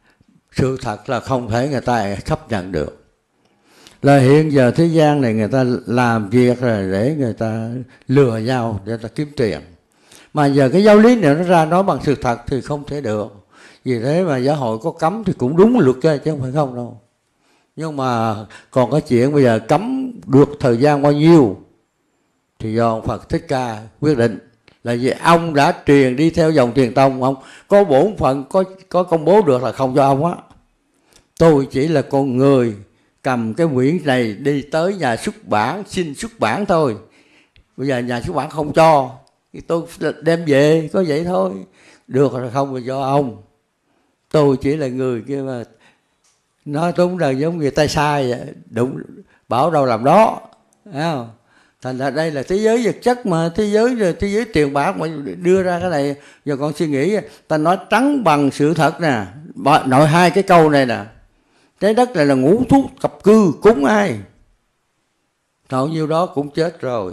sự thật là không thể người ta chấp nhận được. Là hiện giờ thế gian này người ta làm việc rồi để người ta lừa nhau, để ta kiếm tiền. Mà giờ cái giáo lý này nó ra nói bằng sự thật thì không thể được. Vì thế mà giáo hội có cấm thì cũng đúng luật chứ, chứ không phải không đâu. Nhưng mà còn có chuyện bây giờ cấm được thời gian bao nhiêu thì do ông Phật Thích Ca quyết định. Là vì ông đã truyền đi theo dòng Thiền Tông, ông có bổn phận, có có công bố được là không cho ông á. Tôi chỉ là con người cầm cái quyển này đi tới nhà xuất bản xin xuất bản thôi. Bây giờ nhà xuất bản không cho thì tôi đem về, có vậy thôi. Được là không là do ông. Tôi chỉ là người kia mà nói đúng là giống người tay sai vậy. Đúng, bảo đâu làm đó, thấy không? Thành ra đây là thế giới vật chất mà, thế giới thế giới tiền bạc mà đưa ra cái này. Giờ con suy nghĩ, ta nói trắng bằng sự thật nè, nội hai cái câu này nè. Trái đất này là ngũ thú cập cư, cúng ai? Bao nhiêu đó cũng chết rồi.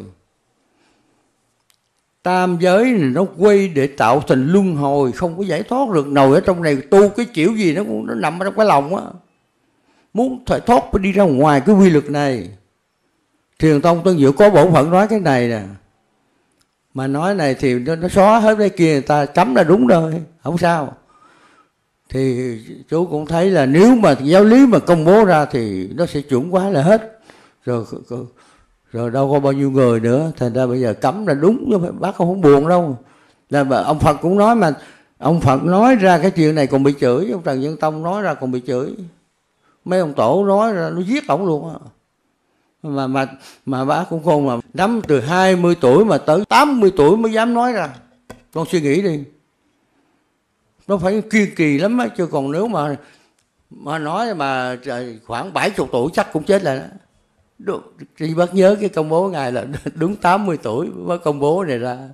Tam giới này nó quay để tạo thành luân hồi, không có giải thoát được. Nồi ở trong này tu cái kiểu gì nó cũng nó nằm ở trong cái lòng á. Muốn thoát thoát phải đi ra ngoài cái quy luật này. Thiền Tông Tân Diệu có bổn phận nói cái này nè. Mà nói này thì nó, nó xóa hết cái kia, người ta cấm là đúng rồi, không sao. Thì chú cũng thấy là nếu mà giáo lý mà công bố ra thì nó sẽ chuẩn hóa là hết. Rồi rồi đâu có bao nhiêu người nữa. Thành ra bây giờ cấm là đúng, chứ bác không buồn đâu. Là mà ông Phật cũng nói mà, ông Phật nói ra cái chuyện này còn bị chửi. Ông Trần Nhân Tông nói ra còn bị chửi. Mấy ông tổ nói ra nó giết ổng luôn á. Mà mà mà bác cũng khôn mà, nắm từ hai mươi tuổi mà tới tám mươi tuổi mới dám nói ra. Con suy nghĩ đi. Nó phải kiên kỳ lắm á, chứ còn nếu mà mà nói mà khoảng bảy mươi tuổi chắc cũng chết rồi đó. Được, thì bác nhớ cái công bố ngài là đúng tám mươi tuổi mới công bố này ra.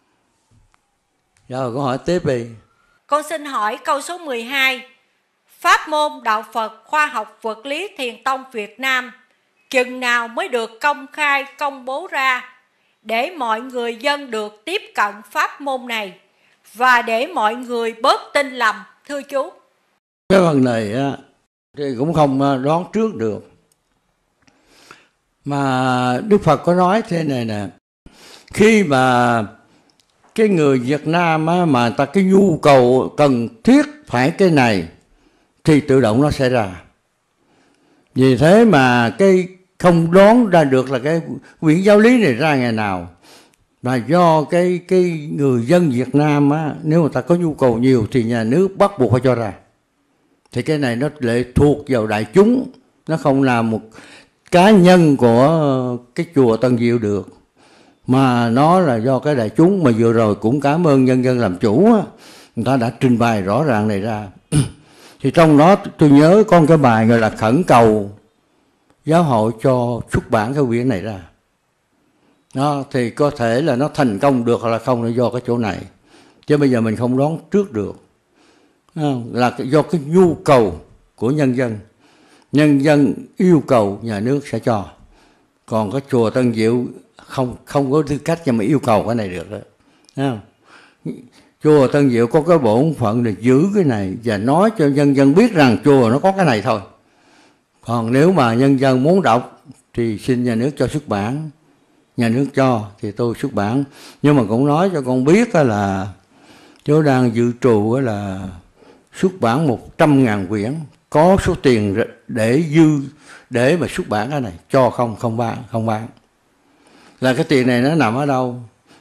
Rồi con hỏi tiếp đi. Con xin hỏi câu số mười hai. Pháp môn Đạo Phật Khoa học Vật lý Thiền Tông Việt Nam chừng nào mới được công khai công bố ra để mọi người dân được tiếp cận pháp môn này và để mọi người bớt tin lầm, thưa chú? Cái phần này á thì cũng không đoán trước được. Mà Đức Phật có nói thế này nè, khi mà cái người Việt Nam á, mà ta cái nhu cầu cần thiết phải cái này thì tự động nó sẽ ra. Vì thế mà cái không đoán ra được là cái quyển giáo lý này ra ngày nào. Và do cái cái người dân Việt Nam á, nếu mà ta có nhu cầu nhiều thì nhà nước bắt buộc phải cho ra. Thì cái này nó lệ thuộc vào đại chúng, nó không là một cá nhân của cái chùa Tân Diệu được, mà nó là do cái đại chúng. Mà vừa rồi cũng cảm ơn nhân dân làm chủ á, người ta đã trình bày rõ ràng này ra. Thì trong đó tôi nhớ con cái bài gọi là khẩn cầu giáo hội cho xuất bản cái quyển này ra. Đó, thì có thể là nó thành công được hoặc là không là do cái chỗ này. Chứ bây giờ mình không đoán trước được. Là do cái nhu cầu của nhân dân. Nhân dân yêu cầu nhà nước sẽ cho. Còn cái chùa Tân Diệu không không có tư cách mà yêu cầu cái này được đó. Không? Chùa Tân Diệu có cái bổn phận để giữ cái này và nói cho nhân dân biết rằng chùa nó có cái này thôi. Còn nếu mà nhân dân muốn đọc thì xin nhà nước cho xuất bản. Nhà nước cho thì tôi xuất bản. Nhưng mà cũng nói cho con biết là chú đang dự trù là xuất bản một trăm ngàn quyển. Có số tiền để dư để mà xuất bản cái này. Cho không, không bán, không bán. Là cái tiền này nó nằm ở đâu?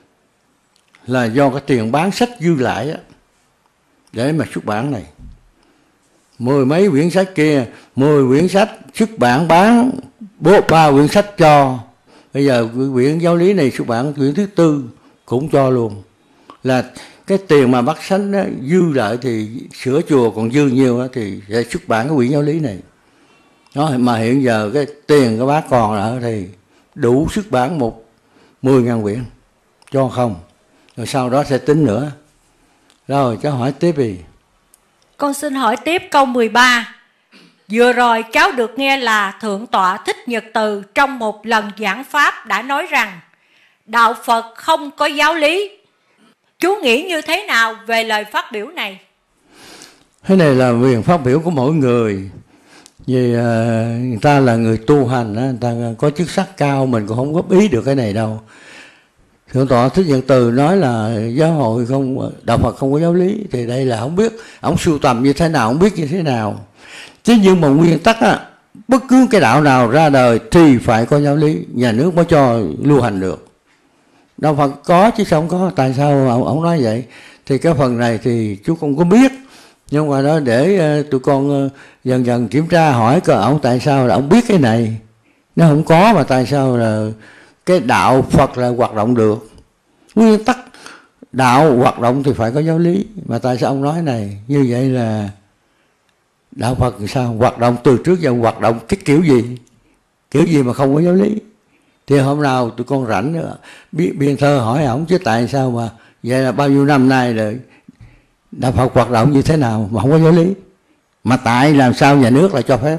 Là do cái tiền bán sách dư lại á, để mà xuất bản này. Mười mấy quyển sách kia, mười quyển sách xuất bản bán, bố ba quyển sách cho. Bây giờ quyển giáo lý này xuất bản quyển thứ tư cũng cho luôn. Là cái tiền mà bắt sách đó, dư lại thì sửa chùa còn dư nhiều đó, thì sẽ xuất bản cái quyển giáo lý này. Đó, mà hiện giờ cái tiền của bác còn ở thì đủ xuất bản một mười ngàn quyển. Cho không. Rồi sau đó sẽ tính nữa. Rồi cháu hỏi tiếp đi. Con xin hỏi tiếp câu mười ba. Vừa rồi cháu được nghe là Thượng tọa Thích Nhật Từ trong một lần giảng pháp đã nói rằng Đạo Phật không có giáo lý. Chú nghĩ như thế nào về lời phát biểu này? Cái này là quyền phát biểu của mỗi người. Vì uh, người ta là người tu hành, người ta có chức sắc cao, mình cũng không góp ý được cái này đâu. Thượng tọa Thích Nhật Từ nói là giáo hội không, Đạo Phật không có giáo lý. Thì đây là không biết, ông sưu tầm như thế nào, không biết như thế nào. Chứ nhưng mà nguyên tắc á, bất cứ cái đạo nào ra đời thì phải có giáo lý, nhà nước mới cho lưu hành được. Đâu phải có chứ sao không có. Tại sao ông, ông nói vậy? Thì cái phần này thì chú không có biết, nhưng mà đó để uh, tụi con uh, dần dần kiểm tra hỏi coi ông tại sao là ông biết cái này. Nó không có mà tại sao là cái đạo Phật là hoạt động được? Nguyên tắc đạo hoạt động thì phải có giáo lý, mà tại sao ông nói này? Như vậy là đạo Phật thì sao? Hoạt động từ trước giờ hoạt động cái kiểu gì? Kiểu gì mà không có giáo lý? Thì hôm nào tụi con rảnh nữa biên thơ hỏi ổng chứ tại sao mà vậy là bao nhiêu năm nay rồi đạo Phật hoạt động như thế nào mà không có giáo lý? Mà tại làm sao nhà nước lại cho phép?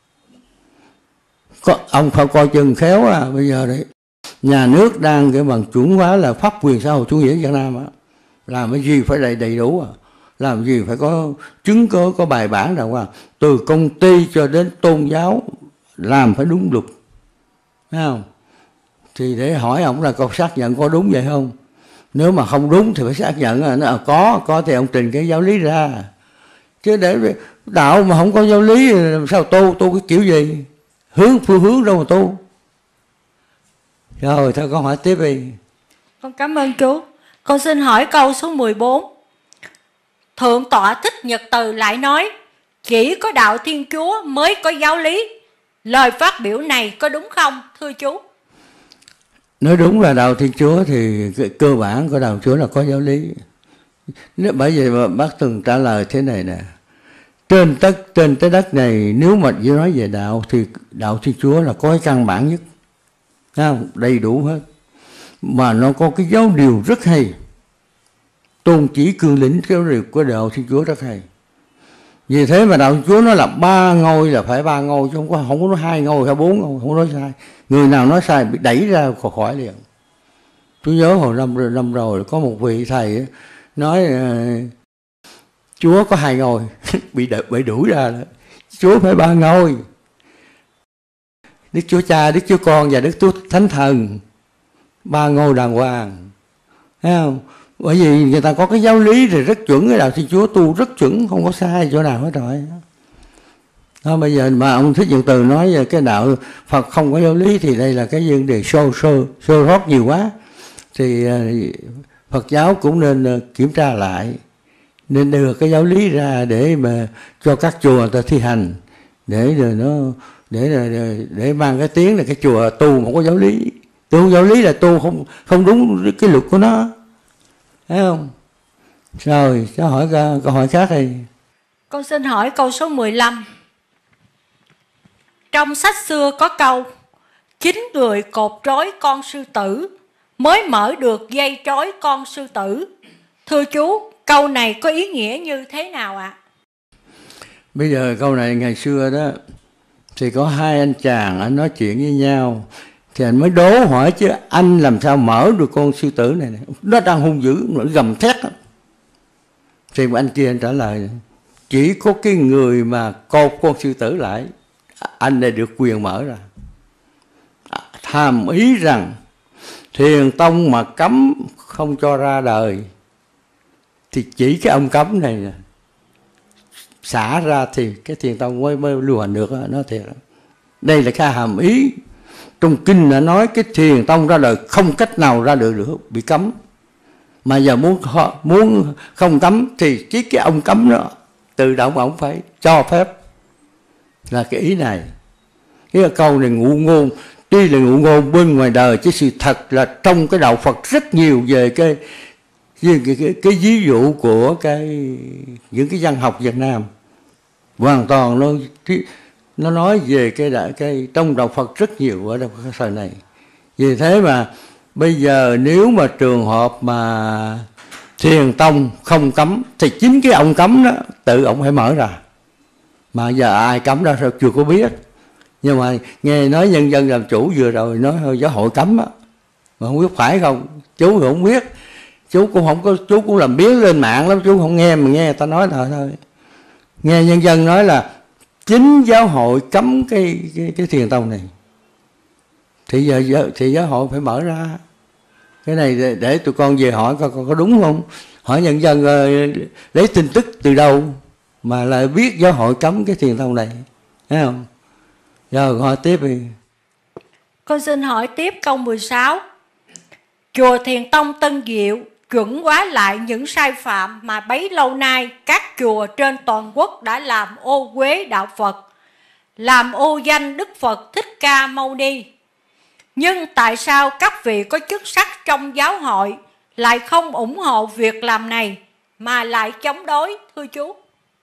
Có, ông phải coi chừng khéo à. Bây giờ đấy nhà nước đang cái bằng chuẩn hóa là pháp quyền xã hội chủ nghĩa Việt Nam á, làm cái gì phải đầy đầy đủ à, làm gì phải có chứng cứ, có bài bản đàng hoàng, từ công ty cho đến tôn giáo làm phải đúng luật, thấy không? Thì để hỏi ông là con xác nhận có đúng vậy không? Nếu mà không đúng thì phải xác nhận là nó có có thì ông trình cái giáo lý ra, chứ để đạo mà không có giáo lý làm sao tu tu cái kiểu gì, hướng phương hướng đâu mà tu. Rồi thôi con hỏi tiếp đi. Con cảm ơn chú. Con xin hỏi câu số mười bốn. Thượng tọa Thích Nhật Từ lại nói chỉ có đạo Thiên Chúa mới có giáo lý. Lời phát biểu này có đúng không thưa chú? Nói đúng là đạo Thiên Chúa thì cơ bản của đạo Chúa là có giáo lý. Nếu bởi vì mà bác từng trả lời thế này nè, trên tất trên trái đất này nếu mà nói về đạo thì đạo Thiên Chúa là có cái căn bản nhất, không? Đầy đủ hết, mà nó có cái giáo điều rất hay, tôn chỉ cương lĩnh giáo điều của đạo Thiên Chúa rất hay. Vì thế mà đạo Thiên Chúa nó là ba ngôi là phải ba ngôi, chứ không có không có nói hai ngôi hay bốn ngôi, không có nói sai. Người nào nói sai bị đẩy ra khỏi khỏi liền. Tôi nhớ hồi năm năm rồi có một vị thầy nói uh, Chúa có hai ngôi bị đ, bị đuổi ra đó. Chúa phải ba ngôi, Đức Chúa Cha, Đức Chúa Con và Đức Chúa Thánh Thần, ba ngôi đàng hoàng, thấy không? Bởi vì người ta có cái giáo lý thì rất chuẩn, cái đạo Thiên Chúa tu rất chuẩn, không có sai chỗ nào hết rồi. Đó, bây giờ mà ông Thích Nhật Từ nói về cái đạo Phật không có giáo lý thì đây là cái vấn đề sơ sơ sơ rót nhiều quá. Thì Phật giáo cũng nên kiểm tra lại, nên đưa cái giáo lý ra để mà cho các chùa người ta thi hành, để rồi nó để để, để mang cái tiếng là cái chùa tu mà không có giáo lý. Tu giáo lý là tu không không đúng cái luật của nó, thấy không? Rồi cháu hỏi câu hỏi khác đi. Con xin hỏi câu số mười lăm. Trong sách xưa có câu chín người cột trói con sư tử mới mở được dây trói con sư tử. Thưa chú, câu này có ý nghĩa như thế nào ạ? À? Bây giờ câu này ngày xưa đó thì có hai anh chàng anh nói chuyện với nhau, thì anh mới đố hỏi chứ anh làm sao mở được con sư tử này, này? Nó đang hung dữ, nó gầm thét. Thì anh kia anh trả lời chỉ có cái người mà cột con sư tử lại, anh này được quyền mở ra. Hàm ý rằng Thiền Tông mà cấm không cho ra đời thì chỉ cái ông cấm này nè xả ra thì cái Thiền Tông mới, mới lưu hành được đó, nói thiệt. Đây là cái hàm ý. Trong kinh đã nói cái Thiền Tông ra đời không cách nào ra được được, bị cấm. Mà giờ muốn muốn không cấm thì chỉ cái ông cấm đó tự động ông phải cho phép, là cái ý này. Cái câu này ngụ ngôn, tuy là ngụ ngôn bên ngoài đời chứ sự thật là trong cái đạo Phật rất nhiều về cái cái, cái, cái, cái ví dụ của cái những cái văn học Việt Nam hoàn toàn nó nó nói về cái đại cái trong đạo Phật rất nhiều ở trong cái thời này. Vì thế mà bây giờ nếu mà trường hợp mà Thiền Tông không cấm thì chính cái ông cấm đó tự ông phải mở ra. Mà giờ ai cấm ra sao chưa có biết. Nhưng mà nghe nói nhân dân làm chủ vừa rồi nói hơi giáo hội cấm á, mà không biết phải không, chú thì không biết, chú cũng không có, chú cũng làm biến lên mạng lắm, chú không nghe mà nghe người ta nói thôi thôi. Nghe nhân dân nói là chính giáo hội cấm cái cái, cái Thiền Tông này, thì giờ thì giáo hội phải mở ra cái này để, để tụi con về hỏi coi có, có đúng không, hỏi nhân dân uh, lấy tin tức từ đâu mà lại biết giáo hội cấm cái Thiền Tông này, thấy không? Rồi hỏi tiếp đi. Con xin hỏi tiếp câu mười sáu. Chùa Thiền Tông Tân Diệu chuẩn hóa lại những sai phạm mà bấy lâu nay các chùa trên toàn quốc đã làm ô uế đạo Phật, làm ô danh Đức Phật Thích Ca Mâu Ni. Nhưng tại sao các vị có chức sắc trong giáo hội lại không ủng hộ việc làm này mà lại chống đối, thưa chú?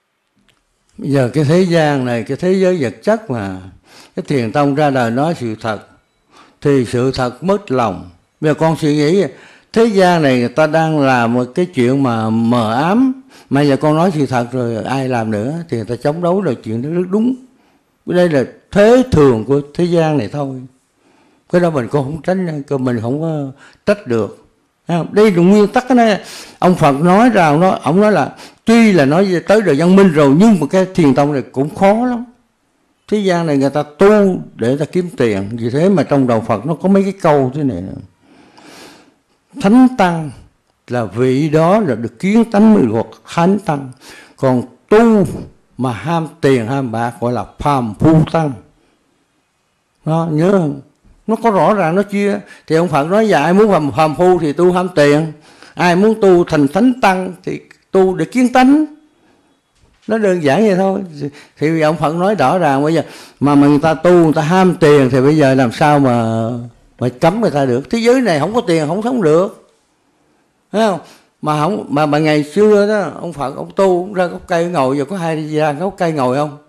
Bây giờ cái thế gian này, cái thế giới vật chất mà, cái Thiền Tông ra đời nói sự thật thì sự thật mất lòng. Bây giờ con suy nghĩ thế gian này người ta đang làm một cái chuyện mà mờ ám, mà giờ con nói sự thật rồi ai làm nữa thì người ta chống đối là chuyện đó rất đúng. Đây là thế thường của thế gian này thôi. Cái đó mình cũng không tránh, mình không có trách được. Đây là nguyên tắc. Cái này ông Phật nói ra, ông nói, ông nói là tuy là nói tới đời văn minh rồi, nhưng mà cái Thiền Tông này cũng khó lắm. Thế gian này người ta tu để ta kiếm tiền, vì thế mà trong đạo Phật nó có mấy cái câu thế này. Thánh Tăng là vị đó là được kiến tánh mới gọi Thánh Tăng. Còn tu mà ham tiền ham bạc gọi là phàm phu tăng. Đó, nhớ không? Nó có rõ ràng nó chia. Thì ông Phật nói dạ ai muốn phàm, phàm phu thì tu ham tiền, ai muốn tu thành Thánh Tăng thì tu để kiến tánh. Nó đơn giản vậy thôi. Thì bây giờ ông Phật nói rõ ràng bây giờ mà người ta tu, người ta ham tiền thì bây giờ làm sao mà mà cấm người ta được. Thế giới này không có tiền không sống được, thấy không? Mà không mà, mà ngày xưa đó ông Phật ông tu ông ra gốc cây ngồi, giờ có ai đi ra gốc cây ngồi không?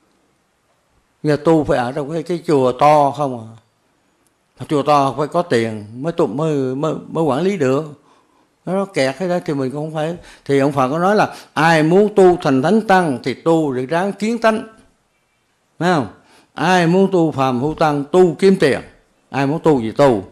Giờ tu phải ở trong cái, cái chùa to không à? Chùa to phải có tiền mới tu mới mới, mới quản lý được. Nó kẹt cái đó thì mình cũng không phải. Thì ông Phật có nói là ai muốn tu thành Thánh Tăng thì tu để ráng kiến tánh, thấy không? Ai muốn tu phàm phu tăng tu kiếm tiền, ai muốn tu gì tu.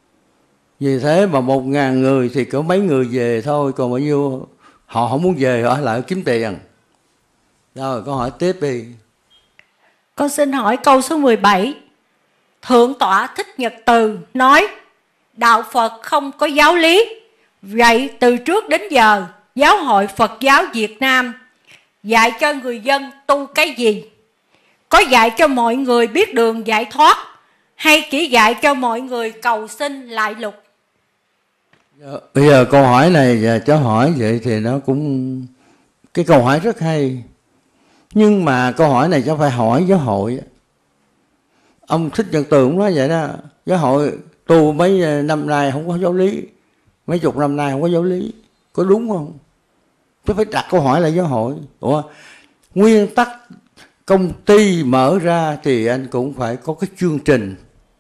Vì thế mà một ngàn người thì có mấy người về thôi, còn bao nhiêu họ không muốn về, họ lại kiếm tiền. Rồi con hỏi tiếp đi. Con xin hỏi câu số mười bảy. Thượng tọa Thích Nhật Từ nói đạo Phật không có giáo lý. Vậy từ trước đến giờ Giáo hội Phật giáo Việt Nam dạy cho người dân tu cái gì? Có dạy cho mọi người biết đường giải thoát hay chỉ dạy cho mọi người cầu xin lại lục? Bây giờ câu hỏi này và cháu hỏi vậy thì nó cũng cái câu hỏi rất hay. Nhưng mà câu hỏi này cháu phải hỏi giáo hội. Ông Thích Nhật Từ cũng nói vậy đó. Giáo hội tu mấy năm nay không có giáo lý, mấy chục năm nay không có giáo lý, có đúng không? Tôi phải đặt câu hỏi lại giáo hội. Ủa, nguyên tắc công ty mở ra thì anh cũng phải có cái chương trình.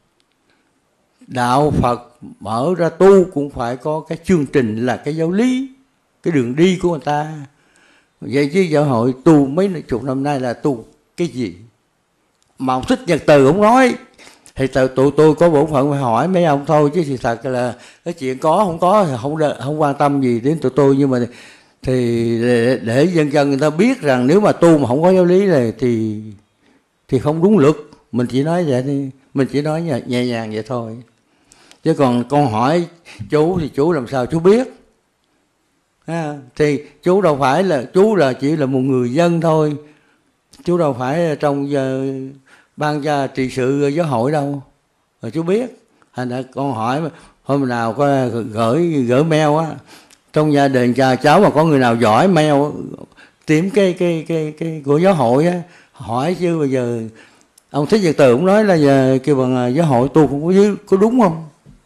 Đạo Phật mở ra tu cũng phải có cái chương trình là cái giáo lý, cái đường đi của người ta. Vậy chứ giáo hội tu mấy chục năm nay là tu cái gì? Mà ông Thích Nhật Từ ông nói thì tụi tôi, tôi có bổn phận phải hỏi mấy ông thôi, chứ thì thật là cái chuyện có không có thì không không quan tâm gì đến tụi tôi. Nhưng mà thì để, để dân dân người ta biết rằng nếu mà tu mà không có giáo lý này thì thì không đúng luật. Mình chỉ nói vậy đi, mình chỉ nói nhẹ, nhẹ nhàng vậy thôi. Chứ còn con hỏi chú thì chú làm sao chú biết? À, thì chú đâu phải là chú là chỉ là một người dân thôi, chú đâu phải trong uh, ban gia trị sự giáo hội đâu rồi chú biết. Thành ra con hỏi hôm nào có gửi gửi mail á, trong gia đình cha cháu mà có người nào giỏi mail tìm cái cái cái cái của giáo hội á hỏi. Chứ bây giờ ông Thích Nhật Từ cũng nói là giờ kêu bằng giáo hội tu không có, có đúng không,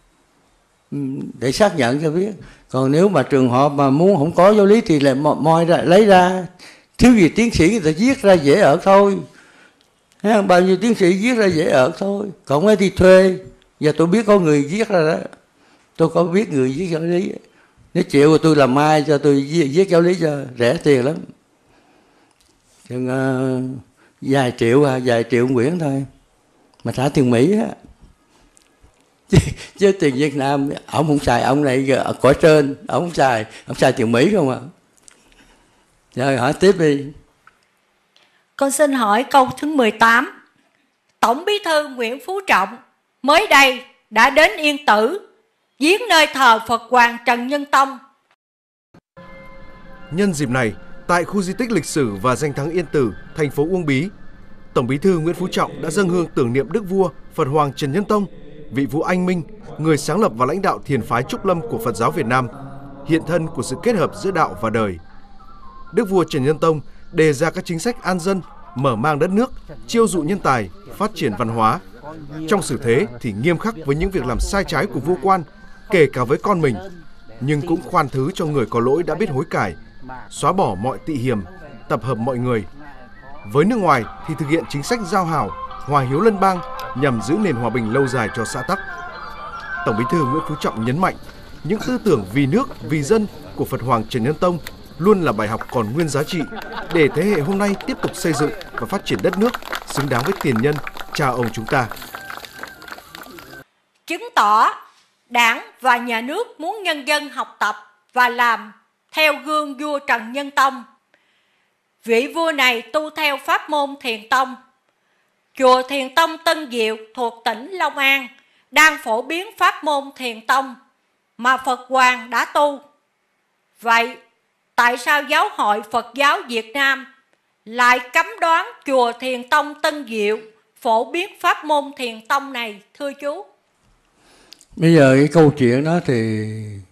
để xác nhận cho biết. Còn nếu mà trường hợp mà muốn không có giáo lý thì lại moi ra lấy ra, thiếu gì tiến sĩ người ta viết ra dễ ở thôi. Thấy, bao nhiêu tiến sĩ viết ra dễ ở thôi, còn ấy thì thuê. Giờ tôi biết có người viết ra đó, tôi có biết người viết giáo lý, nếu chịu rồi tôi làm mai cho tôi viết giáo lý cho rẻ tiền lắm, chừng uh, vài triệu à, vài triệu Nguyễn thôi mà trả tiền Mỹ á. chứ, chứ tiền Việt Nam ông không xài, ông này ở cõi trên ông không xài, ông xài tiền Mỹ không à. Rồi hỏi tiếp đi. Con xin hỏi câu thứ mười tám. Tổng Bí thư Nguyễn Phú Trọng mới đây đã đến Yên Tử viếng nơi thờ Phật Hoàng Trần Nhân Tông. Nhân dịp này, tại khu di tích lịch sử và danh thắng Yên Tử, thành phố Uông Bí, Tổng Bí thư Nguyễn Phú Trọng đã dâng hương tưởng niệm Đức Vua Phật Hoàng Trần Nhân Tông, vị vua anh minh, người sáng lập và lãnh đạo thiền phái Trúc Lâm của Phật giáo Việt Nam, hiện thân của sự kết hợp giữa đạo và đời. Đức Vua Trần Nhân Tông đề ra các chính sách an dân, mở mang đất nước, chiêu dụ nhân tài, phát triển văn hóa. Trong xử thế thì nghiêm khắc với những việc làm sai trái của vua quan, kể cả với con mình, nhưng cũng khoan thứ cho người có lỗi đã biết hối cải, xóa bỏ mọi tị hiềm, tập hợp mọi người. Với nước ngoài thì thực hiện chính sách giao hảo, hòa hiếu lân bang nhằm giữ nền hòa bình lâu dài cho xã tắc. Tổng Bí thư Nguyễn Phú Trọng nhấn mạnh, những tư tưởng vì nước, vì dân của Phật Hoàng Trần Nhân Tông luôn là bài học còn nguyên giá trị để thế hệ hôm nay tiếp tục xây dựng và phát triển đất nước xứng đáng với tiền nhân cha ông chúng ta. Chứng tỏ Đảng và Nhà nước muốn nhân dân học tập và làm theo gương vua Trần Nhân Tông. Vị vua này tu theo pháp môn Thiền Tông. Chùa Thiền Tông Tân Diệu thuộc tỉnh Long An đang phổ biến pháp môn Thiền Tông mà Phật Hoàng đã tu. Vậy, tại sao Giáo hội Phật giáo Việt Nam lại cấm đoán chùa Thiền Tông Tân Diệu phổ biến pháp môn Thiền Tông này, thưa chú? Bây giờ cái câu chuyện đó thì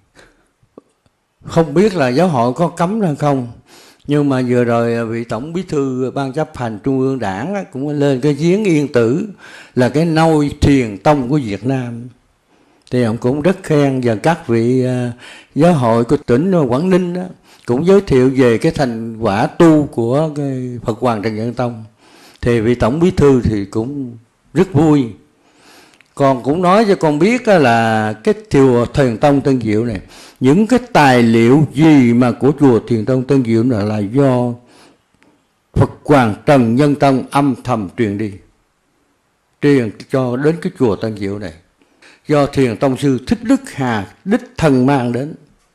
không biết là giáo hội có cấm hay không. Nhưng mà vừa rồi vị Tổng Bí thư Ban chấp hành Trung ương Đảng cũng lên cái giếng Yên Tử là cái nôi Thiền Tông của Việt Nam. Thì ông cũng rất khen, và các vị giáo hội của tỉnh Quảng Ninh đó, cũng giới thiệu về cái thành quả tu của cái Phật Hoàng Trần Nhân Tông. Thì vị Tổng Bí thư thì cũng rất vui. Còn cũng nói cho con biết là cái chùa Thiền Tông Tân Diệu này, những cái tài liệu gì mà của chùa Thiền Tông Tân Diệu này là do Phật Hoàng Trần Nhân Tông âm thầm truyền đi, truyền cho đến cái chùa Tân Diệu này, do Thiền Tông sư Thích Đức Hà đích thân mang đến.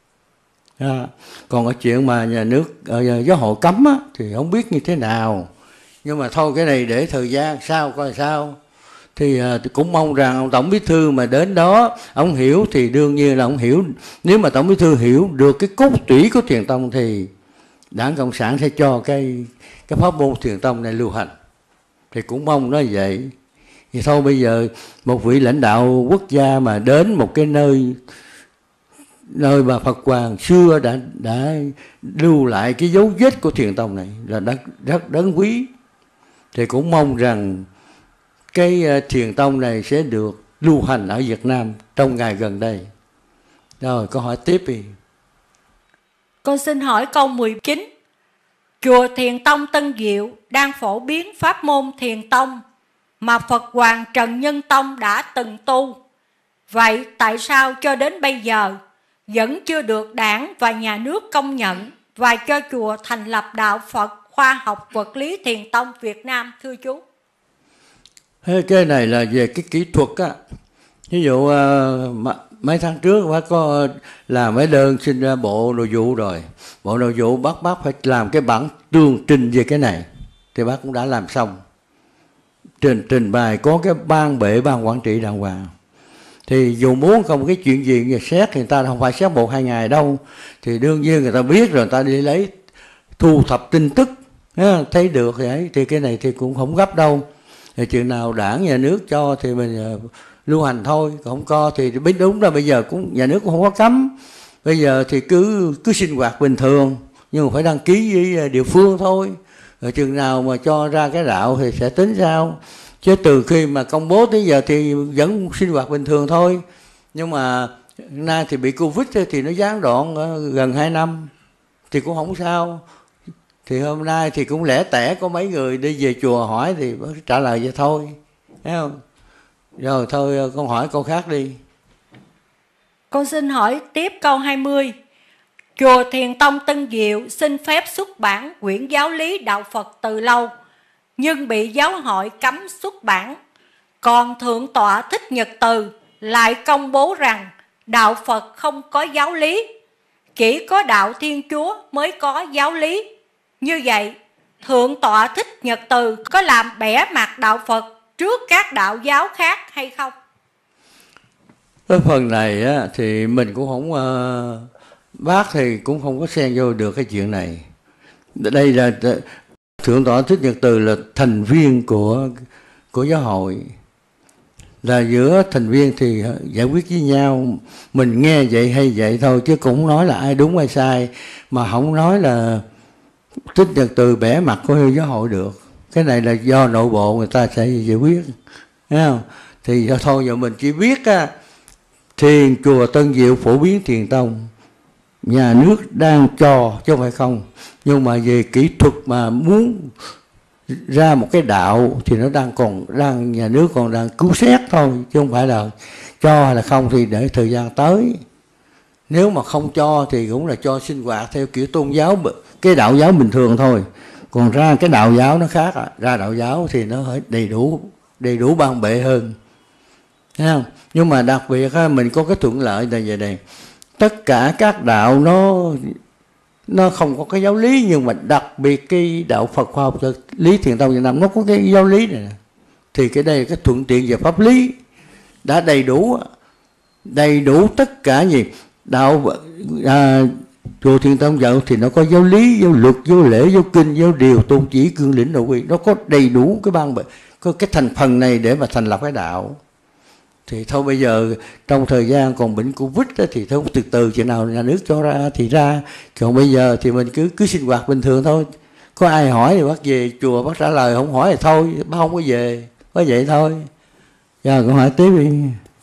À, còn cái chuyện mà nhà nước uh, giáo hội cấm á, thì không biết như thế nào, nhưng mà thôi cái này để thời gian sau coi sao. Thì uh, cũng mong rằng ông Tổng Bí thư mà đến đó ông hiểu thì đương nhiên là ông hiểu. Nếu mà Tổng Bí thư hiểu được cái cốt tủy của Thiền Tông thì Đảng Cộng sản sẽ cho cái cái pháp môn Thiền Tông này lưu hành. Thì cũng mong nó vậy. Thì thôi bây giờ một vị lãnh đạo quốc gia mà đến một cái nơi nơi mà Phật Hoàng xưa đã đã lưu lại cái dấu vết của Thiền Tông này là rất rất đáng quý. Thì cũng mong rằng cái Thiền Tông này sẽ được lưu hành ở Việt Nam trong ngày gần đây. Rồi, câu hỏi tiếp đi. Con xin hỏi câu mười chín. Chùa Thiền Tông Tân Diệu đang phổ biến pháp môn Thiền Tông mà Phật Hoàng Trần Nhân Tông đã từng tu. Vậy tại sao cho đến bây giờ vẫn chưa được Đảng và Nhà nước công nhận và cho chùa thành lập Đạo Phật Khoa học Vật lý Thiền Tông Việt Nam, thưa chú? Cái này là về cái kỹ thuật á. Ví dụ uh, mấy tháng trước bác có làm mấy đơn xin ra Bộ Nội vụ rồi. Bộ Nội vụ bắt bác phải làm cái bản tường trình về cái này. Thì bác cũng đã làm xong. Trình, trình bày có cái ban bệ ban quản trị đàng hoàng. Thì dù muốn không cái chuyện gì người xét thì người ta không phải xét một hai ngày đâu. Thì đương nhiên người ta biết rồi người ta đi lấy thu thập tin tức. Thấy được thì ấy. Thì cái này thì cũng không gấp đâu. Thì chuyện nào Đảng Nhà nước cho thì mình lưu hành thôi, còn không có thì biết đúng là bây giờ cũng nhà nước cũng không có cấm. Bây giờ thì cứ cứ sinh hoạt bình thường, nhưng mà phải đăng ký với địa phương thôi. Rồi chừng nào mà cho ra cái đạo thì sẽ tính sao. Chứ từ khi mà công bố tới giờ thì vẫn sinh hoạt bình thường thôi. Nhưng mà nay thì bị Covid thì nó gián đoạn gần hai năm thì cũng không sao. Thì hôm nay thì cũng lẻ tẻ có mấy người đi về chùa hỏi thì trả lời vậy thôi. Thấy không? Rồi thôi con hỏi câu khác đi. Con xin hỏi tiếp câu hai mươi. Chùa Thiền Tông Tân Diệu xin phép xuất bản quyển giáo lý đạo Phật từ lâu, nhưng bị giáo hội cấm xuất bản. Còn Thượng tọa Thích Nhật Từ lại công bố rằng đạo Phật không có giáo lý, chỉ có đạo Thiên Chúa mới có giáo lý. Như vậy, Thượng tọa Thích Nhật Từ có làm bẻ mặt đạo Phật trước các đạo giáo khác hay không? Cái phần này á, thì mình cũng không uh, bác thì cũng không có xen vô được cái chuyện này. Đây là Thượng tọa Thích Nhật Từ là thành viên của của giáo hội, là giữa thành viên thì giải quyết với nhau, mình nghe vậy hay vậy thôi, chứ cũng không nói là ai đúng ai sai, mà không nói là Thích Nhật Từ bẻ mặt của giáo hội được. Cái này là do nội bộ người ta sẽ giải quyết, thấy không? Thì thôi giờ mình chỉ biết á, thiền chùa Tân Diệu phổ biến thiền tông, nhà nước đang cho chứ không phải không, nhưng mà về kỹ thuật mà muốn ra một cái đạo thì nó đang còn đang nhà nước còn đang cứu xét thôi, chứ không phải là cho hay là không thì để thời gian tới. Nếu mà không cho thì cũng là cho sinh hoạt theo kiểu tôn giáo, cái đạo giáo bình thường thôi. Còn ra cái đạo giáo nó khác à. Ra đạo giáo thì nó phải đầy đủ đầy đủ ban bệ hơn, thấy không? Nhưng mà đặc biệt mình có cái thuận lợi là vậy này, tất cả các đạo nó nó không có cái giáo lý, nhưng mà đặc biệt cái đạo Phật khoa học lý thiền tông Việt Nam nó có cái giáo lý này nè. Thì cái đây là cái thuận tiện về pháp lý đã đầy đủ, đầy đủ tất cả gì đạo à, chùa Thiền Tông Dạo thì nó có giáo lý, giáo luật, giáo lễ, giáo kinh, giáo điều, tôn chỉ, cương lĩnh, nội quy, nó có đầy đủ cái ban bệ, có cái thành phần này để mà thành lập cái đạo. Thì thôi bây giờ trong thời gian còn bệnh Covid đó, thì thôi từ từ chuyện nào nhà nước cho ra thì ra, còn bây giờ thì mình cứ cứ sinh hoạt bình thường thôi. Có ai hỏi thì bác về chùa bác trả lời, không hỏi thì thôi bác không có về, có vậy thôi. Giờ câu hỏi tiếp đi.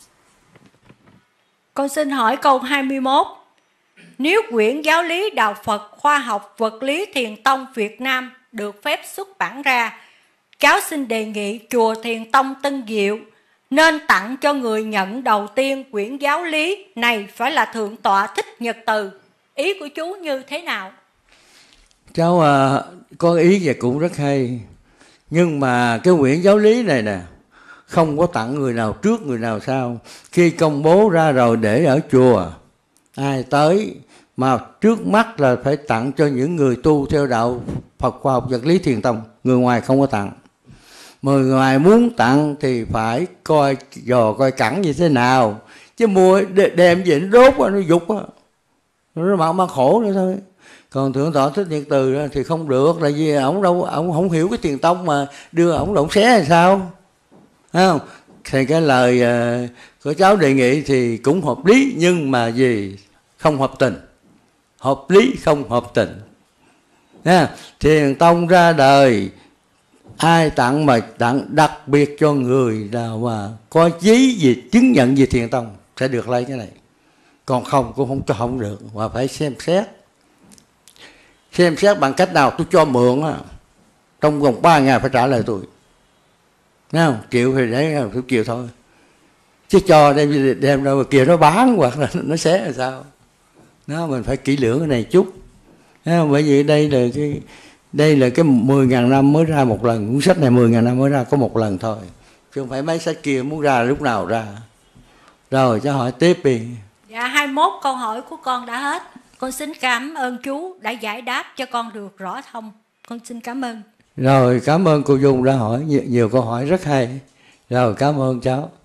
Con xin hỏi câu hai mươi mốt. Nếu quyển giáo lý đạo Phật khoa học vật lý thiền tông Việt Nam được phép xuất bản ra, cháu xin đề nghị chùa Thiền Tông Tân Diệu nên tặng cho người nhận đầu tiên quyển giáo lý này phải là Thượng tọa Thích Nhật Từ. Ý của chú như thế nào? Cháu à, có ý vậy cũng rất hay. Nhưng mà cái quyển giáo lý này nè, không có tặng người nào trước người nào sau. Khi công bố ra rồi để ở chùa, ai tới, mà trước mắt là phải tặng cho những người tu theo đạo Phật khoa học vật lý thiền tông. Người ngoài không có tặng. Mà người ngoài muốn tặng thì phải coi dò coi cẳng như thế nào, chứ mua đem về nó đốt nó dục á, nó mang mang khổ nữa thôi. Còn Thượng tọa Thích Nhật Từ thì không được, là vì ổng đâu ổng không hiểu cái thiền tông mà đưa ổng động xé hay sao, thấy không? Thì cái lời uh, của cháu đề nghị thì cũng hợp lý, nhưng mà gì không hợp tình, hợp lý không hợp tình. Nha, thiền tông ra đời ai tặng mà tặng đặc biệt cho người nào mà có giấy gì chứng nhận về thiền tông sẽ được lấy cái này, còn không cũng không cho không được, mà phải xem xét xem xét bằng cách nào. Tôi cho mượn á, trong vòng ba ngày phải trả lời tôi, thấy không? Chịu thì đấy phải chịu thôi, chứ cho đem đem đâu mà kia nó bán hoặc là nó xé là sao. Nó mình phải kỹ lưỡng cái này chút, thấy không? Bởi vì đây là cái đây là cái mười ngàn năm mới ra một lần, cuốn sách này mười ngàn năm mới ra có một lần thôi, chứ không phải mấy sách kia muốn ra lúc nào ra. Rồi cháu hỏi tiếp đi. Dạ, hai mươi mốt câu hỏi của con đã hết. Con xin cảm ơn chú đã giải đáp cho con được rõ thông. Con xin cảm ơn. Rồi cảm ơn cô Dung đã hỏi nhiều, nhiều câu hỏi rất hay. Rồi cảm ơn cháu.